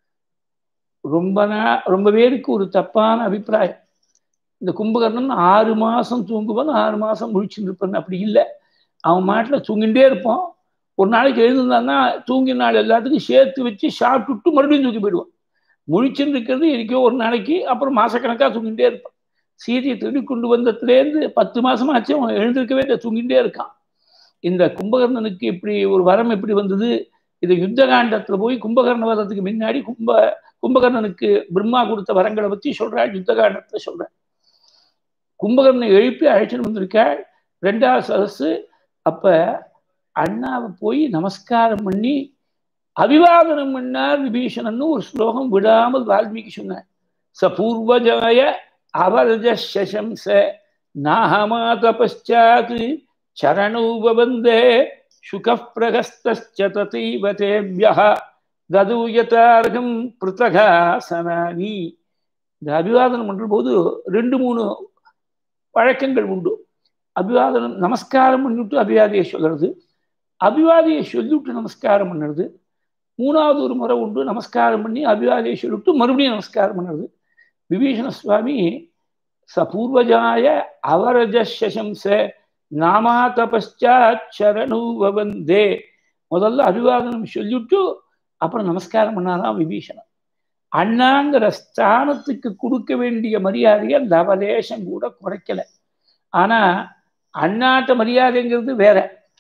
ரொம்ப நா ரொம்ப பேருக்கு ஒரு தப்பான அபிப்பிராயம். இந்த கும்பகர்ணன் ஆறு மாசம் தூங்குவான், ஆறு மாசம் முழிச்சுட்டு இருப்பான். அப்படி இல்லை, அவன் மாட்டில் தூங்கிட்டே இருப்பான். ஒரு நாளைக்கு எழுந்திருந்தான்னா தூங்கின நாள் எல்லாத்துக்கும் சேர்த்து வச்சு சாப்பிட்டுட்டு மறுபடியும் தூக்கி போயிடுவான். முழிச்சுன்னு இருக்கிறது இருக்கோ ஒரு நாளைக்கு, அப்புறம் மாசக்கணக்காக தூங்கிட்டே இருப்பான். சீதையை தேடி கொண்டு வந்ததுலேருந்து பத்து மாசமா ஆச்சு அவன் எழுந்திருக்கவே இல்லை, தூங்கிட்டே இருக்கான். இந்த கும்பகர்ணனுக்கு இப்படி ஒரு வரம் எப்படி வந்தது? இது யுத்த காண்டத்துல போய் கும்பகர்ண வரதுக்கு முன்னாடி கும்ப கும்பகர்ணனுக்கு பிரம்மா கொடுத்த வரங்களை பத்தி சொல்றாள், யுத்த காண்டத்துல சொல்றேன். கும்பகர்ணனை எழுப்பி அழைச்சிட்டு வந்திருக்காள் ரெண்டாவது சதசு. அப்ப அண்ணாவை போய் நமஸ்காரம் பண்ணி அபிவாதனம் பண்ணார் விபீஷணன். ஒரு ஸ்லோகம் விடாமல் வால்மீகி சொன்னார். சபூர்வஜாய அவரஜ சசம்ச நாஹமாத பச்சாத் சரணூபவந்தே சுகப் பிரகஸ்தஸ்ச ததைவ தேவ்யஹ ததூயதார்கம் பிருத்தகாசனானி. இந்த அபிவாதனம் பண்ற போது ரெண்டு மூணு பழக்கங்கள் உண்டு. அபிவாதனம் நமஸ்காரம் பண்ணிவிட்டு அபிவாதியை சொல்றது, அபிவாதியை சொல்லிவிட்டு நமஸ்காரம் பண்ணுறது, மூணாவது ஒரு முறை உண்டு நமஸ்காரம் பண்ணி அபிவாதியை சொல்லிவிட்டு மறுபடியும் நமஸ்காரம் பண்ணுறது. விபீஷண சுவாமி சபூர்வஜாய அவரஜ சசம்ச நாமாத பச்சாத் சரணூவந்தே, முதல்ல அபிவாதனம் சொல்லிவிட்டு அப்புறம் நமஸ்காரம் பண்ணாதான் விபீஷணன். அண்ணாங்கிற ஸ்தானத்துக்கு கொடுக்க வேண்டிய மரியாதையை லவலேசம் கூட குறைக்கல. ஆனா அண்ணாட்ட மரியாதைங்கிறது வேற,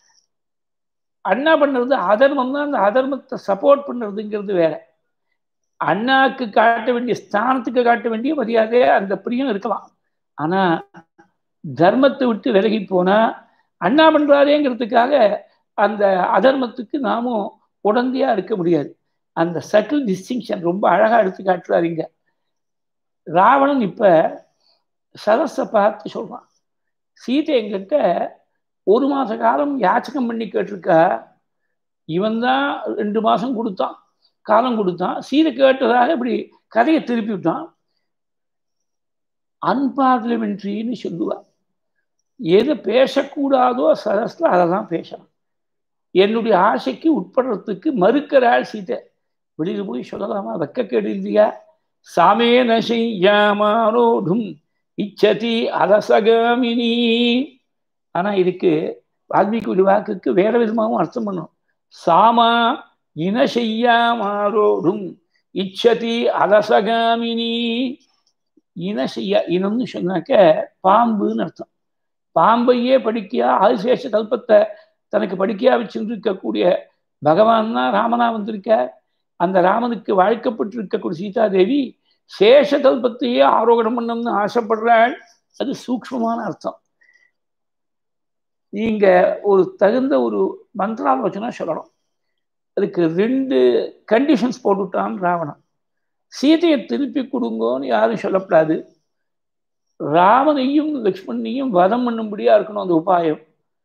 அண்ணா பண்றது அதர்மம் தான், அந்த அதர்மத்தை சப்போர்ட் பண்றதுங்கிறது வேற. அண்ணாக்கு காட்ட வேண்டிய ஸ்தானத்துக்கு காட்ட வேண்டிய மரியாதையை அந்த பிரியம் இருக்கலாம். ஆனா தர்மத்தை விட்டு விலகி போனா அண்ணா பண்றாரேங்கிறதுக்காக அந்த அதர்மத்துக்கு நாமும் உடந்தையா இருக்க முடியாது. அந்த சட்டில் டிஸ்டிங்ஷன் ரொம்ப அழகா எடுத்து காட்டுறாருங்க. ராவணன் இப்ப சரஸை பார்த்து சொல்றான், சீதை எங்கிட்ட ஒரு மாச காலம் யாச்சகம் பண்ணி கேட்டிருக்கா, இவன் தான் ரெண்டு மாசம் கொடுத்தான், காலம் கொடுத்தான். சீதை கேட்டதாக இப்படி கதையை திருப்பி விட்டான். அன்பார்லிமெண்ட்ரின்னு சொல்லுவா. எது பேசக்கூடாதோ சரஸ்ல அதை தான் பேசணும். என்னுடைய ஆசைக்கு உட்படுறதுக்கு மறுக்கிறாள் சீதை. வெளியில் போய் சொல்லலாமா? வெக்கக்கேடு இல்லையா? சாமேன செய்யாமாரோடும் இச்சதி அரசகாமினி. ஆனா இதுக்கு வால்மீகி வாக்குக்கு வேற விதமாகவும் அர்த்தம் பண்ணும். சாமா இன செய்யாமாரோடும் இச்சதி அரசகாமினி. இன செய்ய, இனம்னு சொன்னாக்க பாம்புன்னு அர்த்தம். பாம்பையே படிக்கையா ஆதிசேஷ கல்பத்தை தனக்கு படிக்கையா வச்சுட்டு இருக்கக்கூடிய பகவான் தான் ராமனா வந்திருக்க. அந்த ராமனுக்கு வாழ்க்கப்பட்டு இருக்கக்கூடிய சீதாதேவி சேஷ கல்பத்தையே ஆரோகணம் பண்ணணும்னு ஆசைப்படுறாள். அது சூக்ஷ்மமான அர்த்தம். நீங்க ஒரு தகுந்த ஒரு மந்திராலோசனை சொல்லணும். அதுக்கு ரெண்டு கண்டிஷன்ஸ் போட்டுட்டான் ராவணன். சீதையை திருப்பி கொடுங்கோன்னு யாரும் சொல்லப்படாது. ராமனையும் லக்ஷ்மணையும் வதம் பண்ணும்படியா இருக்கணும் அந்த உபாயம்.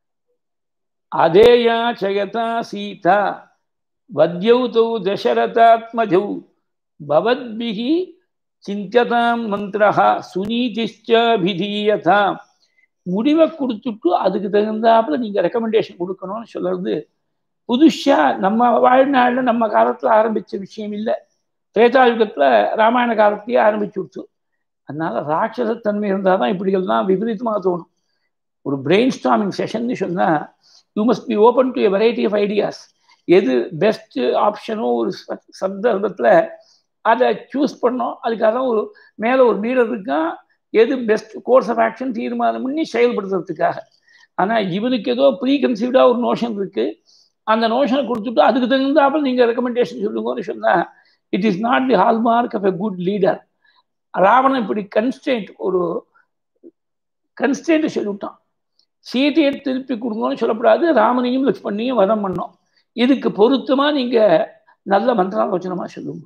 அதேயா ஜெயதா சீதா வத்யௌதௌ தசரதாத்மஜௌ பவத்பிஹி சிந்தியதாம் மந்திரஹா சுநீதிஷ்சாபிதீயதாம். முடிவை கொடுத்துட்டு அதுக்கு தகுந்தாப்புல நீங்க ரெக்கமெண்டேஷன் கொடுக்கணும்னு சொல்றது புதுசா நம்ம வாழ்நாளில் நம்ம காலத்துல ஆரம்பிச்ச விஷயம் இல்லை. திரேதாயுகத்துல ராமாயண காலத்தையே ஆரம்பிச்சு விடுச்சு. அதனால ராட்சசத்தன்மை இருந்தால் தான் இப்படிகள்லாம் விபரீதமாக தோணும். ஒரு பிரெயின் ஸ்டாமிங் செஷன் சொன்னா you must be open to a variety of ideas. எது பெஸ்ட் ஆப்ஷனோ ஒரு சந்தர்ப்பத்தில் அதை சூஸ் பண்ணோம். அதுக்காக ஒரு மேலே ஒரு லீடர் இருக்கான், எது பெஸ்ட் கோர்ஸ் ஆஃப் ஆக்ஷன் தீர்மானம் பண்ணி செயல்படுத்துறதுக்காக. ஆனால் இவனுக்கு ஏதோ ப்ரீ கன்சீவ்டாக ஒரு நோஷன் இருக்கு. அந்த நோஷனை கொடுத்துட்டு அதுக்கு தகுந்தாப்புல நீங்கள் ரெக்கமெண்டேஷன் சொல்லுங்கன்னு சொன்னால் it is not the hallmark of a good leader. Ravanan இப்படி கன்ஸ்டன்ட் ஒரு கன்ஸ்டன்ட் சொல்லிவிட்டான். சீதையை திருப்பி கொடுங்கன்னு சொல்லப்படாது, ராமனையும் லக்ஷ்மணையும் வதம் பண்ணோம். இதுக்கு பொருத்தமா நீங்க நல்ல மந்திராலோசனமா சொல்லுங்க.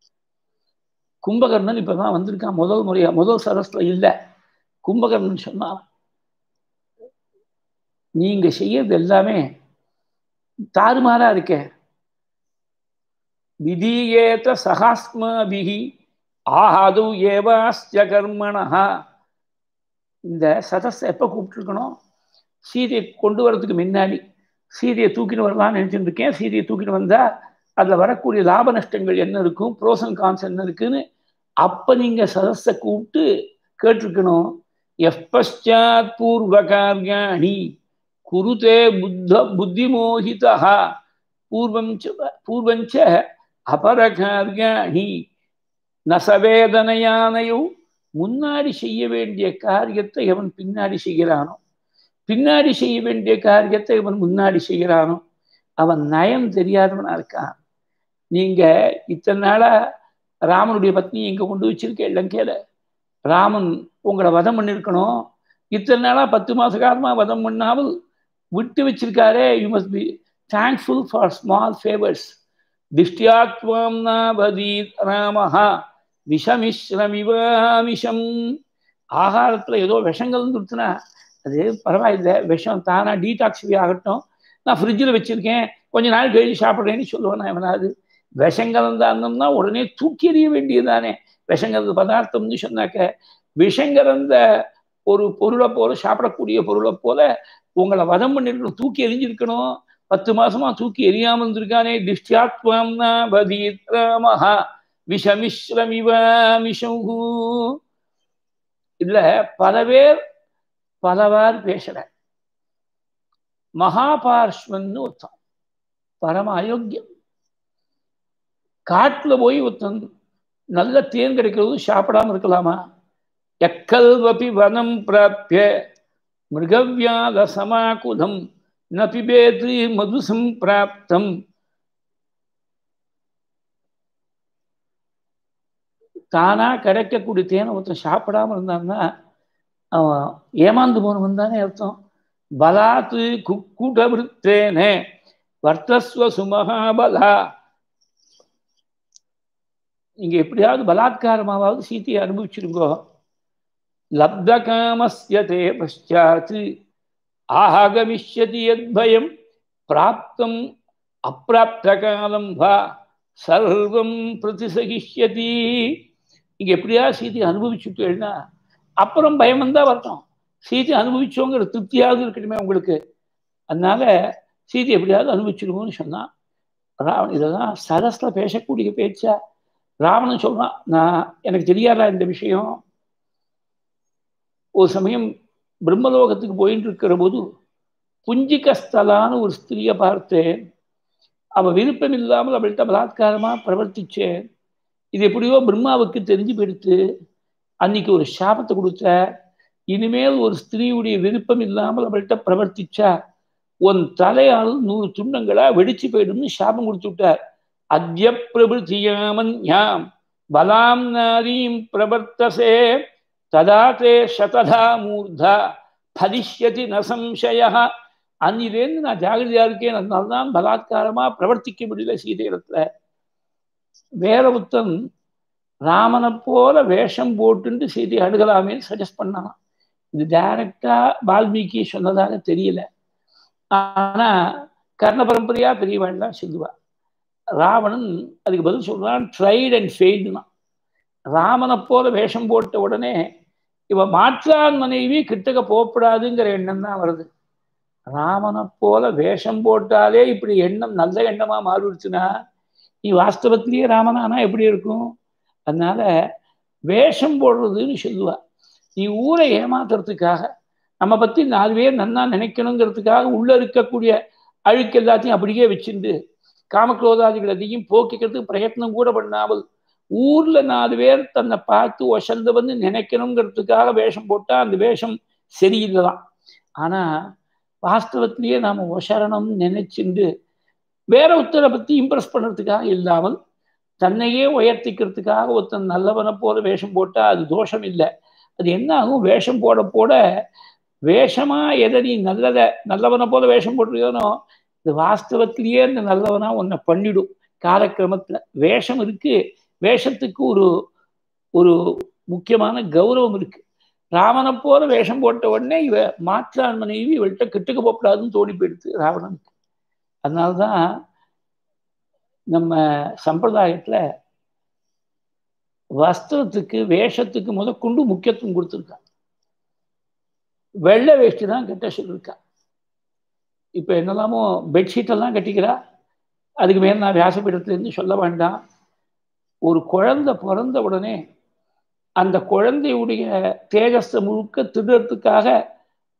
கும்பகர்ணன் இப்பதான் வந்திருக்கான் முதல் முறையா, முதல் சரஸ்ல இல்லை. கும்பகர்ணன் சொன்னா நீங்க செய்யறது எல்லாமே தாறுமாறா இருக்க. விதீயேத சகாஸ்மாபிஹி ஆஹாது ஏவாஸ்ய கர்மணஹா. இந்த சதஸ் எப்போ கூப்பிட்டுருக்கணும்? சீதையை கொண்டு வரதுக்கு முன்னாடி. சீதையை தூக்கிட்டு வரலான்னு நினைச்சுட்டு இருக்கேன். சீதையை தூக்கிட்டு வந்தா அதில் வரக்கூடிய லாப நஷ்டங்கள் என்ன இருக்கும், ப்ரோஸ் அண்ட் கான்ஸ் என்ன இருக்குன்னு அப்போ நீங்கள் சதஸை கூப்பிட்டு கேட்டிருக்கணும். எஃப் பஷாத் பூர்வ காரியாணி குருதே புத்த புத்திமோகிதः பூர்வம் பூர்வஞ்ச அபரகார்யாணி நசவேதனையானையோ. முன்னாடி செய்ய வேண்டிய காரியத்தை அவன் பின்னாடி செய்கிறானோ, பின்னாடி செய்ய வேண்டிய காரியத்தை அவன் முன்னாடி செய்கிறானோ, அவன் நயம் தெரியாதவனா இருக்கான். நீங்க இத்தனை நாளா ராமனுடைய பத்னி எங்க கொண்டு வச்சிருக்க லங்கையில, ராமன் உங்களை வதம் பண்ணிருக்கணும். இத்தனை நாளா பத்து மாச காலமா வதம் பண்ணாமல் விட்டு வச்சிருக்காரே. You must be thankful for small favours. திஷ்டியாத்வம் நவதீத் ராமஹா விஷமிஸ்ரமிவாமிஷம். ஆகாரத்துல ஏதோ விஷங்கள் கொடுத்துனா அது பரவாயில்லை, விஷம் தானா டீடாக்சிஃபை ஆகட்டும், நான் ஃப்ரிட்ஜில் வச்சிருக்கேன் கொஞ்ச நாள் கழிச்சு சாப்பிட்றேன்னு சொல்லுவேன். எவனாவது விஷங்கலந்த அன்னம்னா உடனே தூக்கி எறிய வேண்டியதுதானே. விஷங்கலந்த பதார்த்தம்னு சொன்னாக்க விஷங்கலந்த ஒரு பொருளை போல, சாப்பிடக்கூடிய பொருளை போல உங்களை வதம் பண்ணிருக்கணும், தூக்கி எரிஞ்சிருக்கணும். பத்து மாசமா தூக்கி எரியாமல் இருந்திருக்கானே. திஷ்டியாத்வம்னா பதீத் ராமஹா விஷமிஸ்ரமிவாமிஷூ. இதுல பல பேர் பலவாறு பேசுற. மகாபார்ஷ்வன் ஒருத்தன் பரம அயோக்கியம். காட்டுல போய் ஒருத்தன் நல்ல தேன் கிடைக்கிறது சாப்பிடாம இருக்கலாமா? எக்கல்வபி வனம் பிராப்ய மிருகவியாத சமாகுலம் ந பிபேது மதுசம் பிராப்தம். தானா கிடைக்கக்கூடிய தேனை ஒருத்தன் சாப்பிடாம இருந்தான்னா அவன் ஏமாந்து போனவன் தானே அர்த்தம். பலாத்து குக்குடவிருத்தேனே வர்த்தஸ்வ சுமகாபலா. நீங்க எப்படியாவது பலாத்காரமாவது சீத்தையை அனுபவிச்சிருங்கோ. லப்த காமஸ்ய தே பஷ்சாத் ஆகமிஷ்யதி யத்பயம் பிராப்தம் அப்பிராப்த காலம் வா சர்வம் பிரதிசகிஷ்யதி. நீங்க எப்படியாவது சீத்தையை அனுபவிச்சுட்டேன்னா அப்புறம் பயம் வந்தா வரட்டும், சீத்தை அனுபவிச்சோங்கிற திருப்தியாவது இருக்கணுமே உங்களுக்கு. அதனால சீத்தை எப்படியாவது அனுபவிச்சிருவோம்னு சொன்னான். ராவணன் இதெல்லாம் சரஸ்ல பேசக்கூடிய பேச்சா? ராவணன் சொல்றான், நான் எனக்கு தெரியாதா இந்த விஷயம். ஒரு சமயம் பிரம்மலோகத்துக்கு போயிட்டு இருக்கிற போது புஞ்சிகஸ்தலான ஒரு ஸ்திரியை பார்த்தேன். அவ விருப்பம் இல்லாமல் அவள்கிட்ட பலாத்காரமா பிரவர்த்திச்சேன். இது எப்படியோ பிரம்மாவுக்கு தெரிஞ்சு போயிடுத்து. அன்னைக்கு ஒரு சாபத்தை கொடுத்த, இனிமேல் ஒரு ஸ்திரீயுடைய விருப்பம் இல்லாமல் அவள்கிட்ட பிரவர்த்திச்சா உன் தலையால் நூறு துண்டங்களா வெடிச்சு போயிடும்னு சாபம் கொடுத்து விட்டார். அத்ய பிரபுத்தியாமன்யாம் பலாம் நாரீம் பிரவர்த்தசே ததா தே சததா மூர்தா பலிஷ்யதி ந சம்சய. அன்னிலேருந்து நான் ஜாகிரதையா இருக்கேன், அதனால்தான் பலாத்காரமா பிரவர்த்திக்க முடியல சீதை இடத்துல. வேற ஒருத்தன் ராமனை போல வேஷம் போட்டு சீதை அணுகலாமேன்னு சஜஸ்ட் பண்ணான். இது டைரக்டா வால்மீகி சொன்னதாக தெரியல, ஆனா கர்ண பரம்பரையா பெரியவாள்லாம் சொல்லுவா. ராவணன் அதுக்கு பதில் சொல்றான், ட்ரைட் அண்ட் ஃபெயில்டுனா. ராமனை போல வேஷம் போட்ட உடனே இவ மாற்றான் மனைவி கிட்டக்க போகப்படாதுங்கிற எண்ணம் தான் வருது. ராமனை போல வேஷம் போட்டாலே இப்படி எண்ணம் நல்ல எண்ணமா மாறிடுச்சுன்னா நீ வாஸ்தவத்திலேயே ராமனானா எப்படி இருக்கும்? அதனால வேஷம் போடுறதுன்னு சொல்லுவா. நீ ஊரை ஏமாத்துறதுக்காக, நம்ம பத்தி நாலு பேர் நன்னா நினைக்கணுங்கிறதுக்காக உள்ள இருக்கக்கூடிய அழுக்கு எல்லாத்தையும் அப்படியே வச்சுட்டு காமக்ரோதாதிகள் அதையும் போக்கிக்கிறதுக்கு பிரயத்னம் கூட பண்ணாமல் ஊர்ல நாலு பேர் தன்னை பார்த்து ஒசந்து வந்து நினைக்கணுங்கிறதுக்காக வேஷம் போட்டா அந்த வேஷம் சரியில்லைதான். ஆனா வாஸ்தவத்திலேயே நாம ஒசரணம்னு நினைச்சுண்டு வேற ஒருத்தரை பத்தி இம்ப்ரெஸ் பண்ணுறதுக்காக இல்லாமல் தன்னையே உயர்த்திக்கிறதுக்காக ஒருத்தன் நல்லவனை போல வேஷம் போட்டா அது தோஷம் இல்லை. அது என்ன ஆகும், வேஷம் போட போட வேஷமா எதை நீ நல்லத நல்லவனை போல வேஷம் போட்டிருக்கனோ இது வாஸ்தவத்திலேயே இந்த நல்லவனா உன்னை பண்ணிடும். காலக்கிரமத்துல வேஷம் இருக்கு, வேஷத்துக்கு ஒரு ஒரு முக்கியமான கௌரவம் இருக்கு. ராவணனை போல வேஷம் போட்ட உடனே இவ மாற்றான் மனைவி இவள்கிட்ட கிட்டுக்க போகக்கூடாதுன்னு தோணி போயிடுது ராவணனுக்கு. அதனால்தான் நம்ம சம்பிரதாயத்துல வஸ்திரத்துக்கு வேஷத்துக்கு முதற்கொண்டு முக்கியத்துவம் கொடுத்துருக்காங்க. வெள்ளை வேஷ்டி தான் கட்ட சொல்லியிருக்கா. இப்ப என்னெல்லாமோ பெட்ஷீட்டெல்லாம் கட்டிக்கிறா, அதுக்கு மேல நான் வியாசப்பீடத்துலேருந்து சொல்ல வேண்டாம். ஒரு குழந்தை பிறந்த உடனே அந்த குழந்தையுடைய தேஜஸை முழுக்க திருடுறதுக்காக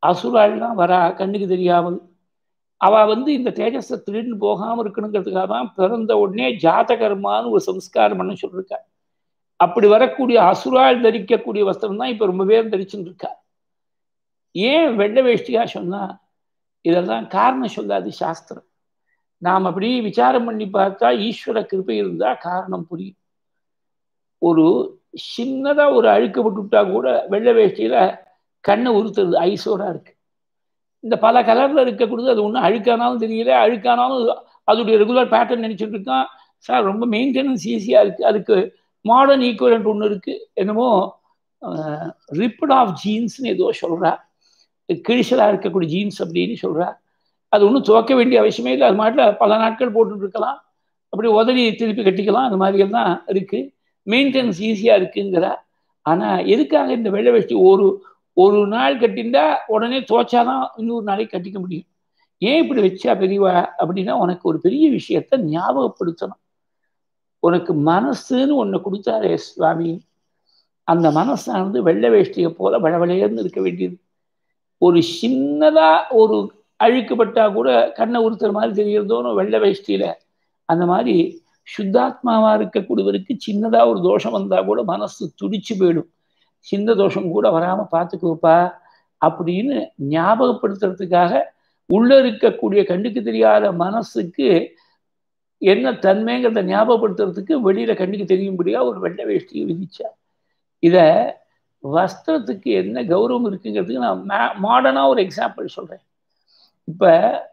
அசுராள்லாம் வரா கண்ணுக்கு தெரியாமல். அவள் வந்து இந்த தேஜஸை திருடின்னு போகாமல் இருக்கணுங்கிறதுக்காக தான் பிறந்த உடனே ஜாதகர்மான்னு ஒரு சம்ஸ்காரம் பண்ண சொல்லியிருக்கா. அப்படி வரக்கூடிய அசுரால் தரிக்கக்கூடிய வஸ்திரம் தான் இப்போ ரொம்ப பேர் தரிச்சுட்டு இருக்கா. ஏன் வெள்ளை வேஷ்டியா சொன்னா இதெல்லாம் காரணம் சொல்லாது சாஸ்திரம். நாம் அப்படி விசாரம் பண்ணி பார்த்தா ஈஸ்வர கிருபை இருந்தா காரணம் புரியும். ஒரு சின்னதா ஒரு அழுக்கப்பட்டு விட்டா கூட வெள்ளை வேஷ்டியில கண்ணை உறுத்துறது ஐசோரா இருக்கு. இந்த பல கலர்ல இருக்கக்கூடியது அது ஒன்றும் அழுக்கானாலும் தெரியல, அழுக்கானாலும் அதோடைய ரெகுலர் பேட்டர்ன் நினைச்சிட்டு இருக்கான். சார் ரொம்ப மெயின்டெனன்ஸ் ஈஸியா இருக்கு. அதுக்கு மாடர்ன் ஈக்குவலண்ட் ஒன்று இருக்கு. என்னமோ ரிப்ட் ஆஃப் ஜீன்ஸ்னு ஏதோ சொல்றா, கிழிச்சலா இருக்கக்கூடிய ஜீன்ஸ் அப்படின்னு சொல்றா. அது ஒன்றும் துவக்க வேண்டிய அவசியமே இல்லை. அது மாட்டில் பல நாட்கள் போட்டுட்டு இருக்கலாம், அப்படி உதறி திருப்பி கட்டிக்கலாம். அந்த மாதிரி எல்லாம் இருக்கு. மெயின்டெனன்ஸ் ஈஸியா இருக்குங்கிறா. ஆனா எதுக்காக இந்த வெள்ளை வேஷ்டி ஒரு ஒரு நாள் கட்டிண்டா உடனே துவைச்சாதான் இன்னொரு நாளைக்கு கட்டிக்க முடியும்? ஏன் இப்படி வச்சா பெரியவா அப்படின்னா, உனக்கு ஒரு பெரிய விஷயத்த ஞாபகப்படுத்தணும். உனக்கு மனசுன்னு ஒண்ணு கொடுத்தாரே சுவாமி, அந்த மனசானது வெள்ளை வேஷ்டியை போல வளவளையர்னு இருக்க வேண்டியது. ஒரு சின்னதா ஒரு அழுக்குப்பட்டா கூட கண்ணை உறுத்துற மாதிரி தெரியறதோன்னு வெள்ளை வேஷ்டியில, அந்த மாதிரி சுத்தாத்மாவா இருக்கக்கூடியவருக்கு சின்னதா ஒரு தோஷம் வந்தா கூட மனசு துடிச்சு போயிடும். சின்ன தோஷம் கூட வராம பார்த்துக்குவப்பா அப்படின்னு ஞாபகப்படுத்துறதுக்காக உள்ள இருக்கக்கூடிய கண்ணுக்கு தெரியாத மனசுக்கு என்ன தன்மைங்கிறத ஞாபகப்படுத்துறதுக்கு வெளியில கண்ணுக்கு தெரியும்படியா ஒரு வெள்ளை வேஷ்டியை விதிச்சா. இத வஸ்திரத்துக்கு என்ன கௌரவம் இருக்குங்கிறதுக்கு நான் மாடர்னா ஒரு எக்ஸாம்பிள் சொல்றேன். இப்ப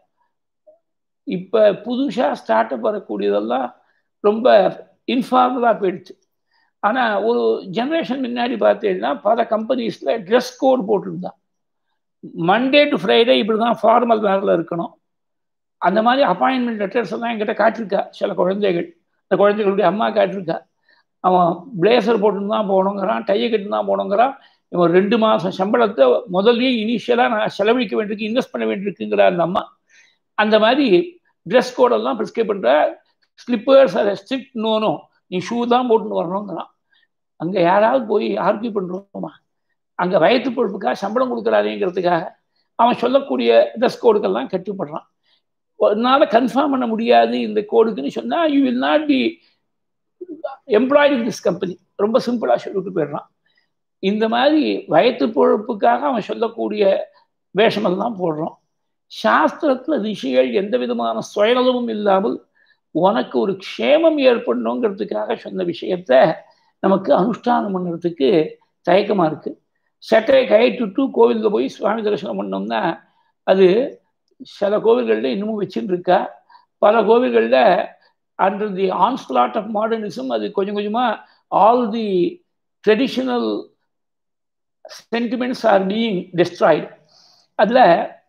இப்ப புதுசா ஸ்டார்ட் அப் வரக்கூடியதெல்லாம் ரொம்ப இன்ஃபார்மலா போயிடுச்சு. ஆனா ஒரு ஜெனரேஷன் முன்னாடி பார்த்தீங்கன்னா பல கம்பெனிஸ்ல ட்ரெஸ் கோட் போட்டுருந்தா. மண்டே டு ஃப்ரைடே இப்படிதான் ஃபார்மல் வேர்ல இருக்கணும். அந்த மாதிரி அப்பாயின்மெண்ட் லெட்டர்ஸ் எல்லாம் என்கிட்ட காட்டிருக்கா சில குழந்தைகள். அந்த குழந்தைகளுடைய அம்மா காட்டிருக்கா. அவன் பிளேசர் போட்டுன்னு தான் போகணுங்கிறான், டையை கட்டு தான் போகணுங்கிறான். இவன் ரெண்டு மாதம் சம்பளத்தை முதல்லயே இனிஷியலாக நான் செலவழிக்க வேண்டியிருக்கு, இன்வெஸ்ட் பண்ண வேண்டியிருக்குங்கிற அந்த அம்மா. அந்த மாதிரி ட்ரெஸ் கோடெல்லாம் ப்ரிஸ்கிரைப் பண்ணுற. ஸ்லிப்பர்ஸ் அதை ஸ்ட்ரிக்ட் நோனும், நீ ஷூ தான் போட்டுன்னு வரணுங்கிறான். அங்கே யாராவது போய் ஆர்கியூ பண்ணுறோமா? அங்கே வயிற்று பொழுப்புக்காக சம்பளம் கொடுக்குறாருங்கிறதுக்காக அவன் சொல்லக்கூடிய ட்ரெஸ் கோடுக்கெல்லாம் கட்டுப்படுறான். அதனால கன்ஃபார்ம் பண்ண முடியாது இந்த கோடுக்குன்னு சொன்னால் you will not be employed in this company. ரொம்ப சிம்பிளாக சொல்லிட்டு போயிடுறான். இந்த மாதிரி வயிற்று பொழுப்புக்காக அவன் சொல்லக்கூடிய வேஷமெல்லாம் போடுறோம். சாஸ்திரத்துல ரிஷிகள் எந்த விதமான சுயநலமும் இல்லாமல் உனக்கு ஒரு க்ஷேமம் ஏற்படணுங்கிறதுக்காக சொன்ன விஷயத்த நமக்கு அனுஷ்டானம் பண்ணுறதுக்கு தயக்கமா இருக்கு. சட்டையை கைட்டுட்டு கோவிலில் போய் சுவாமி தரிசனம் பண்ணோம்னா அது சில கோவில்களில் இன்னமும் வச்சுட்டு இருக்கா. பல கோவில்களில் under the onslaught of modernism அது கொஞ்சம் கொஞ்சமா all the traditional sentiments are being destroyed. அதில்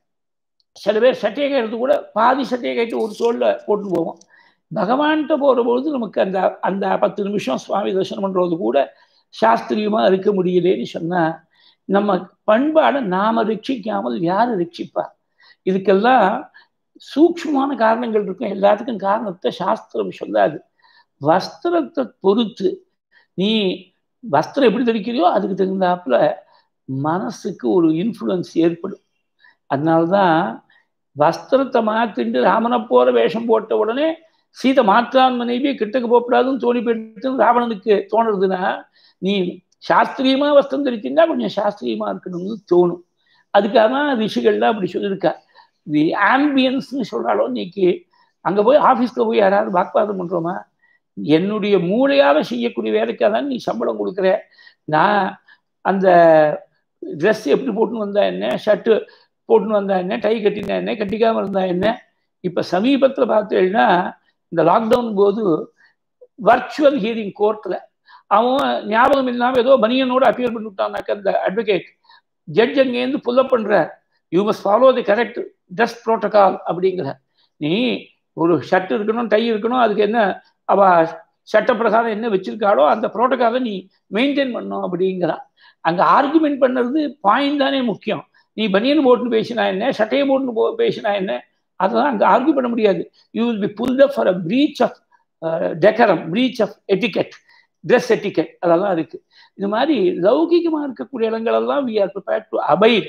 சில பேர் சட்டையை கைட்டு கூட பாதி சட்டையை கைட்டு ஒரு தோளில் போட்டு போவோம். பகவான்கிட்ட போகிறபொழுது நமக்கு அந்த அந்த பத்து நிமிஷம் சுவாமி தரிசனம் பண்ணுறது கூட சாஸ்திரியமாக இருக்க முடியலேன்னு சொன்னால் நம்ம பண்பாடை நாம் ரட்சிக்காமல் யார் ரட்சிப்பா? இதுக்கெல்லாம் சூக்ஷ்மமான காரணங்கள் இருக்கும். எல்லாத்துக்கும் காரணத்தை சாஸ்திரம் சொல்லாது. வஸ்திரத்தை பொறுத்து நீ வஸ்திரம் எப்படி தரிக்கிறியோ அதுக்கு தகுந்தாப்புல மனசுக்கு ஒரு இன்ஃப்ளூயன்ஸ் ஏற்படும். அதனால்தான் வஸ்திரத்தை மாத்திட்டு ராமனை போற வேஷம் போட்ட உடனே சீதை மாற்றான் மனைவி கிட்டக்கு போகக்கூடாதுன்னு தோணி போயிட்டு ராவணனுக்கு தோணுறதுன்னா நீ சாஸ்திரியமா வஸ்திரம் தரிச்சிருந்தா கொஞ்சம் சாஸ்திரியமா இருக்கணும்னு தோணும். அதுக்காக தான் ரிஷிகள்லாம் அப்படி சொல்லியிருக்கா. தி ஆம்பியன்ஸ்ன்னு சொல்றாளோ இன்னைக்கு அங்க போய் ஆஃபீஸ்ல போய் யாராவது வாக்குவாதம் பண்றோமா? என்னுடைய மூளையால செய்யக்கூடிய வேலைக்காக தான் நீ சம்பளம் கொடுக்குற. நான் அந்த ட்ரெஸ் எப்படி போட்டுன்னு வந்தா என்ன, ஷர்ட்டு போட்டுன்னு வந்தா என்ன, டை கட்டினா என்ன, கட்டிக்காம இருந்தா என்ன. இப்ப சமீபத்தில் பார்த்தேன்னா இந்த லாக்டவுன் போது வர்ச்சுவல் ஹியரிங் கோர்ட்ல அவன் ஞாபகம் இல்லாமல் ஏதோ பனியனோட அப்பியர் பண்ணி விட்டான்னாக்க அந்த அட்வொகேட் ஜட்ஜ் அங்கேருந்து புல்லப் பண்ற, you must follow the correct dress protocol அப்படிங்கிற. நீ ஒரு ஷர்ட் இருக்கணும், டை இருக்கணும், அதுக்கு என்ன அவ சட்ட பிரகாரம் என்ன வச்சிருக்காளோ அந்த ப்ரோட்டோகாலை நீ மெயின்டைன் பண்ணணும் அப்படிங்கிறான். அங்க ஆர்குமெண்ட் பண்ணுறது பாயிண்ட் தானே முக்கியம். நீ பனியன் போட்டுன்னு பேசினா என்ன, சட்டையை போட்டுன்னு போ பேசினா என்ன, அதெல்லாம் அங்கே ஆர்கியூ பண்ண முடியாது. You will be pulled up for a breach of decorum, breach of etiquette, dress etiquette அதெல்லாம் இருக்கு. இது மாதிரி லௌகிகமாக இருக்கக்கூடிய இடங்களெல்லாம் we are prepared to abide.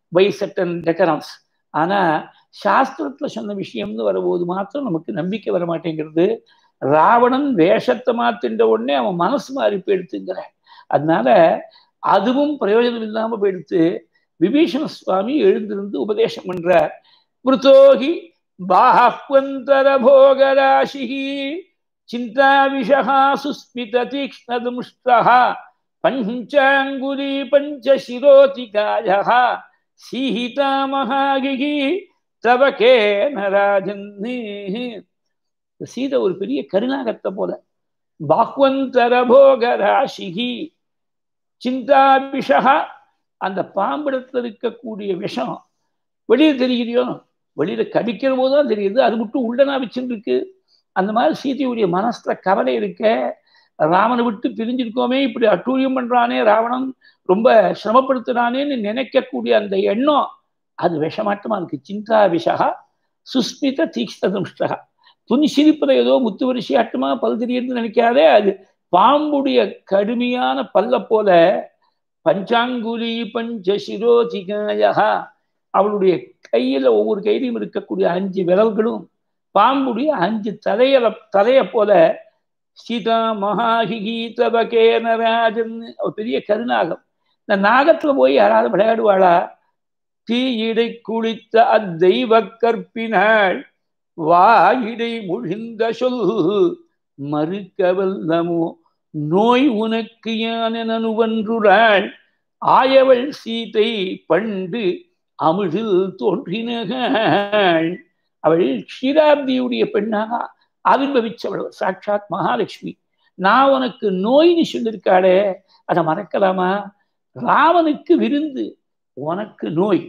By certain decorums. ஆனா சாஸ்திரத்துல சொன்ன விஷயம்னு வரும்போது மாத்திரம் நமக்கு நம்பிக்கை வர மாட்டேங்கிறது. ராவணன் வேஷத்தை மாத்தின்ற உடனே அவன் மனசு மாறி போயிடுத்துங்கிற. அதனால அதுவும் பிரயோஜனம் இல்லாம போயிடுத்து. விபீஷண சுவாமி எழுந்திருந்து உபதேசம் பண்றார். மிருதோகி பாஹ்வந்தர போகராசிஹி சிந்தா விஷஹா சுஸ்மித தீக்ஷ்ணதும்ஷ்டஹா பஞ்சாங்குலி பஞ்சசிரோதிகாயஹ சீஹிதா மகாகிகி தவகேன ராஜன். சீதை ஒரு பெரிய கருணாகத்தை போல. பாஹ்வந்தர போகராசிஹி சிந்தா விஷஹா, அந்த பாம்பிடத்தில் இருக்கக்கூடிய விஷம் வெளியில தெரியுறியோ, வெளியில கடிக்கிற போதுதான் தெரியுது, அது மட்டும் உள்ளனா வச்சுட்டு இருக்கு. அந்த மாதிரி சீதையுடைய மனசுல கவலை இருக்க. ராவனை விட்டு பிரிஞ்சிருக்கோமே, இப்படி அட்டூழியம் பண்றானே ராவணன், ரொம்ப சிரமப்படுத்துறானேன்னு நினைக்கக்கூடிய அந்த எண்ணம் அது விஷமாட்டமா இருக்கு. சிந்தா விஷகா சுஸ்மித தீக்ஷ்ணதும்ஷ்டா. துணி சிரிப்பதை ஏதோ முத்து வரிசையாட்டமா பல் தெரியுதுன்னு நினைக்காதே, அது பாம்புடைய கடுமையான பல்ல போல. பஞ்சாங்குலி பஞ்சசிரோதிகாயா, அவளுடைய கையில ஒவ்வொரு கையிலும் இருக்கக்கூடிய அஞ்சு விரல்களும் பாம்புடைய அஞ்சு தலையில தலைய போல. சீதா மகாஹிகி தவகேன ராஜன், பெரிய கருநாகம். இந்த நாகத்துல போய் யாராவது விளையாடுவாளா? தீயிடை குளித்த அத்தெய்வ கற்பினாள் வாயிடை முழிந்த சொல் மறுக்கவல்லமோ நோய் உனக்கு யானென நுவன்றுளாள் ஆயவள் சீதை பண்டு அமிழில் தோன்றினாள். அவள் க்ஷீராப்தியுடைய பெண்ணாக ஆவிர்வவிச்சவள், சாட்சாத் மகாலட்சுமி. நான் உனக்கு நோய்னு சொல்லியிருக்காளே, அதை மறக்கலாமா? ராவனுக்கு விருந்து, உனக்கு நோய்.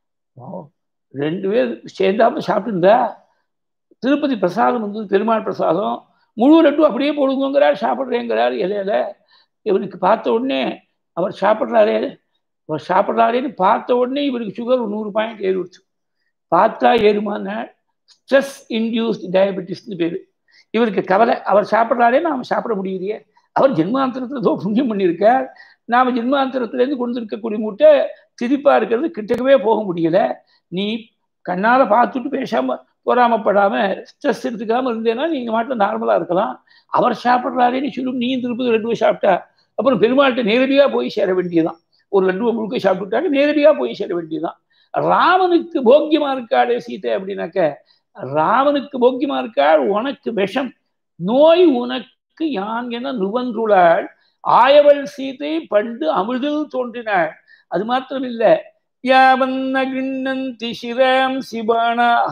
ரெண்டு பேர் சேர்ந்தாம சாப்பிட்டுருந்தா. திருப்பதி பிரசாதம் வந்து பெருமாள் பிரசாதம், முழு லட்டு அப்படியே போடுங்கிறார், சாப்பிட்றேங்கிறார் இலையில. இவருக்கு பார்த்த உடனே அவர் சாப்பிட்றாரே அவர் சாப்பிட்றாரேன்னு பார்த்த உடனே இவருக்கு சுகர் நூறு பாயிண்ட் ஏறிடுச்சு. பார்த்தா ஏறுமான ஸ்ட்ரெஸ் இன்டியூஸ்ட் டயபெட்டிஸ்னு பேரு. இவருக்கு கவலை, அவர் சாப்பிட்றாரே நாம சாப்பிட முடியலையே. அவர் ஜென்மாந்திரத்துல ஏதோ புண்ணியம் பண்ணியிருக்கார், நாம ஜென்மாந்திரத்திலேருந்து கொண்டு இருக்கக்கூடிய மூட்டை திரிப்பா இருக்கிறது, கிட்டக்கவே போக முடியல. நீ கண்ணால பார்த்துட்டு பேசாம பொறாமப்படாம ஸ்ட்ரெஸ் எடுத்துக்காம இருந்தேன்னா நீங்க மாட்டில் நார்மலா இருக்கலாம். அவர் சாப்பிட்றாரேன்னு சொல்லும், நீயும் திருப்பதி லட்டுவை சாப்பிட்டா அப்புறம் பெருமாள்கிட்ட நேரடியா போய் சேர வேண்டியதுதான். ஒரு லட்டுவை முழுக்க சாப்பிட்டுட்டாங்க, நேரடியா போய் சேர வேண்டியதுதான். ராமனுக்கு போக்கியமா இருக்காளே சீதை அப்படின்னாக்க, ராவனுக்கு போக்கியமா இருக்காள், உனக்கு விஷம், நோய் உனக்கு யான் என நுவன்றுளாள் ஆயவள் சீதை பண்டு அமிழ்தில் தோன்றினாள். அது மாத்திரம் இல்ல, யாவன்ன கிண்ணந்தி சிராம் சிபானாஹ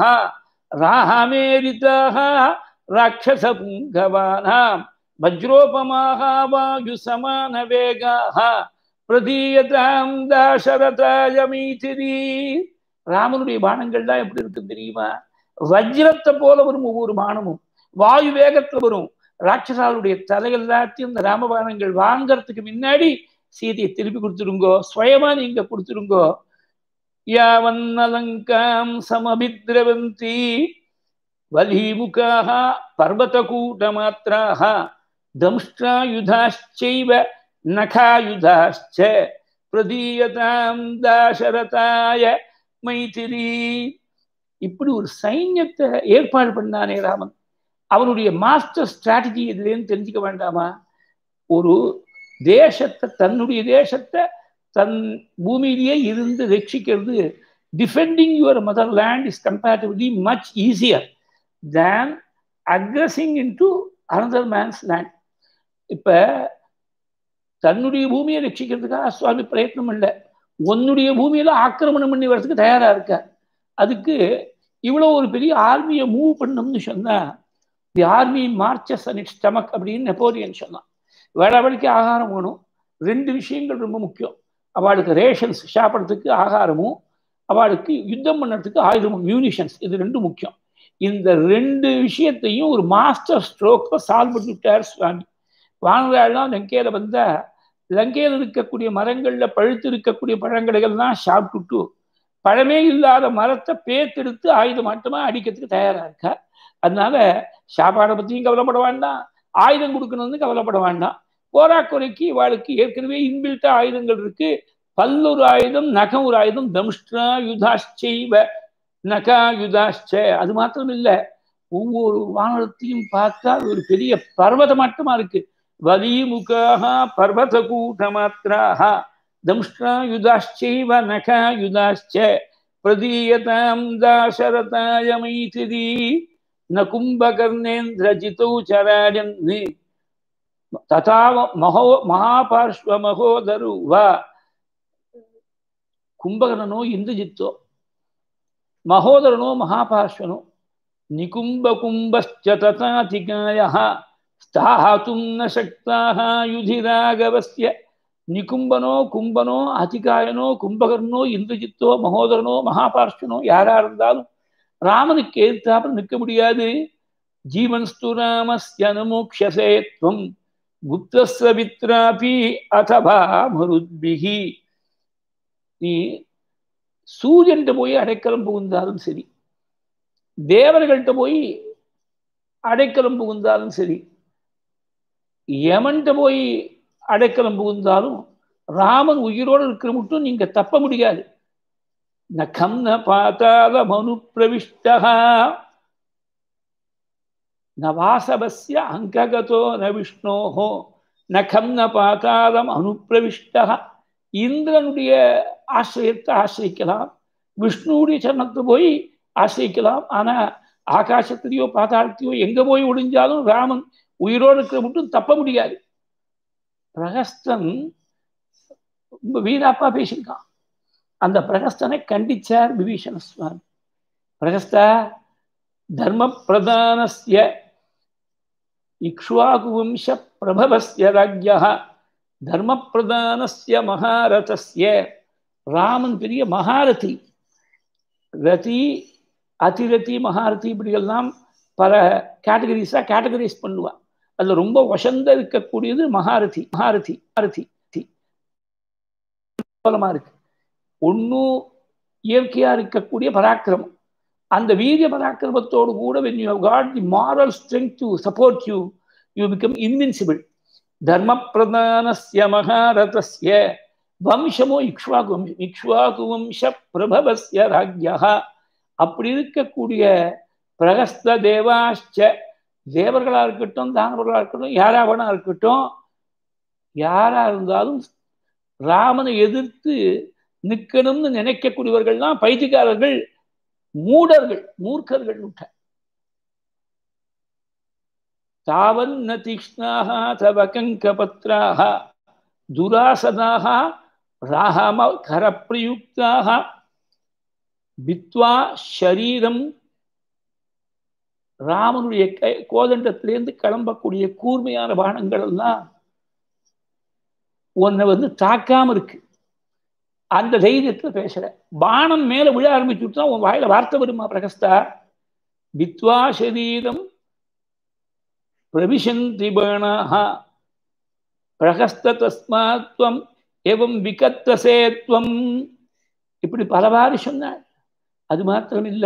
ராமேரிதாக ராட்சச புங்கவானாம் வஜ்ரோபமாக வாயு சமான வேகாஹ பிரதீயதாம் தாசரதாய மைதிரி. ராமனுடைய பானங்கள் தான் எப்படி இருக்கு தெரியுமா? வஜ்ரத்தை போல வரும் ஒவ்வொரு பானமும், வாயு வேகத்துல வரும். ராட்சசாளுடைய தலை எல்லாத்தையும் இந்த ராமபானங்கள் வாங்கறதுக்கு முன்னாடி சீதையை திருப்பி கொடுத்துருங்கோ, சுயமா நீங்க கொடுத்துருங்கோ. யாவன்னலங்காம் சமபித்ரவந்தி வலீமுகாஹ பர்வதகூட மாத்ராஹ தம்ஷ்டாயுதாச்சைவ நகாயுதாச்ச பிரதீயதாம் தாசரதாய மைதிரி. இப்படி ஒரு சைன்யத்தை ஏற்பாடு பண்ணானே ராமன். அவனுடைய மாஸ்டர் ஸ்ட்ராட்டஜி எதுலேன்னு தெரிஞ்சுக்க வேண்டாமா? ஒரு தேசத்தை, தன்னுடைய தேசத்தை தன் பூமியிலேயே இருந்து ரட்சிக்கிறது, defending your mother land is comparatively much easier than aggressing into another man's land. இப்ப தன்னுடைய பூமியை ரட்சிக்கிறதுக்காக சுவாமி பிரயத்னம் இல்லை, உன்னுடைய பூமியில ஆக்கிரமணம் பண்ணி வர்றதுக்கு தயாரா இருக்க. அதுக்கு இவ்வளவு ஒரு பெரிய ஆர்மியை மூவ் பண்ணணும்னு சொன்னா, the army marches and its stomach அப்படின்னு நெப்போலியன் சொன்னான். வேளாவளிக்கு ஆகாரம் வேணும், ரெண்டு விஷயங்கள் ரொம்ப முக்கியம். அவளுக்கு ரேஷன்ஸ் சாப்பிட்றதுக்கு ஆகாரமும், அவளுக்கு யுத்தம் பண்ணுறதுக்கு ஆயுதமும் மியூனிஷன்ஸ், இது ரெண்டு முக்கியம். இந்த ரெண்டு விஷயத்தையும் ஒரு மாஸ்டர் ஸ்ட்ரோக்ல சால்வ் பண்ணிவிட்டார் சுவாமி. வானராள்லாம் லங்கையில வந்தா, லங்கையில் இருக்கக்கூடிய மரங்கள்ல பழுத்து இருக்கக்கூடிய பழங்களைகள்லாம் சாப்பிட்டுட்டு பழமே இல்லாத மரத்தை பேத்தெடுத்து ஆயுதம் மாட்டமா அடிக்கிறதுக்கு தயாரா இருக்கா. அதனால சாப்பாடை பத்தியும் கவலைப்பட வேண்டாம், ஆயுதம் கொடுக்கணும்னு கவலைப்பட வேண்டாம். போராக்குறைக்கு இவாளுக்கு ஏற்கனவே இன்பில்ட்டா ஆயுதங்கள் இருக்கு, பல்லொரு ஆயுதம், நகம் ஒரு ஆயுதம். தம்ஷ்டா யுதாச்சைவ நகாயுதாச்ச. அது மாத்திரம் இல்லை, ஒவ்வொரு வானத்தையும் பார்த்தா ஒரு பெரிய பர்வத மட்டமா இருக்கு. வலிமுகாக பர்வத கூட்ட மாத்திராக தம்ஷ்டா யுதாச்சைவ நகாயுதாச்ச பிரதீயதாம் தாசரதாய மைதிரி ந கும்பகர்ணேந்திரஜிதௌ சராஜன் ததா மகோ மகாபார்ஷ்வ மகோதரு வா. கும்பகர்ணனோ இந்திரஜித்தோ, மகோதரனோ மகாபார்ஷ்வனோ, நிகும்ப கும்பஸ்ச ததாதிகாயஹ ஸ்தாஹதும் ந சக்தாஹ யுதிராகவஸ்ய. நிகும்பனோ கும்பனோ அதிகாயனோ கும்பகர்ணோ இந்திரஜித்தோ மகோதரனோ மகாபார்ஷ்வனோ யாரா இருந்தாலும் ராமனுக்கு எதிர்த்தாப்புல நிற்க முடியாது. ஜீவன்ஸ்து ராமஸ்ய நமோக்ஷசே த்வம் குப்தஸ்ய வித்ராபி அதபா மருத்பிஹி. நீ சூரியன்கிட்ட போய் அடைக்கலம் புகுந்தாலும் சரி, தேவர்கள்ட்ட போய் அடைக்கலம் புகுந்தாலும் சரி, யமன்கிட்ட போய் அடைக்கலம் புகுந்தாலும் ராமன் உயிரோடு இருக்கிற மட்டும் நீங்க தப்ப முடியாது. நகம் ந பாதாள மனு பிரவிஷ்டா ந வாசவஸ்ய அங்ககதோ ந விஷ்ணோஹோ நகம் ந பாதாளம் அனுப்பிரவிஷ்டா. இந்திரனுடைய ஆசிரியத்தை ஆசிரிக்கலாம், விஷ்ணுவுடைய சரணத்தை போய் ஆசிரிக்கலாம். ஆனா ஆகாசத்திலேயோ பாதாளத்தையோ எங்க போய் ஒளிஞ்சாலும் ராமன் உயிரோடு இருக்கிற மட்டும் தப்ப முடியாது. பிரகஸ்தன் ரொம்ப வீராப்பா பேசியிருக்கான். அந்த பிரகஸ்தனை கண்டிச்சார் விபீஷண சுவாமி. பிரகஸ்தா, தர்ம பிரதானஸ்ய இக்ஷ்வாகு வம்ச பிரபவஸ்ய ராஜ்யஹ தர்ம பிரதானஸ்ய மகாரதஸ்ய. ராமன் பெரிய மகாரதி. ரதி, அதிரதி, மகாரதி இப்படியெல்லாம் பல கேட்டகரிஸா கேட்டகரைஸ் பண்ணுவான். அதுல ரொம்ப வசந்த இருக்கக்கூடியது மகாரதி. மகாரதி மகாரதி இருக்கு. ஒன்னும் இயற்கையா இருக்கக்கூடிய பராக்கிரமம். அந்த வீரிய பராக்கிரமத்தோடு கூட when you have got the moral strength to support you, you become invincible. தர்ம பிரதானஸ்ய மகாரதஸ்ய வம்சமோ இக்ஷ்வாகு வம்சம் இக்ஷ்வாகு வம்ச பிரபவஸ்ய ராஜ்யஹ. அப்படி இருக்கக்கூடிய பிரகஸ்த தேவாச்ச, தேவர்களா இருக்கட்டும், தானவர்களா இருக்கட்டும், யாராவனா இருக்கட்டும், யாரா இருந்தாலும் ராமனை எதிர்த்து நிற்கணும்னு நினைக்கக்கூடியவர்கள்லாம் பைத்தியக்காரர்கள், மூடர்கள், மூர்க்கர்கள். தாவன்ன தீக்ஷ்ணாஹ தவ கங்கபத்ராஹ துராசதாஹ ராஹம கரப்பிரயுக்தாஹ வித்வா ஷரீரம். ராமனுடைய கோதண்டத்திலேருந்து கிளம்பக்கூடிய கூர்மையான பானங்கள் எல்லாம் உன்னை வந்து தாக்காம இருக்கு. அந்த தைரியத்துல பேசுற. பானம் மேல விழ ஆரம்பிச்சுட்டா உன் வாயில வார்த்தை வருமா பிரகஸ்தா? வித்வா சரீரம் பிரவிசந்தி பாணாஹ பிரகஸ்த தஸ்மாத்வம் எவம் விகத்தசேத்வம். இப்படி பலவாறு சொன்னார். அது மாத்திரம் இல்ல,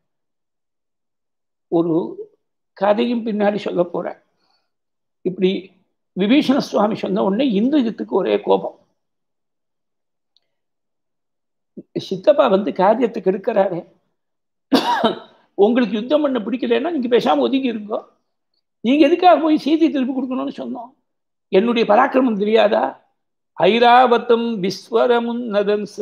ஒரு கதையும் பின்னாடி சொல்ல போற. இப்படி விபீஷண சுவாமி சொன்ன உடனே இந்திரஜித்துக்கு ஒரே கோபம். சித்தப்பா வந்து காரியத்துக்கு எடுக்கிறாரே, உங்களுக்கு யுத்தம் பண்ண பிடிக்கலன்னா நீங்க பேசாம ஒதுங்கி இருங்கோ. நீங்க எதுக்காக போய் சீதை திருப்பி கொடுக்கணும்னு சொன்னோம்? என்னுடைய பராக்கிரமம் தெரியாதா? ஐராவத்தம் விஸ்வரமுன்னதன்ச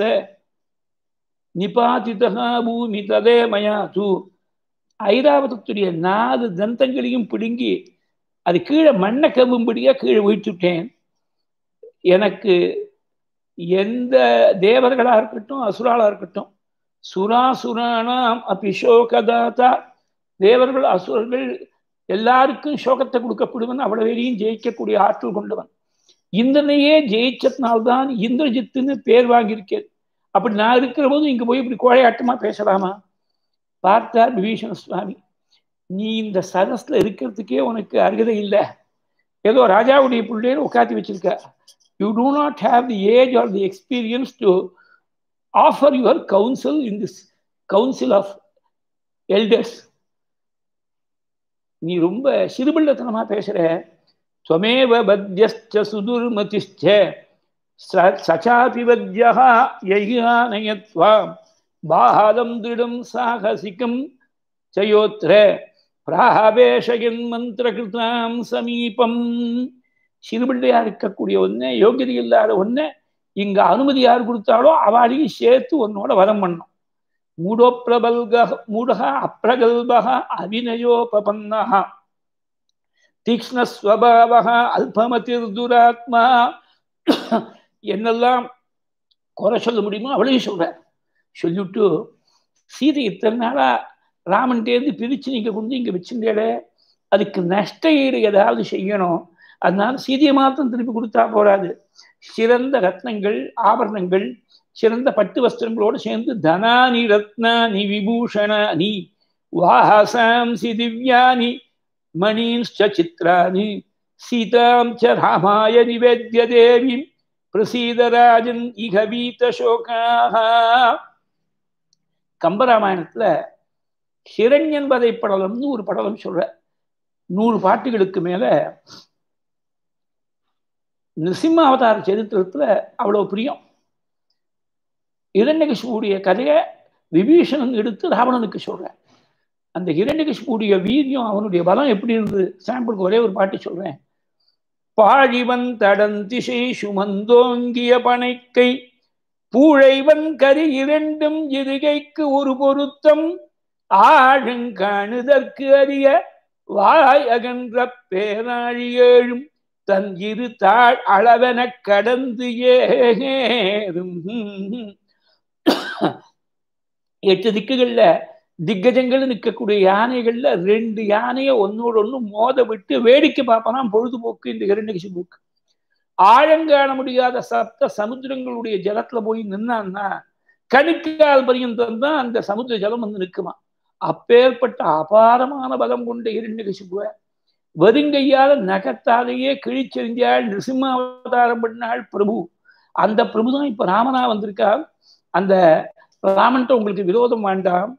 நிபாதிதா பூமி ததே மயா தூ. ஐராவதத்துடைய நாலு தந்தங்களையும் பிடுங்கி அது கீழே மண்ணை கவும்படியா கீழே வீழ்த்துட்டேன். எனக்கு எந்த தேவர்களா இருக்கட்டும், அசுராளா இருக்கட்டும், சுராசுரானாம் அபிஷோகதாதா, தேவர்கள் அசுரர்கள் எல்லாருக்கும் சோகத்தை கொடுக்கப்படுவன், அவ்வளவையும் ஜெயிக்கக்கூடிய ஆற்றல் கொண்டவன். இந்திரனையே ஜெயிச்சதுனால்தான் இந்திரஜித்துன்னு பேர் வாங்கியிருக்கேன். அப்படி நான் இருக்கிற போது இங்க போய் இப்படி கோழையாட்டமா பேசலாமா? பார்த்தார் விபீஷண சுவாமி, நீ இந்த சதஸ்ல இருக்கிறதுக்கே உனக்கு அருகதை இல்லை. ஏதோ ராஜாவுடைய பிள்ளைன்னு உட்காத்தி வச்சிருக்க. You do not have the age or the experience to offer your counsel in this council of elders. நீ ரொம்ப சிறுபிள்ளத்தனமா பேசுற. துவமேவ பத்யஸ்ச சுதுர்மதிஷ்ச சச்சாபிவத்யா யயானயத்வாம் பாஹாலம் திடம் சாகசிகம் சயோத்ர பிராவேஷயன் மந்திரகிருதாம் சமீபம். சிறுபிள்ளையா இருக்கக்கூடிய ஒன்ன, யோகியதை இல்லாத ஒன்ன இங்க அனுமதி யார் கொடுத்தாலோ அவளையும் சேர்த்து உன்னோட வதம் பண்ணும். மூடோ பிரபல்க மூடக அப்பிரகல்பக அபிநயோபபன்னஹ தீக்ஷ்ணஸ்வபாவஹ அல்பமதிர் துராத்மா. என்னெல்லாம் குறை சொல்ல முடியுமோ அவளையும் சொல்றார். சொல்லிவிட்டு சீதை இத்தனை நாளா ராமன்டேருந்து பிரிச்சு நீங்க கொண்டு இங்க வச்சுட்டே, அதுக்கு நஷ்ட ஈடு ஏதாவது செய்யணும். அதனால சீதையை மாத்திரம் திருப்பி கொடுத்தா போராது, சிறந்த ரத்னங்கள் ஆபரணங்கள் சிறந்த பட்டு வஸ்திரங்களோடு சேர்ந்து தனானி ரத்னானி விபூஷணானி வாஹசாம்சி திவ்யானி மணீன்ச்ச சித்ரானி சீதாம் ச ராமாய நிவேத்ய தேவிம் பிரசீதராஜன் இக வீத சோகாஹ. கம்பராமாயணத்துல ஹிரண்யன் வதை படலம்னு ஒரு படலம் சொல்ற. நூறு பாட்டுகளுக்கு மேல நிருசிம்ம அவதார சரித்திரத்துல அவ்வளவு பிரியம். ஹிரண்யகசிபுடைய கதையை விபீஷணன் எடுத்து ராவணனுக்கு சொல்ற. அந்த ஹிரண்யகசிபுடைய வீரியம், அவனுடைய பலம் எப்படி இருந்தது சாம்பிளுக்கு ஒரே ஒரு பாட்டு சொல்றேன். பாழிவன் தடன் திசை சுமந்தோங்கிய பனைக்கை பூழைவன் கரி இரண்டும் இருகைக்கு ஒரு பொருத்தம் ஆழங்காணுதற்கு அறிய வாய் அகன்ற பேராழி ஏழும் தன் இரு தாழ் அளவென கடந்து ஏறும். எட்டு திக்குகள்ல திக்கஜங்கள் நிற்கக்கூடிய யானைகள்ல ரெண்டு யானைய ஒன்னோட ஒண்ணு மோத விட்டு வேடிக்கை பார்ப்பனா பொழுதுபோக்கு இந்த ஹிரண்யகசிபுக்கு. ஆழங்காண முடியாத சப்த சமுத்திரங்களுடைய ஜலத்துல போய் நின்னான்னா கணுக்கால் பரியந்தம் தான் அந்த சமுத்திர ஜலம் வந்து நிற்குமா. அப்பேற்பட்ட அபாரமான பலம் கொண்ட ஹிரண்யகசிபுவ வருங்கையால நகத்தாலேயே கிழிச்செறிஞ்சாள் நிருசிம்மாவதாரம் பண்ணாள் பிரபு. அந்த பிரபுதான் இப்ப ராமனா வந்திருக்கா. அந்த ராமன்ட்ட உங்களுக்கு விரோதம் வேண்டாம்.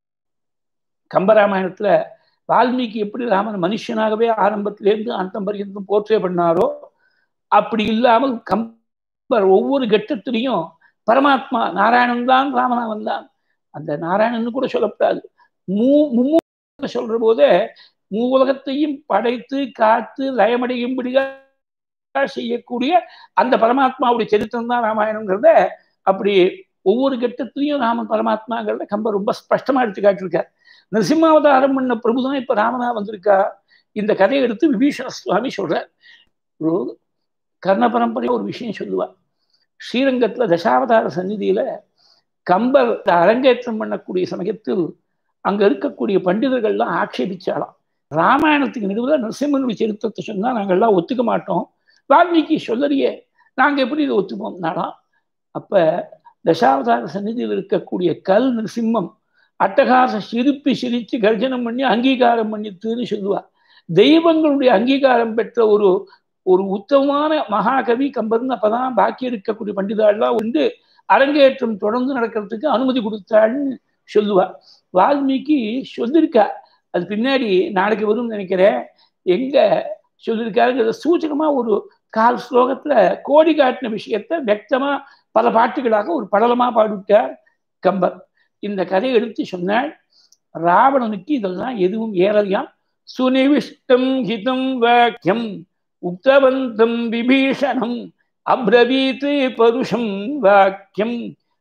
கம்பராமாயணத்துல வால்மீகி எப்படி ராமன் மனுஷனாகவே ஆரம்பத்திலேருந்து அந்தம் பரியந்தம் போற்றே பண்ணாரோ அப்படி இல்லாமல் கம்பர் ஒவ்வொரு கட்டத்திலையும் பரமாத்மா நாராயணன் தான் ராமனா வந்தான். அந்த நாராயணன் கூட சொல்லப்படாது, மூ மும்மூ சொல்ற போதே மூ உலகத்தையும் படைத்து காத்து லயமடையும்படியா செய்யக்கூடிய அந்த பரமாத்மாவுடைய சரித்திரம் தான் ராமாயணங்கிறத அப்படி ஒவ்வொரு கட்டத்திலையும் ராமன் பரமாத்மாங்கிறத கம்பர் ரொம்ப ஸ்பஷ்டமா எடுத்து காட்டிருக்கார். நரசிம்மாவதாரம் பண்ண பிரபுதான் இப்ப ராமனா வந்திருக்கா. இந்த கதையை எடுத்து விபீஷண சுவாமி சொல்றார். ஒரு கர்ண பரம்பரை ஒரு விஷயம் சொல்லுவார். ஸ்ரீரங்கத்துல தசாவதார சந்நிதியில கம்பர் அரங்கேற்றம் பண்ணக்கூடிய சமயத்தில் அங்க இருக்கக்கூடிய பண்டிதர்கள்லாம் ஆட்சேபிச்சாலாம். ராமாயணத்துக்கு நடுவில் நரசிம்மனுடைய சரித்திரத்தை சொன்னா நாங்கள்லாம் ஒத்துக்க மாட்டோம், வால்மீகி சொல்லலையே நாங்க எப்படி இதை ஒத்துப்போம்னாலாம். அப்ப தசாவதார சந்நிதியில் இருக்கக்கூடிய கல் நரசிம்மம் அட்டகாச சிரிப்பி சிரிச்சு கர்ஜனம் பண்ணி அங்கீகாரம் பண்ணித்துன்னு சொல்லுவார். தெய்வங்களுடைய அங்கீகாரம் பெற்ற ஒரு ஒரு உத்தமமான மகாகவி கம்பர்னு அப்பதான் பாக்கி இருக்கக்கூடிய பண்டிதாள்லாம் வந்து அரங்கேற்றம் தொடர்ந்து நடக்கிறதுக்கு அனுமதி கொடுத்தாள்னு சொல்லுவார். வால்மீகி சொல்லியிருக்கா, அது பின்னாடி நாளைக்கு வரும்னு நினைக்கிறேன். எங்க சொல்லியிருக்காருங்கிற சூச்சகமா ஒரு கால் ஸ்லோகத்துல கோடி காட்டின விஷயத்த வெக்தமா பல பாட்டுகளாக ஒரு படலமா பாடிவிட்டார் கம்பர். இந்த கதையை எடுத்து சொன்னாள். ராவணனுக்கு இதெல்லாம் எதுவும் ஏறலையாம். சுனிவிஷ்டம் ஹிதம் வாக்கியம் உக்தவந்தம் விபீஷணம் அப்ரவீத் பருஷம் வாக்கியம்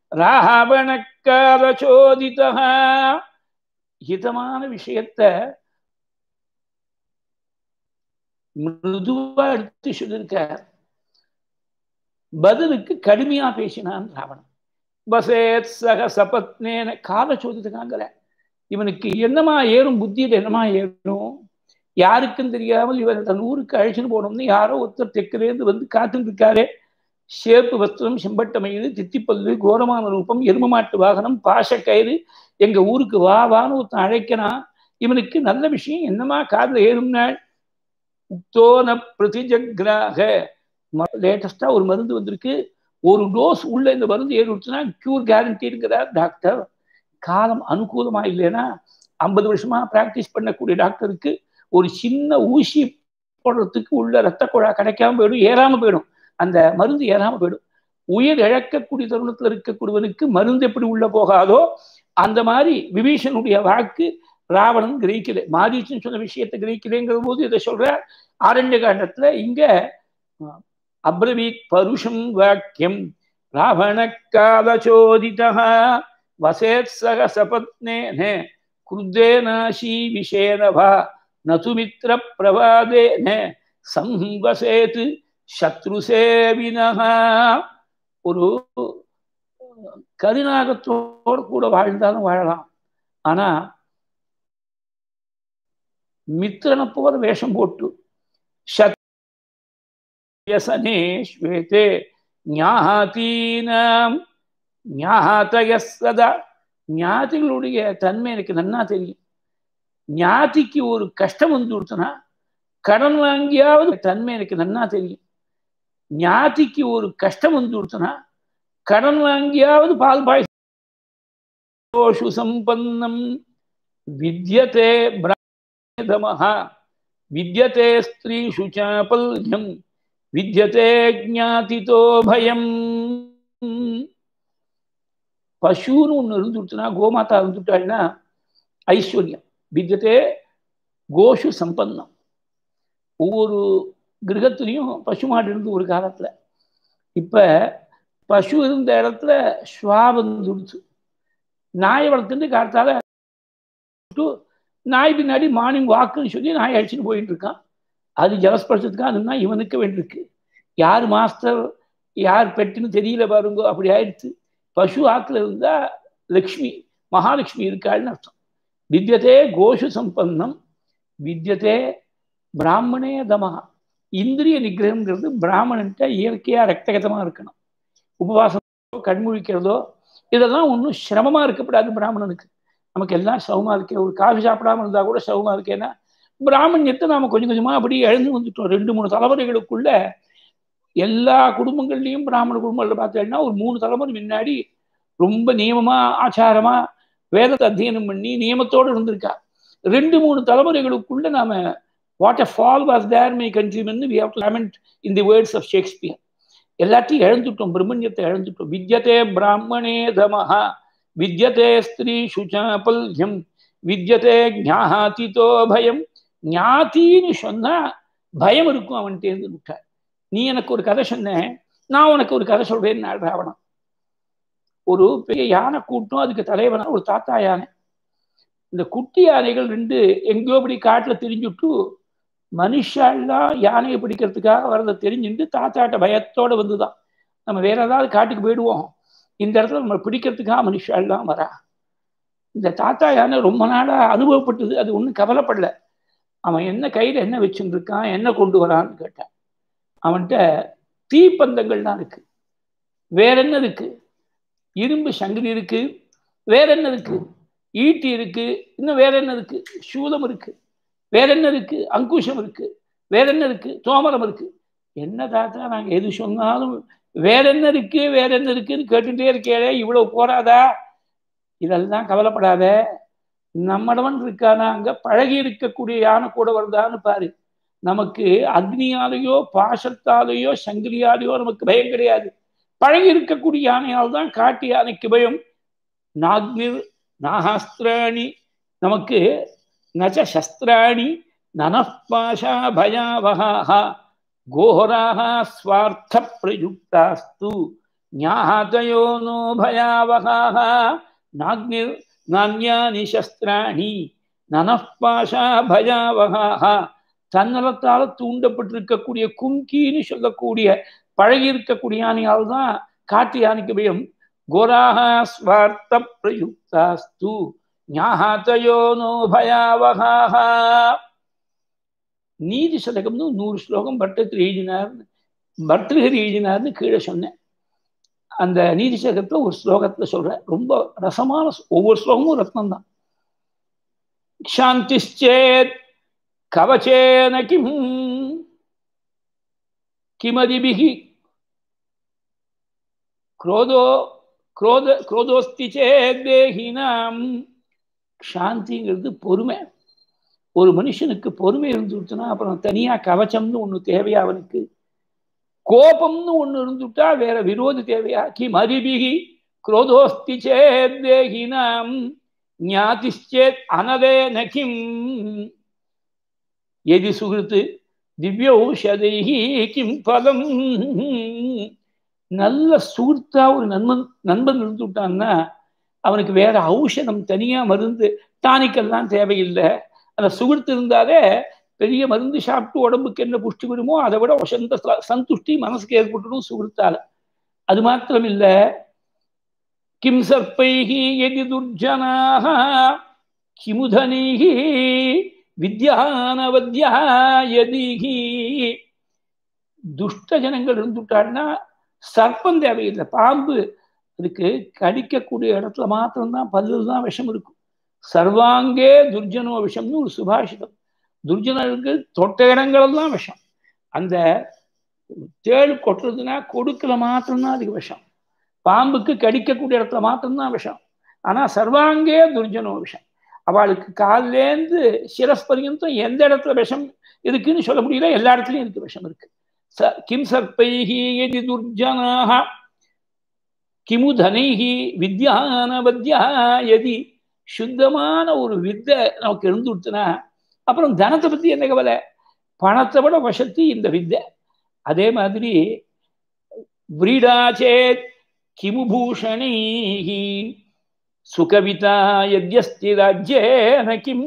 ராவணக்கார சோதிதா. ஹிதமான விஷயத்த மிருதுவா எடுத்து சொல்லியிருக்கார். பதிலுக்கு கடுமையா பேசினான் ராவணன். பசேத் சக சபத்னேன கால சோதித்துக்காங்கிற இவனுக்கு என்னமா ஏறும், புத்தியில என்னமா ஏறும், யாருக்கும் தெரியாமல் இவன் தன் ஊருக்கு அழைச்சிட்டு போனோம்னு யாரோ ஒருத்தர் தெற்கிலேருந்து வந்து காத்துட்டு இருக்காரே. சேப்பு வஸ்திரம், செம்பட்டமயிறு, தித்திப்பல்லு, கோரமான ரூபம், எரும மாட்டு வாகனம், பாச கயிறு, எங்க ஊருக்கு வா வான்னு ஒருத்தன் அழைக்கிறான். இவனுக்கு நல்ல விஷயம் என்னமா காதுல ஏறும்னாள். உக்தோன பிரதிஜக்ராக லேட்டஸ்டா ஒரு மருந்து வந்திருக்கு, ஒரு டோஸ் உள்ள இந்த மருந்து ஏறி விட்டுனா கியூர் கேரண்டிங்கிறார் டாக்டர். காலம் அனுகூலமா இல்லைன்னா ஐம்பது வருஷமா பிராக்டிஸ் பண்ணக்கூடிய டாக்டருக்கு ஒரு சின்ன ஊசி போடுறதுக்கு உள்ள ரத்த குழா கிடைக்காம போயிடும், ஏறாம போயிடும், அந்த மருந்து ஏறாம போயிடும். உயிர் இழக்கக்கூடிய தருணத்தில் இருக்கக்கூடியவனுக்கு மருந்து எப்படி உள்ள போகாதோ அந்த மாதிரி விபீஷனுடைய வாக்கு ராவணன் கிரகிக்கல. மாரீச்சன் சொன்ன விஷயத்தை கிரகிக்கலைங்கிற போது இதை சொல்ற ஆரண்ய காண்டத்துல இங்க அப்ரவீத் பருஷம் வாக்கியம் ராவண காலச்சோதிதா வசேத் சக சபத்னேனே குருத்தேனாஷி விஷேனவா நதுமித்ர பிரவாதேன சம்வசேத் சத்ருசேவினஹா. ஒரு கருநாகத்தோடு கூட வாழ்ந்தாலும் வாழலாம், ஆனா மித்திரனை போல வேஷம் போட்டு சத்யசனே ஸ்வேதே ஞாதீனாம் ஞாதயஸ்ஸதா. ஞாதிகளுடைய தன்மை எனக்கு நன்னா தெரியும். ஞாதிக்கு ஒரு கஷ்டம் வந்து கொடுத்தனா கடன் வாங்கியாவது தன்மை எனக்கு நன்னா தெரியும். ஞாதிக்கு ஒரு கஷ்டம் வந்து கொடுத்தனா கடன் வாங்கியாவது பால் பாய்சு சம்பன்னம் வித்யதே பிரமஹ வித்யதே ஸ்திரீஷு சாபல்யம் வித்யதே ஞாதிதோ பயம். பசுன்னு ஒன்று இருந்துட்டுனா, கோமாதா இருந்துட்டாள்னா ஐஸ்வர்யம். வித்யதே கோஷு சம்பன்னம். ஒவ்வொரு கிரகத்திலையும் பசு மாடு இருந்து ஒரு காலத்துல. இப்ப பசு இருந்த இடத்துல ஸ்வாபம் துடிச்சு நாயை வளர்த்துட்டு காத்தால நாய் பின்னாடி மார்னிங் வாக்குன்னு சொல்லி நாய் அடிச்சுட்டு போயிட்டு இருக்கான். அது ஜலஸ்பர்சத்துக்காக அதுனா இவனுக்கு வேண்டியிருக்கு. யார் மாஸ்டர் யார் பெட்டுன்னு தெரியல பாருங்க, அப்படி ஆயிடுச்சு. பசு ஆத்துல இருந்தா லக்ஷ்மி மகாலட்சுமி இருக்காள்னு அர்த்தம். வித்யதே கோஷு சம்பன்னம் வித்யதே பிராமணே தமஹா. இந்திரிய நிகிரகம்ங்கிறது பிராமணன்ட்ட இயற்கையா ரத்தகதமா இருக்கணும். உபவாசம் கண்முழிக்கிறதோ இதெல்லாம் ஒன்றும் சிரமமா இருக்கப்படாது பிராமணனுக்கு. நமக்கு எல்லாம் சௌமா இருக்கே, ஒரு காஃபி சாப்பிடாம இருந்தா கூட சௌமா இருக்கேன்னா பிராமணியத்தை நாம கொஞ்சம் கொஞ்சமா அப்படி எழுந்து வந்துட்டோம். ரெண்டு மூணு தலைமுறைகளுக்குள்ள எல்லா குடும்பங்கள்லையும் பிராமண குடும்பங்கள் பார்த்தீங்கன்னா ஒரு மூணு தலைமுறை முன்னாடி ரொம்ப நியமமா ஆச்சாரமா வேதத்தை அத்தியனம் பண்ணி நியமத்தோடு இருந்திருக்கா. ரெண்டு மூணு தலைமுறைகளுக்குள்ள நாம what a fall was there my countrymen, we have to lament in the words of Shakespeare. எல்லாத்தையும் இழந்துட்டோம், பிரம்மண்யத்தை இழந்துட்டோம். வித்யதே பிராமணே தமஹ வித்யதே ஸ்திரீஷு சாபல்யம் வித்யதே ஞாதிதோ பயம். ஞாத்தின்னு சொன்னா பயம் இருக்கும் அவன்கிட்டேருந்து விட்டார். நீ எனக்கு ஒரு கதை சொன்ன, நான் உனக்கு ஒரு கதை சொல்றேன். ராவணன் ஒரு பெரிய யானை கூட்டம், அதுக்கு தலைவனா ஒரு தாத்தா யானை. இந்த குட்டி யானைகள் ரெண்டு எங்கேயோ இப்படி காட்டுல திரிஞ்சுட்டு மனுஷாலாம் யானையை பிடிக்கிறதுக்காக வரதை தெரிஞ்சுட்டு தாத்தாட்ட பயத்தோட வந்துதான். நம்ம வேற ஏதாவது காட்டுக்கு போயிடுவோம், இந்த இடத்துல நம்ம பிடிக்கிறதுக்காக மனுஷாலாம் வரா. இந்த தாத்தா யானை ரொம்ப நாளா அனுபவப்பட்டது, அது ஒன்றும் கவலைப்படல. அவன் என்ன கையில என்ன வச்சுட்டு இருக்கான், என்ன கொண்டு வரான்னு கேட்டான். அவன்கிட்ட தீப்பந்தங்கள்லாம் இருக்கு, வேற என்ன இருக்கு, இரும்பு சங்கிலி இருக்கு, வேற என்ன இருக்கு, ஈட்டி இருக்கு, இன்னும் வேற என்ன இருக்கு, சூலம் இருக்கு, வேற என்ன இருக்கு, அங்குஷம் இருக்கு, வேற என்ன இருக்கு, தோமரம் இருக்கு. என்ன தாத்தா நாங்க எது சொன்னாலும் வேற என்ன இருக்கு வேற என்ன இருக்குன்னு கேட்டுட்டே இருக்கே, இவ்வளவு போறாதா? இதெல்லாம் கவலைப்படாத, நம்மடவன் இருக்கானா அங்க பழகி இருக்கக்கூடிய யானை கூட வருதான்னு பாரு. நமக்கு அக்னியாலேயோ பாசத்தாலேயோ சங்கிலியாலேயோ நமக்கு பயம் கிடையாது. பழகி இருக்கக்கூடிய யானையால் தான் காட்டு யானைக்கு பயம். நாக்னிர் நாஹாஸ்திராணி, நமக்கு நச்ச சஸ்திராணி நனப்பாஷா பயாவஹா கோராஹ ஸ்வார்த்த பிரயுக்தாஸ்து ஞாஹதயோ நோ பயாவஹா நாக்னிர் நான்யானி சஸ்திராணி நனப்பாஷா பயாவஹா. தன்னலத்தால் தூண்டப்பட்டிருக்கக்கூடிய கும்கின்னு சொல்லக்கூடிய பழகி இருக்கக்கூடிய யானையால் தான் காட்டு யானைக்கு பயம். கோராஹ ஸ்வார்த்த பிரயுக்தாஸ்து ஞாஹதயோ நோ பயாவஹா. நீதி சதகம்னு நூறு ஸ்லோகம் பட்டத்தில் எழுதினார், பர்தகிரி எழுதினார்னு கீழே சொன்னேன். அந்த நீதி சதகத்தை ஒரு ஸ்லோகத்துல சொல்ற, ரொம்ப ரசமான, ஒவ்வொரு ஸ்லோகமும் ரத்னம் தான். சாந்திச்சேத் கவச்சேன கிம் கிமதிபிஹி குரோதோ குரோத குரோதோஸ்தி சேதேஹினாம். சாந்திங்கிறது பொறுமை. ஒரு மனுஷனுக்கு பொறுமை இருந்துச்சுன்னா அப்புறம் தனியா கவச்சம்னு ஒண்ணு தேவையா அவனுக்கு? கோபம்னு ஒண்ணு இருந்துட்டா வேற விரோதி தேவையா? கிம் அரிபிகி குரோதோஸ்தி சேத் தேகினாம் ஞாதிச்சேத் அனதேன கிம் எதி சுகிருத்து திவ்யௌஷதைஹி கிம் பலம். நல்ல சுகிருத்தா ஒரு நண்பன் நண்பன் இருந்துட்டான்னா அவனுக்கு வேற ஔஷதம் தனியா மருந்து டானிக்கெல்லாம் தேவையில்லை. அந்த சுகிருத்து இருந்தாலே பெரிய மருந்து சாப்பிட்டு உடம்புக்கு என்ன புஷ்டி வருமோ அதை விட வசந்த சந்துஷ்டி மனசுக்கு ஏற்பட்டுடும் சுகிருத்தால. அது மாத்திரம் இல்ல, கிம் சர்ப்பைஹி யதி துர்ஜனாஹ கிமுதனிஹி வித்யானவத்யா யதிஹி. துஷ்ட ஜனங்கள் இருந்துட்டான்னா சர்ப்பம் தேவையில்லை, பாம்பு. அதுக்கு கடிக்கக்கூடிய இடத்துல மாத்திரம்தான் பல்லு தான் விஷம் இருக்கும். சர்வாங்கே துர்ஜனோ விஷம்னு ஒரு சுபாஷிதம். துர்ஜனர்களுக்கு தொட்ட இடங்களெல்லாம் விஷம். அந்த தேள் கொட்டுறதுன்னா கொடுக்கல மாத்திரம்தான் அதுக்கு விஷம். பாம்புக்கு கடிக்கக்கூடிய இடத்துல மாத்திரம்தான் விஷம். ஆனா சர்வாங்கே துர்ஜனோ விஷம். அவளுக்கு காலிலேந்து சிரஸ் பர்யந்தம் எந்த இடத்துல விஷம் இருக்குன்னு சொல்ல முடியல, எல்லா இடத்துலயும் இருக்கு விஷம் இருக்கு. கிம் சர்ப்பைஹி யதி துர்ஜனாஹ கிமுதனைஹி வித்யானவத்யா யதி. சுத்தமான ஒரு வித்தை நமக்கு இருந்துடுச்சுன்னா அப்புறம் தனத்தை பத்தி என்ன கவலை? பணத்தை விட வசத்தி இந்த வித்தை. அதே மாதிரி விரீடாச்சேத் கிமுபூஷணைஹி சுகவிதா யத்யஸ்தி ராஜ்யேன கிம்.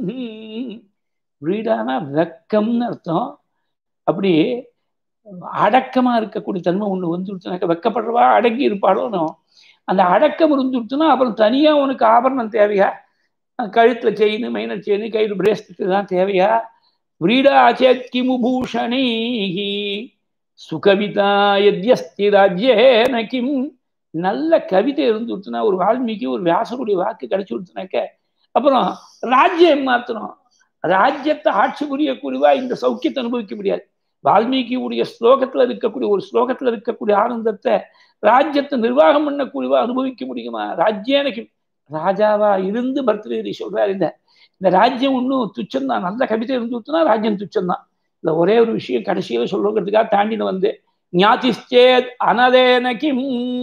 விரீடானா வெக்கம்னு அர்த்தம். அப்படி அடக்கமா இருக்கக்கூடிய தன்மை ஒண்ணு வந்துடுச்சுனாக்க வெக்கப்படுறவா அடங்கி இருப்பாளோனோ அந்த அடக்கம் இருந்துடுச்சுன்னா அப்புறம் தனியா உனக்கு ஆபரணம் தேவையா? கழுத்துல செயின், மைனர் செயின், கையில் பிரேஸ்லெட் தான் தேவையா? விரீடாச்சேத் கிமுபூஷணைஹி சுகவிதா யத்யஸ்தி ராஜ்யேன கிம். நல்ல கவிதை இருந்துடுச்சுன்னா, ஒரு வால்மீகி ஒரு வியாசருடைய வாக்கு கிடைச்சி கொடுத்துனாக்க அப்புறம் ராஜ்யம் மாத்திரம். ராஜ்யத்தை ஆட்சி புரியக்கூடியவா இந்த சௌக்கியத்தை அனுபவிக்க முடியாது. வால்மீகியுடைய ஸ்லோகத்துல இருக்கக்கூடிய ஒரு ஸ்லோகத்துல இருக்கக்கூடிய ஆனந்தத்தை ராஜ்யத்தை நிர்வாகம் பண்ணக்கூடியவா அனுபவிக்க முடியுமா? ராஜ்யனுக்கு ராஜாவா இருந்து பர்தகிரி சொல்றாரு. இந்த இந்த ராஜ்யம் ஒன்றும் துச்சம் தான். நல்ல கவிதை இருந்துச்சுன்னா ராஜ்யம் துச்சம் தான். இந்த ஒரே ஒரு விஷயம் கடைசியில சொல்றதுக்காக தாண்டின வந்து ஞாதிச்சேத் அனதேன கிம்.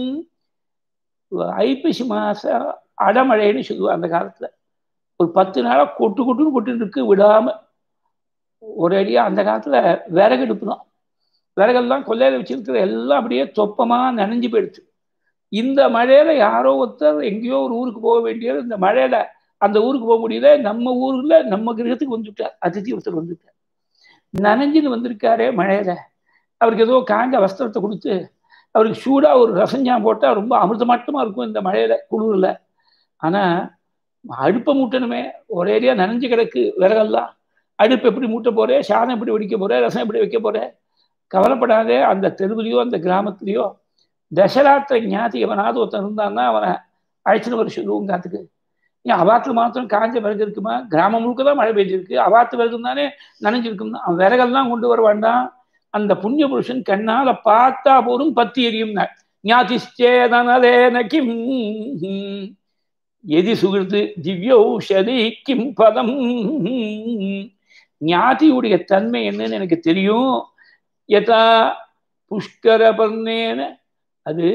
ஐப்பசி மாசம் அடமழைன்னு சொல்லுவா. அந்த காலத்துல ஒரு பத்து நாளா கொட்டு கொட்டுன்னு கொட்டு இருக்கு விடாம ஒரேடியா. அந்த காலத்துல விறகெடுப்பு தான். விறகெல்லாம் கொல்லையில வச்சிருக்கிற எல்லாம் அப்படியே தொப்பமா நனைஞ்சு போயிடுச்சு. இந்த மழையில யாரோ ஒருத்தர் எங்கேயோ ஒரு ஊருக்கு போக வேண்டியது, இந்த மழையில அந்த ஊருக்கு போக முடியல. நம்ம ஊர்ல நம்ம கிரகத்துக்கு வந்துட்டார், அதிதி ஒருத்தர் வந்துட்டார். நனைஞ்சுன்னு வந்திருக்காரே மழையில. அவருக்கு ஏதோ காஞ்ச வஸ்திரத்தை கொடுத்து அவருக்கு சூடா ஒரு ரசஞ்சாம் போட்டா ரொம்ப அமிர்தமாட்டமா இருக்கும் இந்த மழையில குளிர்ல. ஆனா அடுப்பை மூட்டணுமே, ஒரேடியா நனைஞ்சு கிடக்கு விறகெல்லாம். அடுப்பு எப்படி மூட்ட போறே, சாதம் எப்படி வடிக்க போறே, ரசம் எப்படி வைக்க போறே? கவலைப்படாதே. அந்த தெருவிலையோ அந்த கிராமத்திலையோ தசராத்திர ஞாதி எவனாவது ஒருத்தன் இருந்தான்னா அவனை அழைச்சிட்டு வர சொல்லுவோம் காத்துக்கு. ஏன் அவாத்துல மாத்திரம் காஞ்ச விறகு இருக்குமா? கிராமம் முழுக்க தான் மழை பெய்ஞ்சிருக்கு, அவாத்து விறகு தானே நனைஞ்சிருக்கும். அவன் விறகெல்லாம் கொண்டு வர வேண்டாம். அந்த புண்ணிய புருஷன் கண்ணால பார்த்தா போதும் பத்தி எரியும். ஞாதிச்சேதனலேன கிம் எதி சுகிருத்து திவ்யௌஷதி கிம் பதம். ஞாதியுடைய தன்மை என்னன்னு எனக்கு தெரியும். யதா புஷ்கர பர்ணேன, அது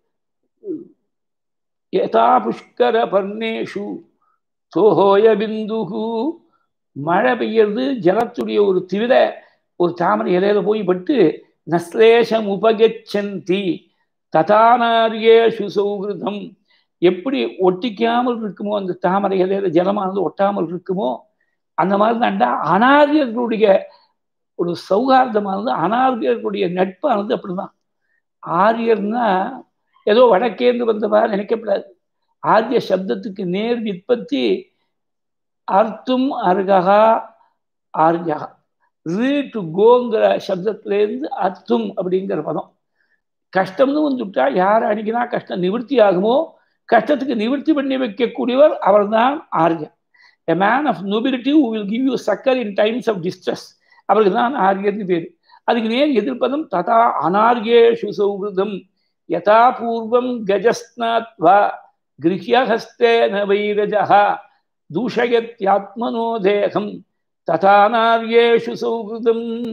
யதா புஷ்கர பர்ணேஷு சோஹோய பிந்துகு. மழை பெய்யறது ஜலத்துடைய ஒரு திவிர ஒரு தாமரை இலையில போய் பட்டு நஸ்லேஷம் உபகச்சந்தி ததானாரியேஷு சௌகிருதம். எப்படி ஒட்டிக்காமல் இருக்குமோ அந்த தாமரை இலையில ஜலமானது ஒட்டாமல் இருக்குமோ அந்த மாதிரி தாண்டா அனாரியர்களுடைய ஒரு சௌகார்தமானது, அனாரியர்களுடைய நட்பானது அப்படிதான். ஆரியர்னா ஏதோ வடக்கேந்து வந்தவா நினைக்கப்படாது. ஆரிய சப்தத்துக்கு நேர் விற்பத்தி அர்த்தும் அர்கா ஆர்யா. ரீ டு கோங்கிற சப்தத்திலேருந்து அர்த்தும் அப்படிங்கிற பதம். கஷ்டம்னு வந்துட்டா யார் அன்னைக்குனா கஷ்டம் நிவர்த்தி ஆகுமோ கஷ்டத்துக்கு நிவர்த்தி பண்ணி வைக்கக்கூடியவர் அவர் தான் Arya. A man of nobility who will give you succor in times of distress, அவருக்கு தான் ஆரியர்னு பேரு. அதுக்கு நேர் எதிர்ப்பதம் ததா அனார்யேஷு சௌகிருதம் யதா பூர்வம் கஜஸ்நாத்வா கிருஹ்யஹஸ்தேன வைரஜஹ தூஷயத்யாத்மனோ தேகம் ததானார்யேஷு சௌகிருதம்.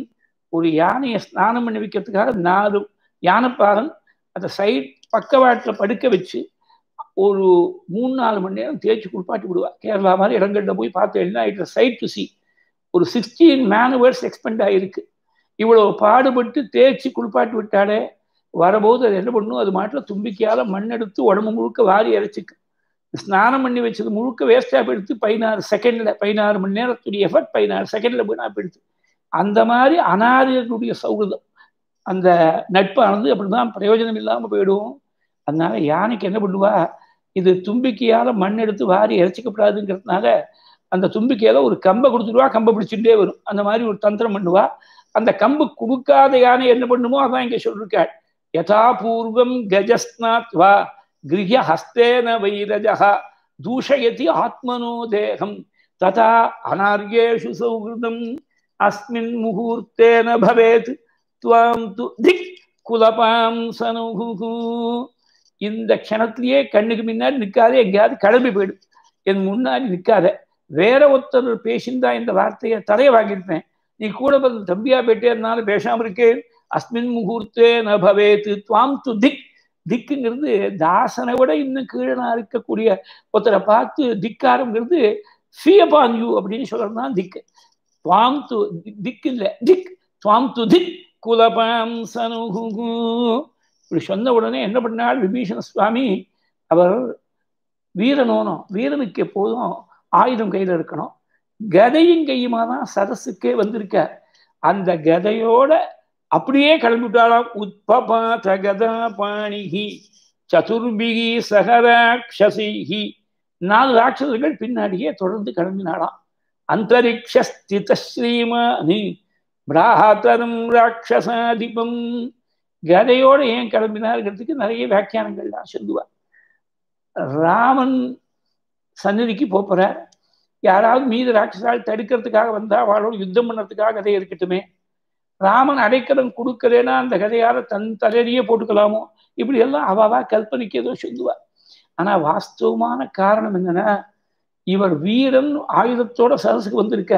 ஒரு யானையை ஸ்நானம் பண்ணி வைக்கிறதுக்காக நாலு யானைப்பாகன் அந்த சைட் பக்கவாட்டில் படுக்க வச்சு ஒரு மூணு நாலு மணி நேரம் தேய்ச்சி குளிப்பாட்டி விடுவா. கேரளா மாதிரி இடங்கள்ல போய் பார்த்து என்ன ஆயிட்டு சைட் டு சி ஒரு சிக்ஸ்டீன் மேனுவர்ஸ் எக்ஸ்பெண்ட் ஆகிருக்கு. இவ்வளவு பாடுபட்டு தேய்ச்சி குளிப்பாட்டி விட்டாலே வரபோது அது என்ன பண்ணும், அது மாட்டில் தும்பிக்கையால் மண் எடுத்து உடம்பு முழுக்க வாரி இறைச்சிக்கு. ஸ்நானம் பண்ணி வச்சது முழுக்க வேஸ்டாக எடுத்து பதினாறு செகண்ட்ல பதினாறு மணி நேரத்துடைய எஃபர்ட் பதினாறு செகண்ட்ல போய் நான் எடுத்து. அந்த மாதிரி அனாரியர்களுடைய சௌகரியம் அந்த நட்பானது அப்படிதான் பிரயோஜனம் இல்லாமல் போயிடும். அதனால யானைக்கு என்ன பண்ணுவா, இது தும்பிக்கையால் மண் எடுத்து வாரி இறைச்சிக்கப்படாதுங்கிறதுனால அந்த தும்பிக்கையால ஒரு கம்பை கொடுத்துருவா, கம்பை பிடிச்சுட்டே வரும். அந்த மாதிரி ஒரு தந்திரம் பண்ணுவா. அந்த கம்பு கொடுக்காத யானை என்ன பண்ணுமோ அதான் இங்க சொல்லிருக்காள். யதா பூர்வம் கஜஸ்நாத் வா கிரஹ்ய ஹஸ்தேன வைரஜஹ தூஷயதி ஆத்மனோ தேகம் ததா அனார்யேஷு சௌஹிருதம் அஸ்மின் முகூர்த்தேன பவேத் துவாம் து திக் குலபாம் சனுஹு. இந்த க்ஷணத்திலேயே கண்ணுக்கு முன்னாடி நிற்காத, எங்கேயாவது கிளம்பி போயிடும், என் முன்னாடி நிற்காத. வேற ஒருத்தர் பேசியிருந்தா இந்த வார்த்தையை தலையை வாங்கியிருப்பேன், நீ கூட பார்த்து தம்பியா போயிட்டே இருந்தாலும் பேசாம இருக்கேன். அஸ்மின் முகூர்த்தே ந பவேத் துவாம் து திக். திக்குங்கிறது தாசனை விட இன்னும் கீழனா இருக்கக்கூடிய ஒருத்தரை பார்த்து திக்காரங்கிறது ஃபியபான் யூ அப்படின்னு சொல்றது தான் திக்கு. துவாம் து திக்கு இல்லை, திக் துவாம் து திக் குலபாம் சனுஹு. இப்படி சொன்ன உடனே என்ன பண்ணால் விபீஷண சுவாமி, அவர் வீரனோனும் வீரனுக்கு எப்போதும் ஆயுதம் கையில் இருக்கணும். கதையும் கையுமா தான் சதஸுக்கே வந்திருக்க. அந்த கதையோட அப்படியே கிளம்பிவிட்டாலாம். உத்பபாத கதா பாணிஹி சதுர்பிகி சகராட்சசிஹி. நாலு ராட்சசர்கள் பின்னாடியே தொடர்ந்து கிளம்பினாலாம். அந்தரிக்ஷஸ்தித ஸ்ரீமானி பிராஹதரம் ராட்சசாதிபம். கதையோட ஏன் கிளம்பினார்கிறதுக்கு நிறைய வியாக்கியானங்கள்லாம் சொல்லுவார். ராமன் சந்நிதிக்கு போறார். யாராவது மீது ராட்சசால் தடுக்கிறதுக்காக வந்தா அவளோட யுத்தம் பண்ணுறதுக்காக கதை இருக்கட்டுமே. ராமன் அடைக்கலம் கொடுக்கலன்னா அந்த கதையால தன் தலையிலேயே போட்டுக்கலாமோ, இப்படி எல்லாம் அவாவா கல்பனைக்கு ஏதோ சொல்லுவார். ஆனா வாஸ்தவமான காரணம் என்னன்னா, இவர் வீரன் ஆயுதத்தோட சரசுக்கு வந்திருக்க.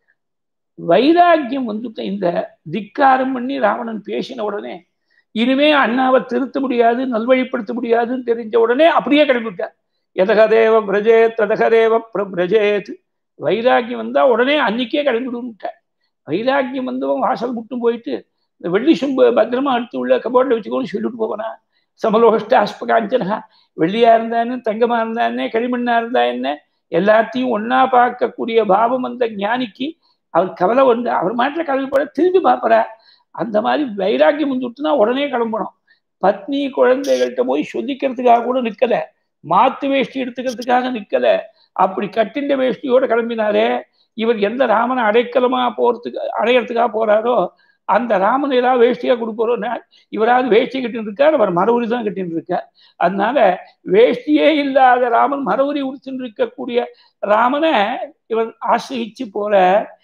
வைராக்கியம் வந்துட்ட. இந்த திக்காரம் பண்ணி ராவணன் பேசின உடனே இனிமே அண்ணாவை திருத்த முடியாது, நல்வழிப்படுத்த முடியாதுன்னு தெரிஞ்ச உடனே அப்படியே கிளம்பிவிட்டார். எதகதேவ பிரஜேத் ததகதேவ பிரஜேத். வைராக்கியம் வந்தா உடனே அன்னைக்கே கிளம்பிவிட்டார். வைராக்கியம் வந்தவன் வாசல் முட்டும் போயிட்டு இந்த வெள்ளி சும்பு பத்திரமா எடுத்து உள்ள கபோர்டில் வச்சுக்கோன்னு சொல்லிட்டு போவனா. சமலோகஷ்ட அஸ்பகாஞ்சனா, வெள்ளியா இருந்தான்னு தங்கமா இருந்தானே களிமண்ணா இருந்தா என்ன, எல்லாத்தையும் ஒன்னா பார்க்கக்கூடிய பாவம் அந்த ஞானிக்கு அவர் கவலை வந்து அவர் மாட்டில் கிளம்பி போட திரும்பி பார்ப்பறார். அந்த மாதிரி வைராக்கியம் வந்துட்டுனா உடனே கிளம்பணும். பத்னி குழந்தைகள்கிட்ட போய் சொல்லிக்கிறதுக்காக கூட நிற்கல, மாத்து வேஷ்டி எடுத்துக்கிறதுக்காக நிற்கல. அப்படி கட்டிண்ட வேஷ்டியோட கிளம்பினாரே. இவர் எந்த ராமனை அடைக்கலமா போறதுக்கு அடையறதுக்காக போறாரோ அந்த ராமன் ஏதாவது வேஷ்டியா கொடுப்பாரோ. இவராவது வேஷ்டி கட்டின்னு இருக்கார், அவர் மரவுரி தான் கட்டின்னு இருக்கார். அதனால வேஷ்டியே இல்லாத ராமன் மரவுரி உடுத்துன்னு இருக்கக்கூடிய ராமனை இவர் ஆசிரியிச்சு போற.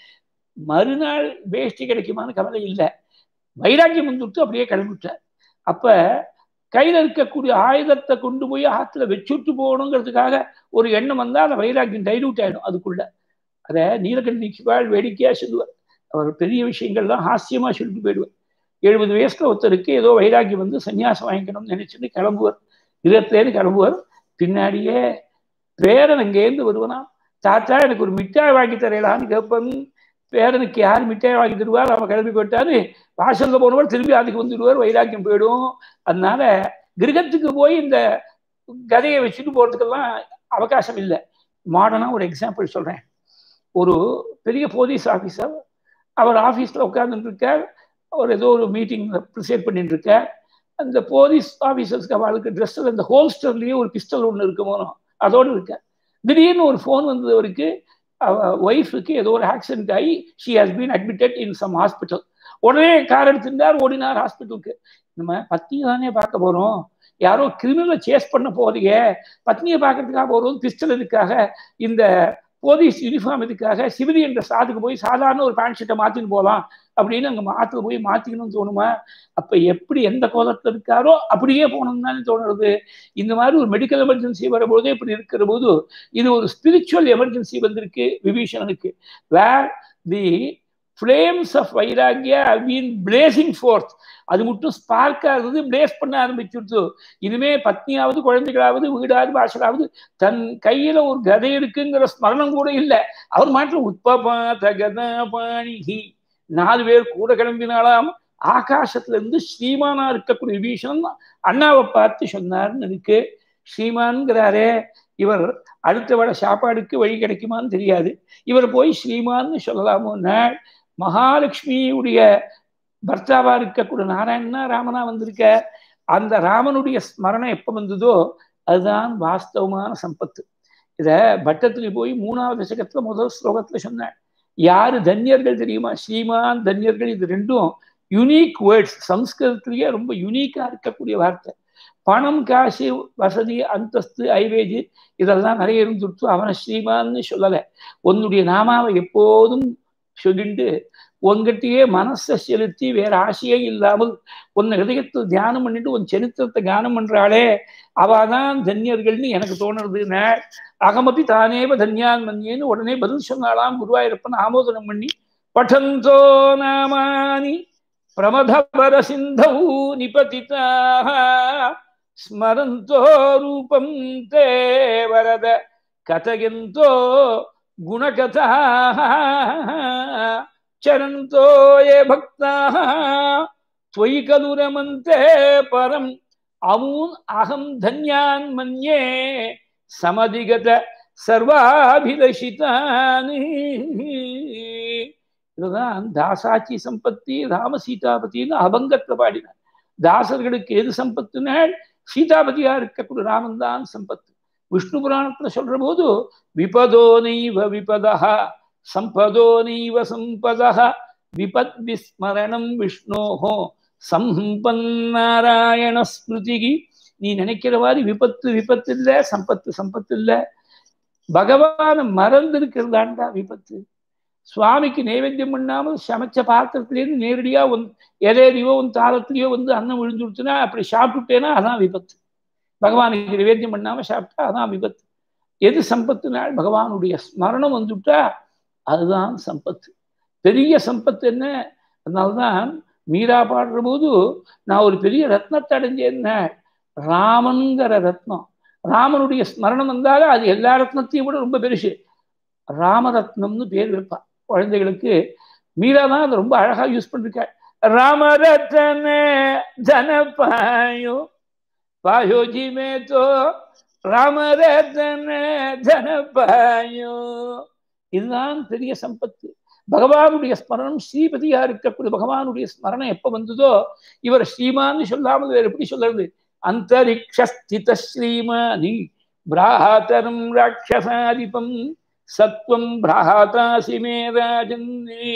மறுநாள் வேஷ்டி கிடைக்குமான்னு கவலை இல்லை, வைராக்கியம் வந்துட்டு அப்படியே கிளம்பிவிட்டார். அப்ப கையில இருக்கக்கூடிய ஆயுதத்தை கொண்டு போய் ஆத்துல வச்சுட்டு போகணுங்கிறதுக்காக ஒரு எண்ணம் வந்தா அந்த வைராக்கியம் டைலூட் ஆயிடும் அதுக்குள்ள. அதை நீலகண்டி சிவாள் வேடிக்கையா சொல்லுவார். அவர் பெரிய விஷயங்கள்லாம் ஹாஸ்யமா சொல்லிட்டு போயிடுவார். எழுபது வயசுல ஒருத்தருக்கு ஏதோ வைராக்கியம் வந்து சன்னியாசம் வாங்கிக்கணும்னு நினைச்சுட்டு கிளம்புவார். இருபத்தேன்னு கிளம்புவார். பின்னாடியே பேரன் அங்கேருந்து வருவனா, தாத்தா எனக்கு ஒரு மிட்டாய் வாங்கி தரையலான்னு கேட்பன். பேரனுக்கு யார் மிட்டாய் வாங்கி தருவார், அவன் கிளம்பி போயிட்டாரு. வாசல்ல போனவர் திரும்பி அதுக்கு வந்துடுவார், வைராக்கியம் போயிடும். அதனால கிரகத்துக்கு போய் இந்த கதையை வச்சுட்டு போறதுக்கெல்லாம் அவகாசம் இல்லை. மாடர்னா ஒரு எக்ஸாம்பிள் சொல்றேன். ஒரு பெரிய போலீஸ் ஆஃபீஸர் அவர் ஆஃபீஸில் உட்கார்ந்துட்டு இருக்கார். அவர் ஏதோ ஒரு மீட்டிங் ப்ரிசைட் பண்ணிட்டு இருக்கார். அந்த போலீஸ் ஆஃபீஸர்ஸ்க்கு அவளுக்கு ட்ரெஸ்ஸில் இந்த ஹோல்ஸ்டர்லேயே ஒரு பிஸ்டல் ஒன்று இருக்குமோ அதோடு இருக்கார். திடீர்னு ஒரு ஃபோன் வந்தது அவருக்கு. ஒய்ஃபுக்கு ஏதோ ஒரு ஆக்சிடென்ட் ஆகி she has been admitted in some hospital. உடனே கார் எடுத்திருந்தார், ஓடினார் ஹாஸ்பிட்டலுக்கு. நம்ம பத்னியை தானே பார்க்க போகிறோம், யாரோ கிரிமினலை சேஸ் பண்ண போறீங்க, பத்னியை பார்க்கறதுக்காக போகிறோம், பிஸ்டல் இதுக்காக, இந்த போலீஸ் யூனிஃபார்ம் இதுக்காக சிவிலியன் ட்ரெஸ் அதுக்கு போய் சாதாரண ஒரு பேண்ட் ஷர்ட்டை மாற்றின்னு போகலாம் அப்படின்னு அங்கே மாற்றுல போய் மாற்றிக்கணும்னு தோணுமா? அப்போ எப்படி எந்த கோலத்தில் இருக்காரோ அப்படியே போகணும்னு தானே தோணுறது. இந்த மாதிரி ஒரு மெடிக்கல் எமர்ஜென்சி வரும்போதே இப்படி இருக்கிற போது இது ஒரு ஸ்பிரிச்சுவல் எமர்ஜென்சி வந்திருக்கு விபீஷணனுக்கு. வேர் தி ஃப்ளேம்ஸ் ஆஃப் வைராகியா ஹவ் பீன் பிளேசிங் ஃபோர்த். அது மட்டும் ஸ்பார்க்காக இருந்தது, பிளேஸ் பண்ண ஆரம்பிச்சுடுச்சு. இனிமே பத்னியாவது குழந்தைகளாவது வீடாவது வாசலாவது தன் கையில ஒரு கதை இருக்குங்கிற ஸ்மரணம் கூட இல்லை. அவர் மாட்டில் உத்பபாத கதாபாணி நாலு பேர் கூட கிளம்பினாலாம். ஆகாசத்துல இருந்து ஸ்ரீமானா இருக்கக்கூடிய விபீஷணன் அண்ணாவை பார்த்து சொன்னார்னு இருக்கு. ஸ்ரீமான்கிறாரே, இவர் அடுத்த வட சாப்பாடுக்கு வழி கிடைக்குமான்னு தெரியாது, இவர் போய் ஸ்ரீமான்னு சொல்லலாமோ? மகாலட்சுமியுடைய பர்த்தாவா இருக்கக்கூடிய நாராயணனா ராமனா வந்திருக்க. அந்த ராமனுடைய ஸ்மரணம் எப்ப வந்ததோ அதுதான் வாஸ்தவமான சம்பத்து. இத பட்டத்துக்கு போய் மூணாவது தசகத்துல முதல் ஸ்லோகத்துல சொன்னேன். யாரு தன்யர்கள் தெரியுமா? ஸ்ரீமான், தன்யர்கள், இது ரெண்டும் யுனிக் வேர்ட்ஸ். சம்ஸ்கிருதத்திலேயே ரொம்ப யுனிக்கா இருக்கக்கூடிய வார்த்தை. பணம், காசு, வசதி, அந்தஸ்து, ஐவேஜ் இதெல்லாம் நிறைய இருந்துட்டு அவனை ஸ்ரீமான்னு சொல்லலை. உன்னுடைய நாமாவை எப்போதும் சொல்லிட்டு உங்ககிட்டயே மனசை செலுத்தி வேற ஆசையே இல்லாமல் உன்னை ஹிருதயத்தில் தியானம் பண்ணிட்டு உன் சரித்திரத்தை தியானம் பண்றாளே அவாதான் தன்யர்கள்னு எனக்கு தோணுறதுன்னு. அகமபி தானேவ தன்யான் மன்யேன்னு உடனே பதில் சொன்னாலாம் குருவாயூரப்பன் ஆமோதனம் பண்ணி. பட்டந்தோ நாமானி பிரமதபர சிந்தௌ நிபதிதாக ஸ்மரந்தோ ரூபம் தே வரத கதயந்தோ குணகதா சரந்தோ யே பக்தாः त्वयि खलु रमन्ते परम् अमून् अहं धन्यान् मन्ये समधिगत सर्वाभिलषितानि. இதுதான் தாசாட்சி சம்பத்தி ராம சீதாபதினு அபங்கத்துல பாடினார். தாசர்களுக்கு எது சம்பத்துனா சீதாபதியா இருக்கக்கூடிய ராமன் தான் சம்பத்து. விஷ்ணு புராணத்துல சொல்ற போது விபதோ நைவ விபதஹ சம்பதோ நைவ சம்பதஹ விபத் விஸ்மரணம் விஷ்ணோஹோ சம்பன்னாராயண ஸ்மிருதிகி. நீ நினைக்கிற மாதிரி விபத்து விபத்து இல்லை, சம்பத்து சம்பத்து இல்லை. பகவான மறந்து இருக்கிறதாண்டா விபத்து. சுவாமிக்கு நைவேத்தியம் பண்ணாமல் சமைச்ச பாத்திரத்திலேருந்து நேரடியா ஒன் எதையோ ஒன் தாளத்திலேயோ வந்து அன்னம் விழுந்துடுச்சுன்னா அப்படி சாப்பிட்டுட்டேன்னா அதான் விபத்து. பகவானுக்கு நைவேத்தியம் பண்ணாம சாப்பிட்டா அதான் விபத்து. எது சம்பத்துனால் பகவானுடைய ஸ்மரணம் வந்துட்டா அதுதான் சம்பத்து. பெரிய சம்பத்து என்ன? அதனால்தான் மீரா பாடுற போது நான் ஒரு பெரிய ரத்னத்தை அடைஞ்சேன்ன. ராமன்கிற ரத்னம், ராமனுடைய ஸ்மரணம் வந்தாலும் அது எல்லா ரத்னத்தையும் விட ரொம்ப பெருசு. ராமரத்னம்னு பேர் வைப்பா குழந்தைகளுக்கு. மீரா தான் அதை ரொம்ப அழகா யூஸ் பண்ணிருக்க. ராமரத்ன தனபாயோ பாயோஜி மேத்தோ ராமரத்ன தனபாயோ. இதுதான் பெரிய சம்பத்து. பகவானுடைய ஸ்மரணம் ஸ்ரீபதியா இருக்கக்கூடிய பகவானுடைய ஸ்மரணம் எப்ப வந்ததோ இவர் ஸ்ரீமான்னு சொல்லாமல் வேற எப்படி சொல்றது? அந்தரிக்ஷஸ்தித ஸ்ரீமானி பிராஹாதரம் ராட்சசாதிபம் சத்வம் பிராஹாதாசி மே ராஜன்.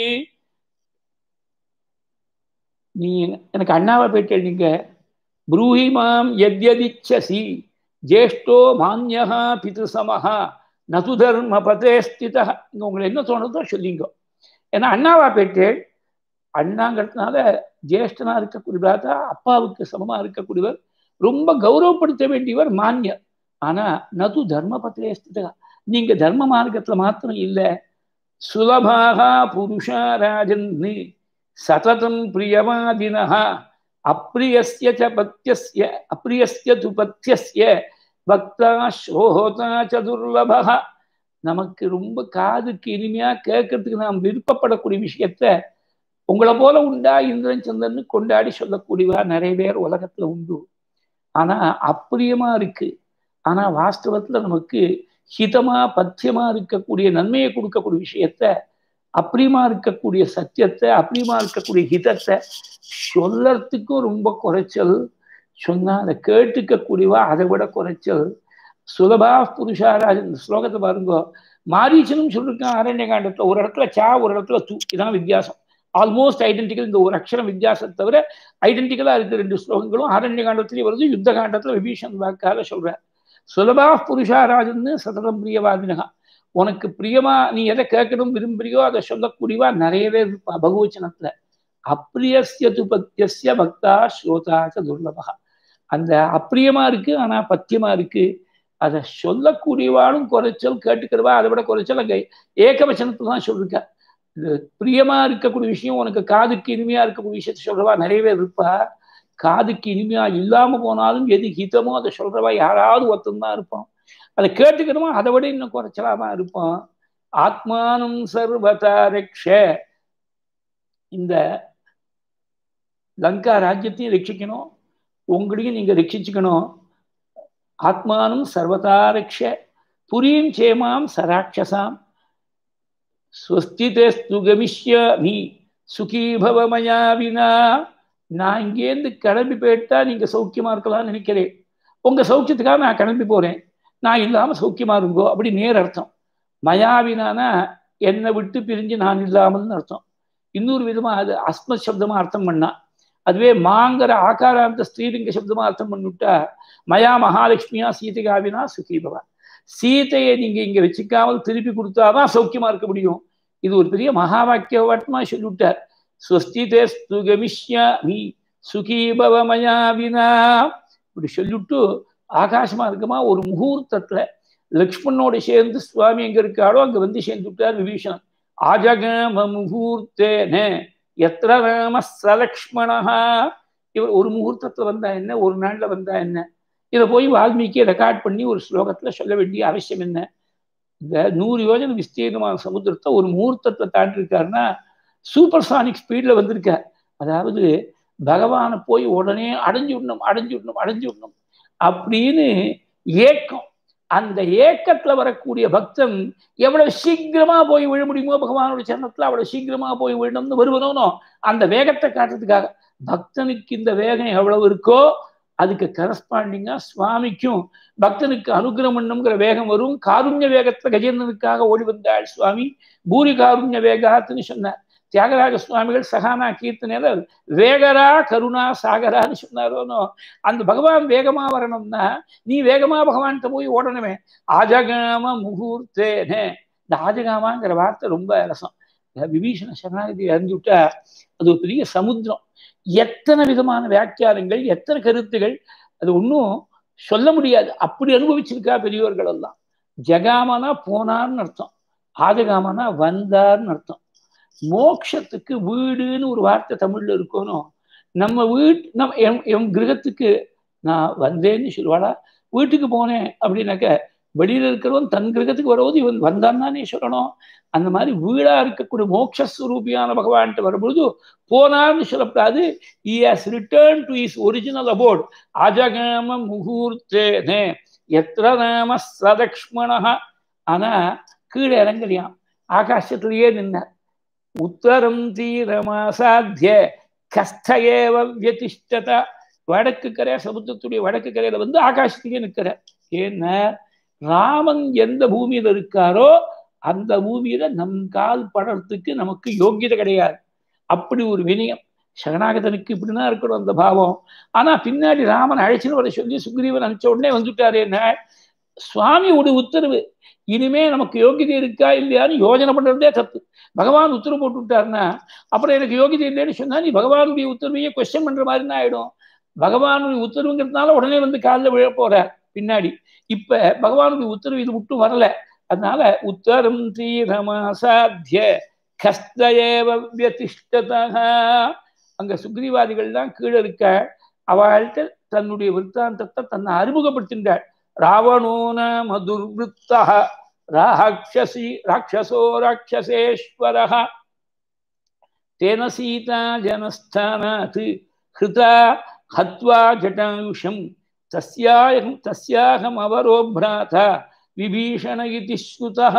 நீ எனக்கு அண்ணாவை போயிட்டு நீங்க ப்ரூஹி மாம் யத்யதிச்சசி ஜேஷ்டோ மான்யஹா பிதுசமஹா நது தர்ம பதே ஸ்திதா. இங்க உங்களை என்ன தோணுதோ சொல்லிங்க. ஏன்னா அண்ணாவா போயிட்டு அண்ணாங்கிறதுனால ஜேஷ்டனா இருக்கக்கூடியவர், அப்பாவுக்கு சமமா இருக்கக்கூடியவர், ரொம்ப கௌரவப்படுத்த வேண்டியவர் மான்யர். ஆனா நது தர்ம பதே ஸ்திதா, நீங்க தர்ம மார்க்கத்துல மாத்திரம் இல்லை. சுலபாக புருஷா ராஜன் சததம் பிரியவாதினஹ அப்ரியஸ்ய ச பத்யஸ்ய அப்ரியஸ்ய து பத்யஸ்ய பக்தா ஸ்ரோதா ச துர்லபஹ. நமக்கு ரொம்ப காதுக்கு இனிமையா கேட்கறதுக்கு நாம் விருப்பப்படக்கூடிய விஷயத்த உங்களை போல உண்டா இந்திரன் சந்திரன்னு கொண்டாடி சொல்லக்கூடியவா நிறைய பேர் உலகத்துல உண்டு. ஆனா அப்பிரியமா இருக்கு. ஆனா வாஸ்தவத்துல நமக்கு ஹிதமா பத்தியமா இருக்கக்கூடிய நன்மையை கொடுக்கக்கூடிய விஷயத்த, அப்பிரியமா இருக்கக்கூடிய சத்தியத்தை, அப்பிரியமா இருக்கக்கூடிய ஹிதத்தை சொல்லறதுக்கும் ரொம்ப குறைச்சல். சொன்னா அதை கேட்டுக்க கூடியவா அதை விட குறைச்சல். சுலபா புருஷாராஜன் ஸ்லோகத்தை பாருங்க. மாரீச்சனும் சொல்லிருக்கான் அரண்ய காண்டத்துல. ஒரு இடத்துல சா, ஒரு இடத்துல தூ, இதான் வித்தியாசம். Almost identical. இந்த ஒரு அக்ஷரம் வித்தியாசத்தை தவிர ஐடென்டிக்கலா இருக்கிற ரெண்டு ஸ்லோகங்களும் அரண்ய காண்டத்திலேயே வருது. யுத்த காண்டத்துல விபீஷன் வாக்காக சொல்ற. சுலபா புருஷாராஜன்னு சததம் பிரியவாதினகா. உனக்கு பிரியமா நீ எதை கேட்கணும் விரும்புறியோ அதை சொல்லக்கூடியவா நிறையவே இருப்பா பகவச்சனத்துல. அப்பிரியஸ்ய து பத்யஸ்ய பக்தா ஸ்ரோதா ச துர்லபஹா. அந்த அப்பிரியமா இருக்கு ஆனா பத்தியமா இருக்கு. அதை சொல்லக்கூடியவாளும் குறைச்சல், கேட்டுக்கிறவா அதை விட குறைச்சல். அங்க ஏகவச்சனத்துல தான் சொல்லிருக்க. இது பிரியமா இருக்கக்கூடிய விஷயம், உனக்கு காதுக்கு இனிமையா இருக்கக்கூடிய விஷயத்த சொல்றவா நிறைய பேர் இருப்பா. காதுக்கு இனிமையா இல்லாம போனாலும் எது ஹிதமோ அதை சொல்றவா யாராவது ஒருத்தந்தான் இருப்பான். அதை கேட்டுக்கணுமா, அதை விட இன்னும் குறைச்சலாமா இருப்பான். ஆத்மானம் சர்வதா ரக்ஷ, இந்த லங்கா ராஜ்யத்தையும் ரட்சிக்கணும், உங்களையும் நீங்க ரட்சிச்சுக்கணும். ஆத்மானம் சர்வதா ரக்ஷ புரீம் சேமாம் சராட்சசாம் ஸ்வஸ்திதேஸ்து கமிஷ்யாமி சுகீ பவ மயா வினா. நான் இங்கேருந்து கிளம்பி போயிட்டா நீங்க சௌக்கியமா இருக்கலாம்னு நினைக்கிறேன். உங்க சௌக்கியத்துக்காக நான் கிளம்பி போறேன், நான் இல்லாம சௌக்கியமா இருங்கோ அப்படி நேர் அர்த்தம். மயாவினானா என்னை விட்டு பிரிஞ்சு நான் இல்லாமல்னு அர்த்தம். இன்னொரு விதமா அது அஸ்மத் சப்தமா அர்த்தம் பண்ணா, அதுவே மாங்கிற ஆகாராந்த ஸ்ரீலிங்க சப்தமா அர்த்தம் பண்ணிவிட்டா மயா மகாலட்சுமியா சீதைகாவினா சுகீபவா. சீதையை நீங்க இங்க வச்சுக்காமல் திருப்பி கொடுத்தாதான் சௌக்கியமா இருக்க முடியும். இது ஒரு பெரிய மகா வாக்கிய வட்டமா சொல்லிவிட்டார். ஸ்வஸ்திதேஸ்து கமிஷ்யாமி சுகீ பவ மயா வினா இப்படி சொல்லிவிட்டு ஆகாசமா இருக்குமா ஒரு முகூர்த்தத்துல லக்ஷ்மணோட சேர்ந்து சுவாமி எங்க இருக்காரோ அங்க வந்து சேர்ந்து விட்டார் விபீஷணன். ஆஜகம முகூர்த்தேன எத்திர ராம சலக்ஷ்மணஹா. இவர் ஒரு முகூர்த்தத்துல வந்தா என்ன, ஒரு நாள்ல வந்தா என்ன, இதை போய் வால்மீகியை ரெக்கார்ட் பண்ணி ஒரு ஸ்லோகத்துல சொல்ல வேண்டிய அவசியம் என்ன? இந்த நூறு யோஜனை விஸ்தீர்ணமான சமுத்திரத்தை ஒரு முகூர்த்தத்தை தாண்டி இருக்காருன்னா சூப்பர் சானிக் ஸ்பீட்ல வந்திருக்கார். அதாவது பகவானை போய் உடனே அடைஞ்சு விடணும் அடைஞ்சு விடணும் அடைஞ்சு விடணும் அப்படின்னு ஏக்கம். அந்த ஏக்கத்துல வரக்கூடிய பக்தன் எவ்வளவு சீக்கிரமா போய் விழ முடியுமோ பகவானுடைய சரணத்துல அவ்வளவு சீக்கிரமா போய் விழணும்னு வருவனோ அந்த வேகத்தை காட்டுறதுக்காக. பக்தனுக்கு இந்த வேகம் எவ்வளவு இருக்கோ அதுக்கு கரஸ்பாண்டிங்கா சுவாமிக்கும் பக்தனுக்கு அனுகிரகம் பண்ணுங்கிற வேகம் வரும். காருண்ய வேகத்துல கஜேந்திரனுக்காக ஓடி வந்தாள் சுவாமி. பூரி காருண்ய வேகாத்துன்னு சொன்னார் தியாகராஜ சுவாமிகள் சகானா கீர்த்தனையில. வேகரா கருணா சாகரான்னு சொன்னாரோனோ. அந்த பகவான் வேகமா வரணும்னா நீ வேகமா பகவான்கிட்ட போய் ஓடணுமே. ஆஜகாம முகூர்த்தேனே, இந்த ஆஜகாமாங்கிற வார்த்தை ரொம்ப ரசம். விபீஷண சரணாகதி அறிஞ்சு விட்டா அது ஒரு பெரிய சமுத்திரம். எத்தனை விதமான வியாக்கியானங்கள், எத்தனை கருத்துகள், அது ஒன்றும் சொல்ல முடியாது. அப்படி அனுபவிச்சிருக்கா பெரியவர்கள் எல்லாம். ஜகாமனா போனார்னு அர்த்தம், ஆஜகாமனா வந்தார்னு அர்த்தம். மோட்சத்துக்கு வீடுன்னு ஒரு வார்த்தை தமிழ்ல இருக்கணும். நம்ம வீட்டு நம்ம எம் எம் கிரகத்துக்கு நான் வந்தேன்னு சொல்லுவாளா, வீட்டுக்கு போனேன் அப்படின்னாக்க வெளியில இருக்கிறவன் தன் கிரகத்துக்கு வரும்போது இவன் வந்தான் தானே சொல்லணும். அந்த மாதிரி வீடா இருக்கக்கூடிய மோட்சஸ்வரூபியான பகவான்ட்டு வரும்பொழுது போனார்னு சொல்லப்படாது. he has returned to his original abode. ஆஜகாம முகூர்த்தேனே எத்திர ராம சலக்ஷ்மணஹா. ஆனா கீழே இறங்கலையாம், ஆகாசத்திலேயே நின்னார். உத்தரம் தீரமாசாத்திய கஸ்தயேவ வியதிஷ்டத. வடக்கு கரை, சமுத்திரத்துடைய வடக்கு கரையில வந்து ஆகாசத்துக்கே நிற்கிறார். ஏன்னா ராமன் எந்த பூமியில இருக்காரோ அந்த பூமியில நம் கால் படுறதுக்கு நமக்கு யோகியதை கிடையாது. அப்படி ஒரு வினயம் சரணாகதனுக்கு இப்படிதான் இருக்கணும் அந்த பாவம். ஆனா பின்னாடி ராமன் அழைச்சின்னு வர சொல்லி சுக்ரீவன் அனுப்பிச்ச உடனே வந்துட்டாரு. என்ன சுவாமியோட உத்தரவு, இனிமே நமக்கு யோகியதை இருக்கா இல்லையான்னு யோஜனை பண்றதே தப்பு. பகவான் உத்தரவு போட்டு விட்டாருன்னா அப்புறம் எனக்கு யோகியதை இல்லைன்னு சொன்னா நீ பகவானுடைய உத்தரவையே கொஸ்டின் பண்ற மாதிரி தான் ஆயிடும். பகவானுடைய உத்தரவுங்கிறதுனால உடனே வந்து காலில் விழ போற பின்னாடி. இப்ப பகவானுடைய உத்தரவு இது விட்டு வரல. அதனால உத்தரம் தீரமாசாத்திய கஸ்தயேவ வியதிஷ்டதஹ. அங்க சுக்ரீவாதிகள் தான் கீழே இருக்க. அவள்கிட்ட தன்னுடைய விற்த்தாந்தத்தை தன்னை அறிமுகப்படுத்தின்றாள். ராவணோன மதுர்விருத்தஹ ராட்சசி ராட்சசோ ராட்சசேஸ்வரஹ தேன சீதா ஜனஸ்தானாத் ஹிருதா ஹத்வா ஜட்டாயுஷம் தஸ்யாஹம் தஸ்யாஹம் அவரோ பிராதா விபீஷண இதி ஸ்ருதஹ.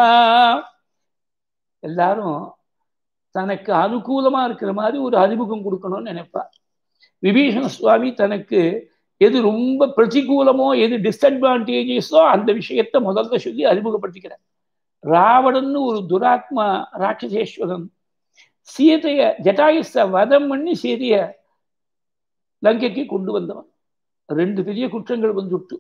எல்லாரும் தனக்கு அனுகூலமா இருக்கிற மாதிரி ஒரு அறிமுகம் கொடுக்கணும்னு நினைப்பா. விபீஷண சுவாமி தனக்கு எது ரொம்ப பிரதிகூலமோ எது டிஸ்அட்வான்டேஜஸோ அந்த விஷயத்த முதல்ல சொல்லி அறிமுகப்படுத்திக்கிறார். ராவணன் ஒரு துராத்மா ராட்சசேஸ்வரன் சீதைய ஜட்டாயுச வதம் பண்ணி சீதைய லங்கைக்கு கொண்டு வந்தவன். ரெண்டு பெரிய குற்றங்கள் வந்துட்டு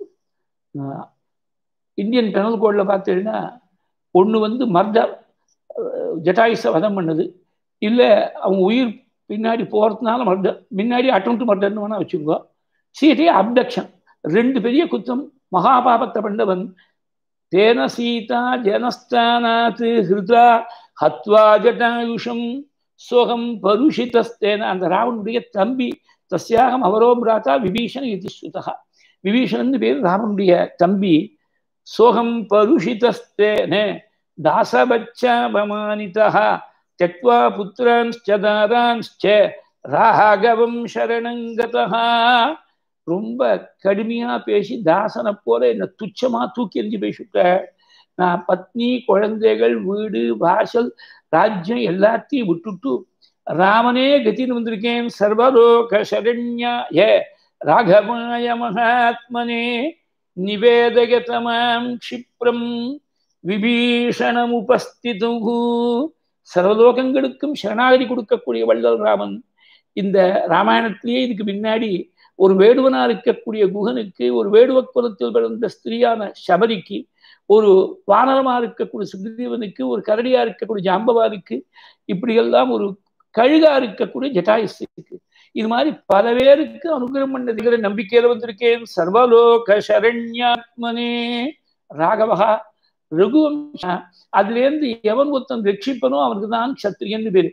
இந்தியன் பெனல் கோட்ல பார்த்தீங்கன்னா, ஒன்று வந்து மர்டர், ஜட்டாயுச வதம் பண்ணது, இல்லை அவங்க உயிர் பின்னாடி போகிறதுனால மர்டர், முன்னாடி அட்டெம்ப்ட் மர்டர்னு வேணா வச்சுக்கோ. சீதை அப்டக்ஷன், ரெண்டு பெரிய குற்றம். மகாபாபத்தை பண்ணவன். தேன சீதா ஜனஸ்தானாத் ஹிருதா ஹத்வா ஜட்டாயுஷம் சோகம் பருஷிதஸ்தேன. அந்த ராவனுடைய தம்பி தஸ்யாகம் அவரோ பிராத்தா விபீஷண இது சுதா. விபீஷணன் பேர் ராவனுடைய தம்பி. சோகம் பருஷிதஸ்தேன தாசபச்சாபமானிதः त्यक्त्वा पुत्रांश्च दारांश्च ராகவம் சரணங்கதः. ரொம்ப கடுமையா பேசி தாசனை போல என்ன துச்சமா தூக்கி எறிஞ்சு பேசிவிட்ட. நான் பத்னி குழந்தைகள் வீடு வாசல் ராஜ்யம் எல்லாத்தையும் விட்டுட்டு ராமனே கத்தின்னு வந்திருக்கேன். சர்வலோக சரண்யாய ராகவாய மகாத்மனே நிவேதயதமாம் க்ஷிப்ரம் விபீஷணம் உபஸ்திதுஹு. சர்வலோகங்களுக்கும் சரணாகதி கொடுக்கக்கூடிய வள்ளல் ராமன். இந்த ராமாயணத்திலேயே இதுக்கு முன்னாடி ஒரு வேடுவனா இருக்கக்கூடிய குகனுக்கு, ஒரு வேடுவ குலத்தில் பிறந்த ஸ்திரியான சபரிக்கு, ஒரு வானரமா இருக்கக்கூடிய சுக்ரீவனுக்கு, ஒரு கரடியா இருக்கக்கூடிய ஜாம்பவானுக்கு, இப்படியெல்லாம் ஒரு கழுகா இருக்கக்கூடிய ஜட்டாயுசுக்கு, இது மாதிரி பல பேருக்கு அனுகிரகம் பண்ணதுங்கிற நம்பிக்கையில வந்திருக்கேன். சர்வலோக சரண்யாத்மனே ராகவகா ரகுவம்சா. அதுல இருந்து எவன் ஒருத்தன் ரட்சிப்பனோ அவனுக்கு தான் சத்திரியன் பேரு.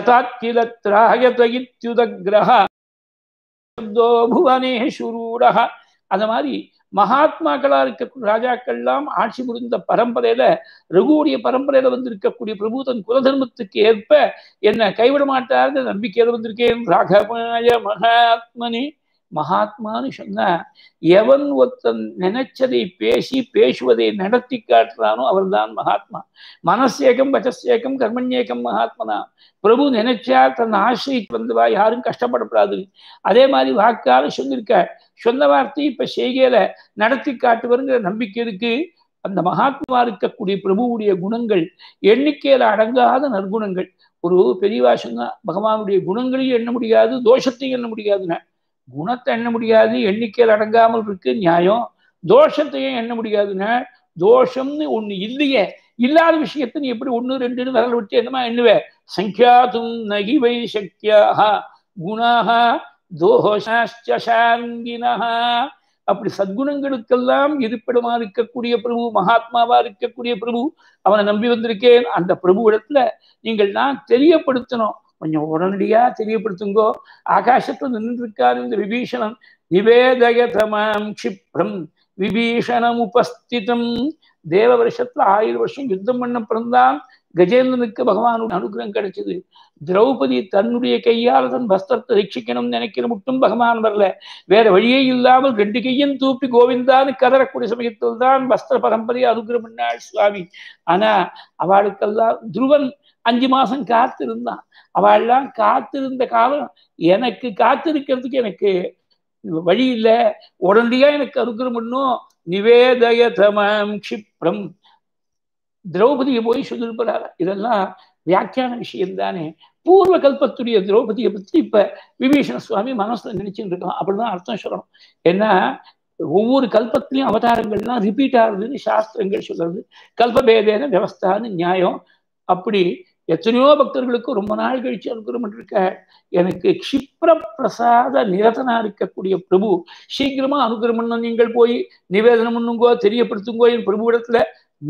சதாத்கிலத்ராயதயித்யுதக்ரஹ புவனேஷுரூடஹ. அந்த மாதிரி மகாத்மாக்களா இருக்கக்கூடிய ராஜாக்கள்லாம் ஆட்சி புரிந்த பரம்பரையில, ரகுவுடைய பரம்பரையில வந்து இருக்கக்கூடிய பிரபு தன் குலதர்மத்துக்கு ஏற்ப என்ன கைவிட மாட்டார்னு நம்பிக்கையில வந்திருக்கேன். ராகவாய மகாத்மனே. மகாத்மான்னு சொன்னா எவன் ஒருத்தன் நினைச்சதை பேசி பேசுவதை நடத்தி காட்டுறானோ அவர் தான் மகாத்மா. மனசேகம் வச்சசேகம் கர்மண்யேகம் மகாத்மனா. பிரபு நினைச்சா தன் ஆசிரிக்கு வந்தவா யாரும் கஷ்டப்படப்படாது. அதே மாதிரி வாக்கால சொல்லியிருக்க சொன்ன வார்த்தை இப்ப செய்கையில நடத்தி காட்டுவருங்கிற நம்பிக்கை இருக்கு. அந்த மகாத்மா இருக்கக்கூடிய பிரபுவுடைய குணங்கள் எண்ணிக்கையில அடங்காத நற்குணங்கள். ஒரு பெரியவா சொன்னா பகவானுடைய குணங்களையும் எண்ண முடியாது, தோஷத்தையும் எண்ண முடியாதுன்னா. குணத்தை எண்ண முடியாது, எண்ணிக்கையில் அடங்காமல் இருக்கு நியாயம். தோஷத்தையும் எண்ண முடியாதுன்னா தோஷம்னு ஒண்ணு இல்லையே. இல்லாத விஷயத்தை நீ எப்படி ஒண்ணு ரெண்டுன்னு விரல் விட்டு என்னமா எண்ணுவே. சங்கியாதும் நகிவை சக்கியாக குணாக தோஷாங்கினஹ. அப்படி சத்குணங்களுக்கெல்லாம் இருப்பிடமா இருக்கக்கூடிய பிரபு, மகாத்மாவா இருக்கக்கூடிய பிரபு, அவனை நம்பி வந்திருக்கேன். அந்த பிரபு இடத்துல நீங்கள் நான் தெரியப்படுத்தணும், கொஞ்சம் உடனடியா தெரியப்படுத்துங்கோ. ஆகாசத்துல நின்று இருக்காரு இந்த விபீஷணன். நிவேதயதமாம் க்ஷிப்ரம் விபீஷணம் உபஸ்திதம். தேவ வருஷத்துல ஆயிரம் வருஷம் யுத்தம் பண்ண பிறந்தான் கஜேந்திரனுக்கு பகவானுடைய அனுகிரகம் கிடைச்சது. திரௌபதி தன்னுடைய கையால் தன் வஸ்திரத்தை ரட்சிக்கணும்னு நினைக்கிற மட்டும் பகவான் வரல. வேற வழியே இல்லாமல் ரெண்டு கையும் தூப்பி கோவிந்தான்னு கதறக்கூடிய சமயத்தில் தான் வஸ்திர பரம்பரையை அனுகிரகம் பண்ணாள் சுவாமி. ஆனா அவளுக்கெல்லாம் துருவன் அஞ்சு மாசம் காத்திருந்தான். அவள்லாம் காத்திருந்த காலம் எனக்கு காத்திருக்கிறதுக்கு எனக்கு வழி இல்லை, உடனடியா எனக்கு அனுகிரகம் பண்ணும். நிவேதயதமாம் க்ஷிப்ரம். திரௌபதியை போய் சொல்லிருப்பார. இதெல்லாம் வியாக்கியான விஷயம் தானே. பூர்வ கல்பத்துடைய திரௌபதியை பத்தி இப்ப விபீஷண சுவாமி மனசுல நினைச்சுட்டு இருக்கான். அப்படிதான் அர்த்தம் சொல்லணும். ஏன்னா ஒவ்வொரு கல்பத்திலையும் அவதாரங்கள்லாம் ரிப்பீட் ஆகுதுன்னு சாஸ்திரங்கள் சொல்றது. கல்பபேதேன வியவஸ்தான்னு நியாயம். அப்படி எத்தனையோ பக்தர்களுக்கு ரொம்ப நாள் கழிச்சு அனுகிரகம் இருக்க. எனக்கு க்ஷிப்ர பிரசாத நிரதனா இருக்கக்கூடிய பிரபு சீக்கிரமா அனுகிரகம் பண்ண. நீங்கள் போய் நிவேதனம் பண்ணுங்கோ, தெரியப்படுத்துங்கோ என் பிரபு இடத்துல.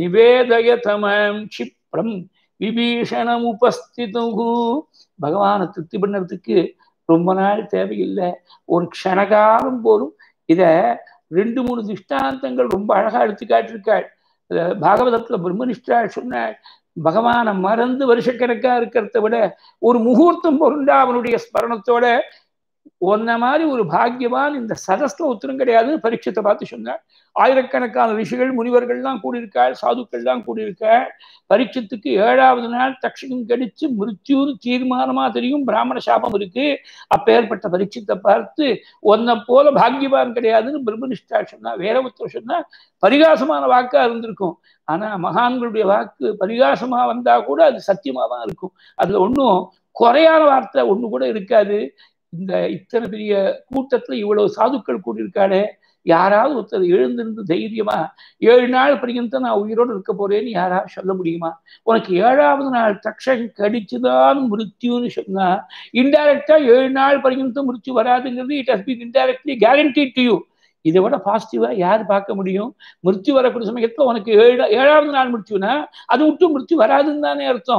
நிவேதயதமாம் க்ஷிப்ரம் விபீஷணம் உபஸ்திதுஹு. பகவானை திருப்தி பண்ணறதுக்கு ரொம்ப நாள் தேவையில்லை, ஒரு க்ஷணகாலம் போரும். இத ரெண்டு மூணு திஷ்டாந்தங்கள் ரொம்ப அழகா எடுத்து காட்டிருக்காள். பாகவதத்துல பிரம்மனிஷ்டா சொன்னாள், பகவானை மறந்து வருஷக்கணக்கா இருக்கிறத விட ஒரு முகூர்த்தம் பொருண்டா அவனுடைய ஸ்மரணத்தோட ஒன்ன மாதிரி ஒரு பாக்கியவான் இந்த சதஸ்ல உத்தரம் கிடையாது. பரீட்சத்தை பார்த்து சொன்னாள். ஆயிரக்கணக்கான ரிஷிகள் முனிவர்கள்லாம் கூடியிருக்காள், சாதுக்கள்லாம் கூடியிருக்காள். பரீட்சத்துக்கு ஏழாவது நாள் தக்ஷகம் கடிச்சு மிருத்யூன்னு தீர்மானமா தெரியும். பிராமண சாபம் இருக்கு. அப்பேற்பட்ட பரீட்சத்தை பார்த்து ஒன்ன போல பாக்கியவான் கிடையாதுன்னு பிரம்மனிஷ்டா சொன்னா. வேற ஒருத்தர் சொன்னா பரிகாசமான வாக்கா இருந்திருக்கும். ஆனா மகான்களுடைய வாக்கு பரிகாசமா வந்தா கூட அது சத்தியமா தான் இருக்கும். அதுல ஒன்றும் குறையான வார்த்தை ஒண்ணு கூட இருக்காது. இந்த இத்தனை பெரிய கூட்டத்துல இவ்வளவு சாதுக்கள் கூடியிருக்காளே, யாராவது ஒருத்தர் எழுந்திருந்து தைரியமா ஏழு நாள் பர்யந்தம் நான் உயிரோடு இருக்க போறேன்னு யாராவது சொல்ல முடியுமா? உனக்கு ஏழாவது நாள் தக்ஷகம் கடிச்சுதான் மிருத்யூன்னு சொன்னா இன்டைரக்டா ஏழு நாள் பர்யந்தம் மிருத்யூ வராதுங்கிறது it has been indirectly guaranteed to you. இதை விட பாசிட்டிவா யார் பார்க்க முடியும்? மிருத்யூ வரக்கூடிய சமயத்துல உனக்கு ஏழு ஏழாவது நாள் மிருத்யூனா அது விட்டு மிருத்யூ வராதுன்னு தானே அர்த்தம்.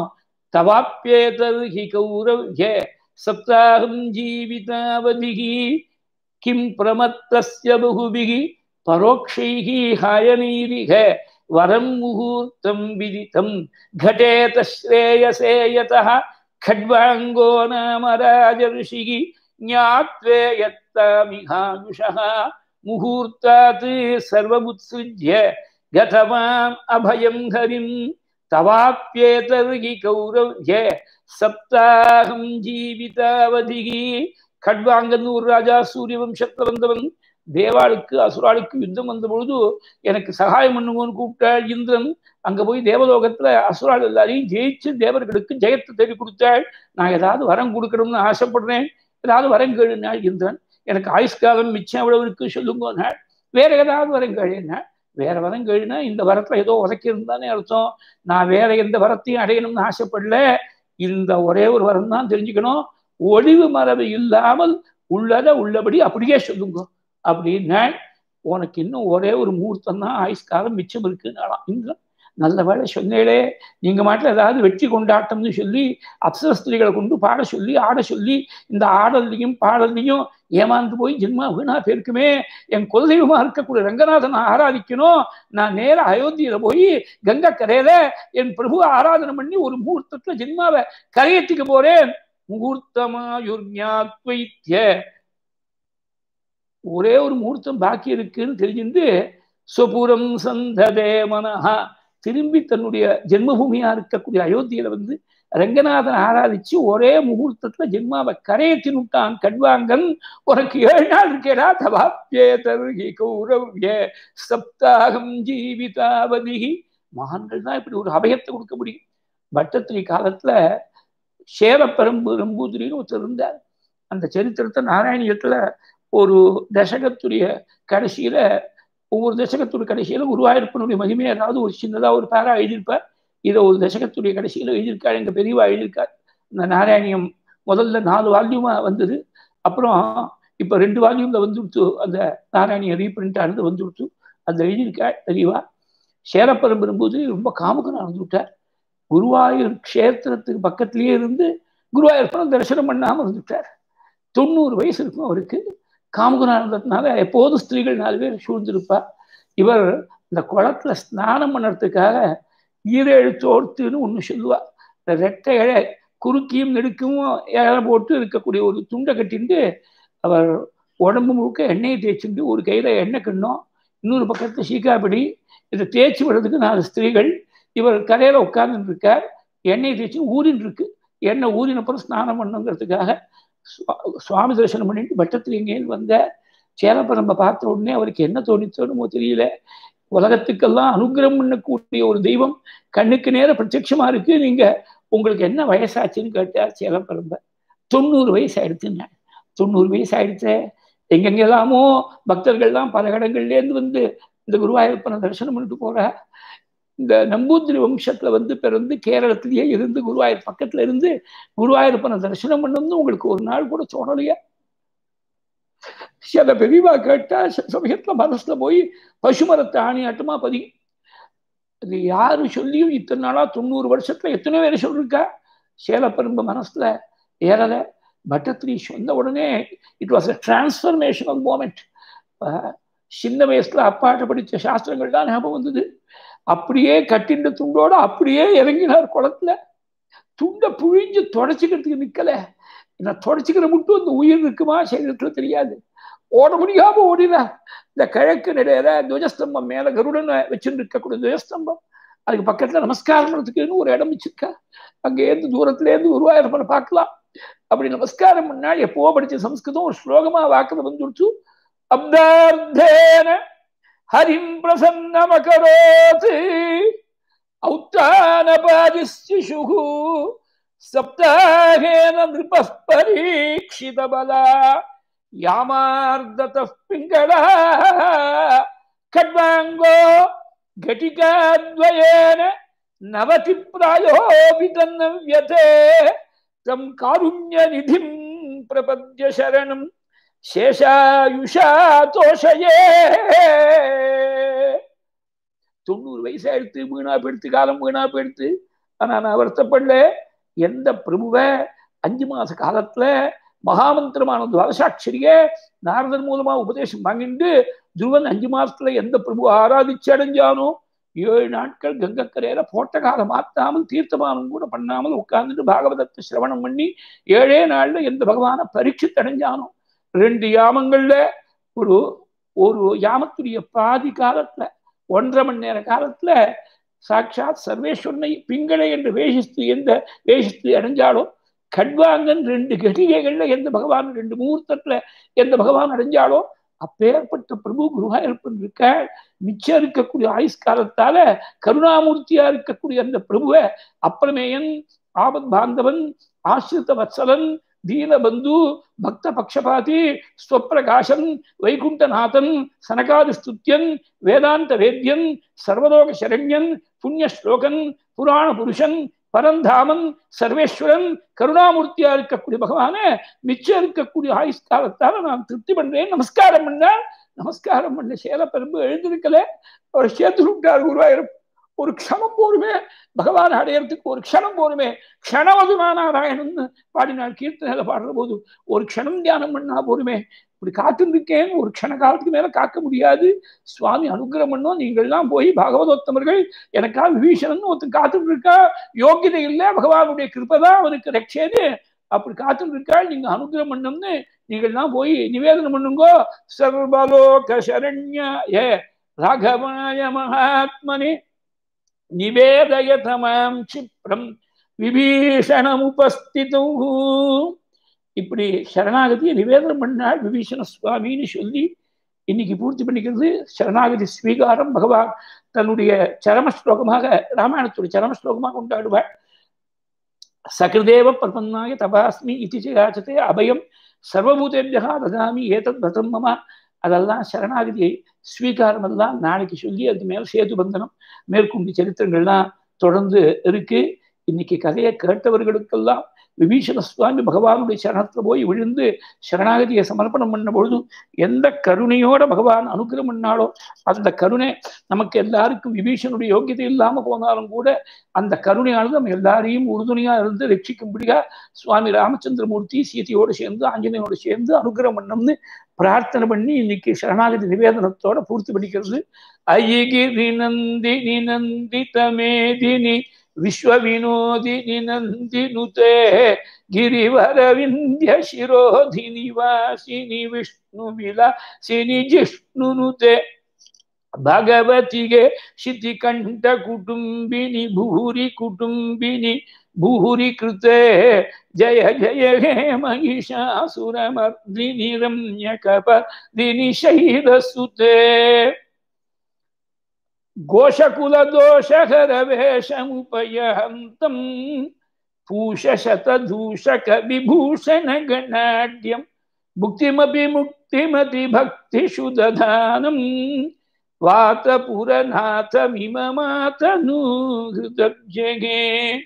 தவாப்யேதர்ஹி கௌரவ்ய சப்தாகம் ஜீவிதாவதிஹி கிம் பிரமத்தஸ்ய பகுபிஹி பரோக்ஷைஹி ஹாயனீரிஹ வரம் முகூர்த்தம் விதிதம் கடேத ஸ்ரேயசே யதஹ खड्वांगो नाम राजऋषिः ज्ञात्वे यत्तामिहायुषः मुहूर्तात् सर्वमुत्सृज्य गतवान् अभयं हरिं तवाप्येतर्हि कौरव्य सप्ताहं जीवितावधिः खड्वांगनूर राजा सूर्यवंशத்துல வந்தவன் தேவாளுக்கு அசுராளுக்கு யுத்தம் வந்த பொழுது எனக்கு சகாயம் பண்ணுவோன்னு கூப்பிட்டாள் இந்திரன். அங்க போய் தேவலோகத்துல அசுரால் எல்லாரையும் ஜெயிச்சு தேவர்களுக்கு ஜெயத்தை தேடி கொடுத்தாள். நான் ஏதாவது வரம் கொடுக்கணும்னு ஆசைப்படுறேன், ஏதாவது வரம் கேளுனாள் இந்திரன். எனக்கு ஆயுஷ்காலம் மிச்சம் எவ்வளவு இருக்கு சொல்லுங்க. வேற ஏதாவது வரம் கேளுனா, வேற வரம் கேளுனா இந்த வரத்துல ஏதோ உதைக்கிருந்தானே அர்த்தம். நான் வேற எந்த வரத்தையும் அடையணும்னு ஆசைப்படல, இந்த ஒரே ஒரு வரம் தான் தெரிஞ்சுக்கணும். ஒளிவு மரபு இல்லாமல் உள்ளத உள்ளபடி அப்படியே சொல்லுங்க அப்படின்னா, உனக்கு இன்னும் ஒரே ஒரு முகூர்த்தம் தான் ஆயுஷ்காலம் மிச்சம் இருக்குன்னாலாம் இந்திரன். நல்ல வேலை சொன்னேளே, நீங்க மாட்டில் ஏதாவது வெற்றி கொண்டாட்டம்னு சொல்லி அப்சர ஸ்திரீகளை கொண்டு பாட சொல்லி ஆட சொல்லி இந்த ஆடல்லையும் பாடல்லையும் ஏமாந்து போய் ஜென்மா வீணா பேருக்குமே. என் குலதெய்வமா இருக்கக்கூடிய ரங்கநாதனை ஆராதிக்கணும். நான் நேர அயோத்தியில போய் கங்கா கரையில என் பிரபு ஆராதனை பண்ணி ஒரு முகூர்த்தத்துல ஜென்மாவை கரையேற்றிக்க போறேன். முகூர்த்தமாயுர்ஞாத்வைத்ய, ஒரே ஒரு முகூர்த்தம் பாக்கி இருக்குன்னு தெரிஞ்சுட்டு சொபுரம் சந்ததே மனஹா, திரும்பி தன்னுடைய ஜென்மபூமியா இருக்கக்கூடிய அயோத்தியில வந்து ரங்கநாதன் ஆராதிச்சு ஒரே முகூர்த்தத்துல ஜென்மாவை கரையேற்றி விட்டான் கட்வாங்கன். உனக்கு ஏழு நாள் இருக்கேடா. தவாப்யேதர்ஹி கௌரவ்ய சப்தாகம் ஜீவிதாவதிஹி. மகான்கள் தான் இப்படி ஒரு அபயத்தை கொடுக்க முடியும். பட்டத்திரி காலத்துல சேரப்பரம்பு நம்பூதிரின்னு ஒருத்தர் இருந்தார். அந்த சரித்திரத்தை நாராயணியத்துல ஒரு தசகத்துடைய கடைசியில, ஒவ்வொரு தசகத்துடைய கடைசியில குருவாயூரப்பனுடைய மகிமை ஏதாவது ஒரு சின்னதா ஒரு பேரா எழுதியிருப்பார். இதை ஒரு தசகத்துடைய கடைசியில எழுதியிருக்காரு, எங்க பெரியவா எழுதியிருக்காரு. இந்த நாராயணியம் முதல்ல நாலு வால்யூமா வந்தது, அப்புறம் இப்ப ரெண்டு வால்யூம்ல வந்துடுத்து. அந்த நாராயணிய ரீபிரிண்ட் ஆனது வந்துடுத்து. அந்த எழுதியிருக்கார் பெரியவா. சேரப்பரம்பரும் போது ரொம்ப காமுகனா வந்துவிட்டார். குருவாயூர் கஷேத்திரத்துக்கு பக்கத்திலேயே இருந்து குருவாயூரப்பனை தரிசனம் பண்ணாம வந்துட்டார். தொண்ணூறு வயசு இருக்கும் அவருக்கு. காமுகனா இருந்ததுனால எப்போதும் ஸ்திரீகள் நாலு பேர் சூழ்ந்திருப்பார். இவர் இந்த குளத்துல ஸ்நானம் பண்ணுறதுக்காக ஈரேழு தோர்த்துன்னு ஒன்று சொல்லுவா. இந்த ரெட்டை இழை குறுக்கியும் நெடுக்கவும் இழை போட்டு இருக்கக்கூடிய ஒரு துண்டை கட்டிட்டு அவர் உடம்பு முழுக்க எண்ணெயை தேய்ச்சிட்டு, ஒரு கையில எண்ணெய் கிண்ணம், இன்னொரு பக்கத்துல சீக்காப்படி, இதை தேய்ச்சி விடுறதுக்கு நாலு ஸ்திரீகள். இவர் கரையில உட்கார்ந்துட்டு இருக்கார். எண்ணெயை தேய்ச்சி ஊறின்னு இருக்கு. எண்ணெய் ஊறினப்புறம் ஸ்நானம் பண்ணுங்கிறதுக்காக சுவாமி தரிசனம் பண்ணிட்டு பட்டத்தில் எங்கேன்னு வந்த சேரப்பரம்ப பார்த்த உடனே அவருக்கு என்ன தோணித்தோணுமோ தெரியல. உலகத்துக்கெல்லாம் அனுகிரகம் பண்ணக்கூடிய ஒரு தெய்வம் கண்ணுக்கு நேர பிரத்யட்சமா இருக்கு, நீங்க உங்களுக்கு என்ன வயசாச்சுன்னு கேட்டார் சேரப்பரம்ப. தொண்ணூறு வயசு ஆயிடுச்சுங்க. தொண்ணூறு வயசு ஆயிடுச்சு. எங்கெங்கெல்லாமோ பக்தர்கள்லாம் பல இடங்கள்லேருந்து வந்து இந்த குருவாயூரப்பனை தரிசனம் பண்ணிட்டு போற. இந்த நம்பூதிரி வம்சத்துல வந்து பிறந்து கேரளத்திலேயே இருந்து குருவாயூர் பக்கத்துல இருந்து குருவாயூரப்பனை தரிசனம் பண்ணணும்னு உங்களுக்கு ஒரு நாள் கூட தோணலையா? சில பெரியவா கேட்டா சமயத்துல மனசுல போய் பசுமரத்தை ஆணியாட்டமா பதி. அது யாரு சொல்லியும் இத்தனை நாளா தொண்ணூறு வருஷத்துல எத்தனை பேர் சொல்லிருக்கா? சேலப்பெரும்ப மனசுல ஏறல. பட்டத்திரி சொன்ன உடனே it was a transformational moment. சின்ன வயசுல அப்பாட்ட படித்த சாஸ்திரங்கள் தான் ஞாபகம் வந்தது. அப்படியே கட்டின்ற துண்டோட அப்படியே இறங்கினார் குளத்துல. துண்டை புழிஞ்சு தொடச்சிக்கிறதுக்கு நிக்கல. நான் தொடச்சிக்கிற மட்டும் அந்த உயிர் இருக்குமா சரீரத்துல தெரியாது. ஓட முடியாம ஓடினார். இந்த கிழக்கு நிலையில துவஜஸ்தம்பம் மேல கருடன் வச்சுட்டு இருக்கக்கூடிய துவஜஸ்தம்பம், அதுக்கு பக்கத்துல நமஸ்காரம் பண்ணுறதுக்குன்னு ஒரு இடம் வச்சிருக்கா. அங்க இருந்து தூரத்துல இருந்து குருவாயூரப்பனை பார்க்கலாம். அப்படி நமஸ்காரம் பண்ணா எப்போ படிச்ச சம்ஸ்கிருதம் ஒரு ஸ்லோகமா வாக்குல வந்துடுச்சு. அப்தார்த்தேன ஹரிம் பிரசன்னமகரோத் ஔத்தானபாதிஸ்யுஷுஹு சப்தாஹேன நிருபः பரீக்ஷிதபலா யாமார்ததः பிங்களா கட்வாங்கோ கட்டிகாத்வயேன நவதி பிராயோபிதன்னவ்யதே தம் காருண்யநிதிம் பிரபத்ய சரணம் சேஷாயுஷா தோஷயே. தொண்ணூறு வயசாயிடுத்து, வீணா போயிடுத்து, காலம் வீணா போயிடுத்து. ஆனா நான் வருத்தப்படல. எந்த பிரபுவை அஞ்சு மாச காலத்துல மகாமந்திரமான துவாதசாட்சரிய நாரதன் மூலமா உபதேசம் வாங்கிட்டு துருவன் அஞ்சு மாசத்துல எந்த பிரபு ஆராதிச்சு அடைஞ்சானோ ஏழு நாட்கள் கங்கக்கரையில போட்ட காலம் மாத்தாமல் தீர்த்தமானம் கூட பண்ணாமல் உட்கார்ந்துட்டு பாகவதத்தை சிரவணம் பண்ணி ஏழே நாள்ல எந்த பகவான பரீட்சித்து அடைஞ்சானோ ரெண்டு யாமங்கள்ல ஒரு ஒரு யாமத்துடைய பாதி காலத்துல ஒன்றரை மணி நேர காலத்துல சாட்சாத் சர்வேஸ்வரனை பிங்களை என்று வேஷித்து எந்த வேஷித்து அடைஞ்சாலோ கட்வாங்கன் ரெண்டு கட்டிகைகள்ல எந்த பகவான் ரெண்டு முகூர்த்தத்துல எந்த பகவான் அடைஞ்சாலோ அப்பேற்பட்ட பிரபு குருவாயிருப்பன் இருக்க மிச்சம் இருக்கக்கூடிய ஆயுஷ்காலத்தால கருணாமூர்த்தியா இருக்கக்கூடிய அந்த பிரபுவை அப்பிரமேயன் ஆபத் பாந்தவன் ஆசிரித வத்சலன் தீனபந்து பக்த பக்ஷபாதி ஸ்வப்பிரகாசன் வைகுண்டநாதன் சனகாதிஸ்துத்யன் வேதாந்த வேத்யன் சர்வலோக சரண்யன் புண்ணிய ஸ்லோகன் புராண புருஷன் பரந்தாமன் சர்வேஸ்வரன் கருணாமூர்த்தியா இருக்கக்கூடிய பகவான மிச்சம் இருக்கக்கூடிய ஆயுஷ்காலத்தால நான் திருப்தி பண்றேன் நமஸ்காரம் பண்ணால் நமஸ்காரம் பண்ண சேலப்பெரும்பு எழுந்திருக்கல அவர் சேர்த்து விட்டார் குருவாயிரம் ஒரு க்ஷணம் போருமே பகவான் அடையறதுக்கு ஒரு க்ஷணம் போருமே க்ஷணவது நாராயணன் பாடினார் கீர்த்தனையில பாடுற போது ஒரு க்ஷணம் தியானம் பண்ணா போருமே இப்படி காத்துருக்கேன் ஒரு க்ஷண காலத்துக்கு மேல காக்க முடியாது சுவாமி அனுகிரகம் பண்ணோம் நீங்கள்லாம் போய் பாகவதோத்தமர்கள் எனக்காக விபீஷணன் ஒருத்தன் காத்துட்டு இருக்கா யோகியதை இல்லை பகவானுடைய கிருப்பதான் அவனுக்கு ரட்சேன்னு அப்படி காத்துட்டு இருக்கா நீங்க அனுகிரகம் பண்ணோம்னு நீங்கள்லாம் போய் நிவேதனம் பண்ணுங்கோ சர்வலோக சரண்யாய ராகவாய மகாத்மனே நிவேதயதமாம் சிப்ரம் விபீஷணம் உபஸ்திதம் இப்படி சரணாகதியை நிவேதனம் பண்ணால் விபீஷண சுவாமின்னு சொல்லி இன்னைக்கு பூர்த்தி பண்ணிக்கிறது சரணாகதி ஸ்வீகாரம் பகவான் தன்னுடைய சரம ஸ்லோகமாக ராமாயணத்துடைய சரம ஸ்லோகமாக கொண்டாடுவார் சகிருதேவ பிரபன்னாய தபாஸ்மி இதி யாச்சதே அபயம் சர்வபூதேபியா ததாமி ஏதத் பதம் மம அதெல்லாம் சரணாகதியை ஸ்வீகாரம் எல்லாம் நாளைக்கு சொல்லி அதுக்கு மேல சேது பந்தனம் மேற்கொண்டு சரித்திரங்கள்லாம் தொடர்ந்து இருக்கு இன்னைக்கு கதையை கேட்டவர்களுக்கெல்லாம் விபீஷண சுவாமி பகவானுடைய சரணத்துல போய் விழுந்து சரணாகதியை சமர்ப்பணம் பண்ண பொழுது எந்த கருணையோட பகவான் அனுகிரகம் பண்ணாலோ அந்த கருணை நமக்கு எல்லாருக்கும் விபீஷனுடைய யோகியதை இல்லாம போனாலும் கூட அந்த கருணையானது நம்ம எல்லாரையும் உறுதுணையா இருந்து ரட்சிக்கும்படியா சுவாமி ராமச்சந்திரமூர்த்தி சீதையோடு சேர்ந்து ஆஞ்சநேயோடு சேர்ந்து அனுகிரகம் பண்ணம்னு பிரார்த்தனை பண்ணி இன்னைக்கு சரணாகதி நிவேதனத்தோட பூர்த்தி பண்ணிக்கிறது ஐகிரி நந்தினி நந்திதமேதினி விஸ்வ வினோதினி நந்தினுதே ಗಿರಿವರವಿಂಧ್ಯ ಶಿರೋಧಿನಿ ವಾಸಿನಿ ವಿಷ್ಣು ವಿಲಾಸಿನಿ ಜಿಷ್ಣುನುತೆ ಭಗವತಿಗೆ ಶಿತಿಕಂಠ ಕುಟುಂಬಿನಿ ಭೂರಿ ಕುಟುಂಬಿನಿ ಭೂರಿ ಕೃತೆ ಜಯ ಜಯ ಹೇ ಮಹಿಷಾಸುರಮರ್ದಿನಿ ರಮ್ಯ ಕಪರ್ದಿನಿ ಶೈಲಸುತೆ ಘೋಷಕುಲ ದೋಷಹರ ವೇಷಮುಪಯಹಂತಂ पूषशतदूषक विभूषण गणाढ्यं मुक्तिमपि मुक्तिमति भक्तिषु दधानं वातपुरनाथमिममातनु हृदब्जगे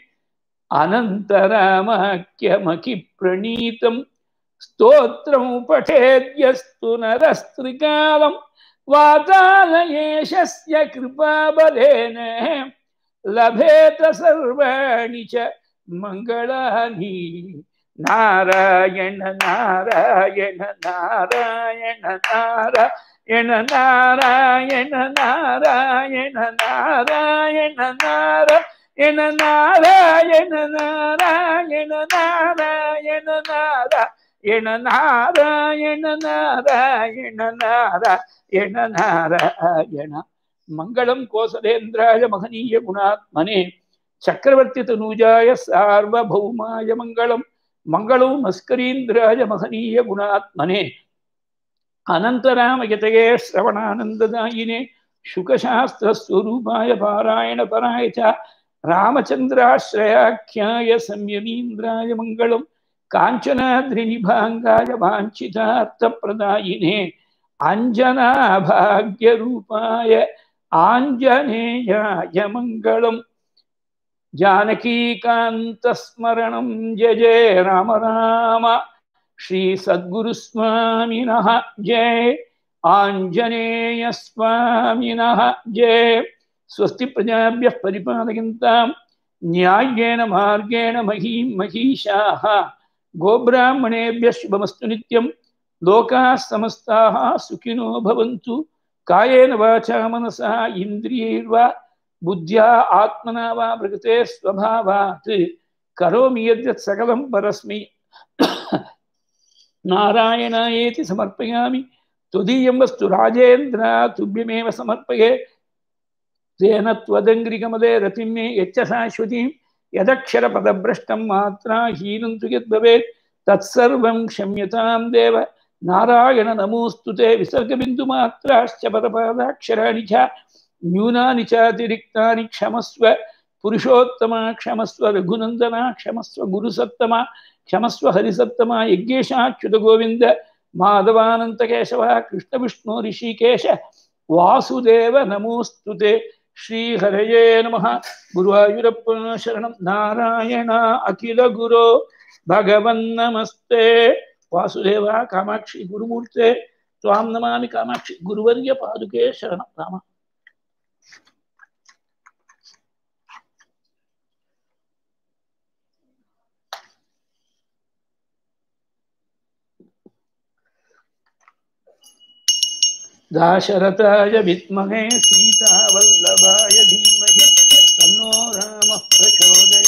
अनन्तरामाख्यमखि प्रणीतं स्तोत्रं पठेद्यस्तु नरस्त्रिकालं वातालयेशस्य कृपाबलेन लभेत सर्वाणि च मंगलानि नारायण नारायण नारायण नारायण नारायण नारायण नारायण नारायण नारायण नारायण नारायण नारायण नारायण नारायण नारायण नारायण मंगलम कोसलेन्द्राय महनीय गुणात्मने चक्रवर्ती तनूजाय सार्वभौमाय मंगलम मंगलो मस्करीन्द्राय महनीय गुणात्मने अनंतरामयतये श्रवणानंददायिने शुकशास्त्र स्वरूपाय पारायण पराय च रामचंद्राश्रयाख्याय संयमीन्द्राय मंगलम कांचनाद्रिनिभांगाय वाञ्छितार्थप्रदायिने अंजना भाग्यरूपाय आंजनेयाय मंगलम जानकीकान्तस्मरणं जय जय राम राम श्री सद्गुरु स्वामिनः जय आंजनेय स्वामिनः जय स्वस्ति प्रजाभ्यः परिपालयन्तां न्याय्येन मार्गेण महीं महिषाः गोब्राह्मणेभ्यः शुभमस्तु नित्यं लोकाः समस्ताः सुखिनो भवन्तु कायेन वाचा मनसा इन्द्रियैर्वा बुद्ध्या आत्मना वा प्रकृते स्वभावात् करोमि यद्यत् सकलं परस्मै नारायणायेति समर्पयामि त्वदीयं वस्तु राजेन्द्र तुभ्यमेव समर्पये तेन त्वदङ्घ्रिकमले रतिं मे यच्च शाश्वतीं यदक्षरपदभ्रष्टं मात्रा हीनं तु यद्भवेत् तत्सर्वं क्षम्यतां देव नारायण नमोऽस्तु ते विसर्गबिन्दुमात्राश्च पदपादाक्षराणि च न्यूनानि चातिरिक्तानि क्षमस्व पुरुषोत्तमा क्षमस्व रघुनन्दना क्षमस्व गुरुसत्तमा क्षमस्व हरिसत्तमा यज्ञेशाच्युत गोविन्द माधवानन्तकेशव कृष्णविष्णु ऋषिकेश वासुदेव नमोऽस्तु ते श्रीहरये नमः गुरुवायुरप्पन शरणं नारायण अखिल गुरो भगवन्नमस्ते वासुदेव कामाक्षि गुरुमूर्ते त्वां नमामि कामाक्षि गुरुवर्य पादुके शरणं राम दाशरथाय विद्महे सीतावल्लभाय धीमहि तन्नो रामः प्रचोदयात्।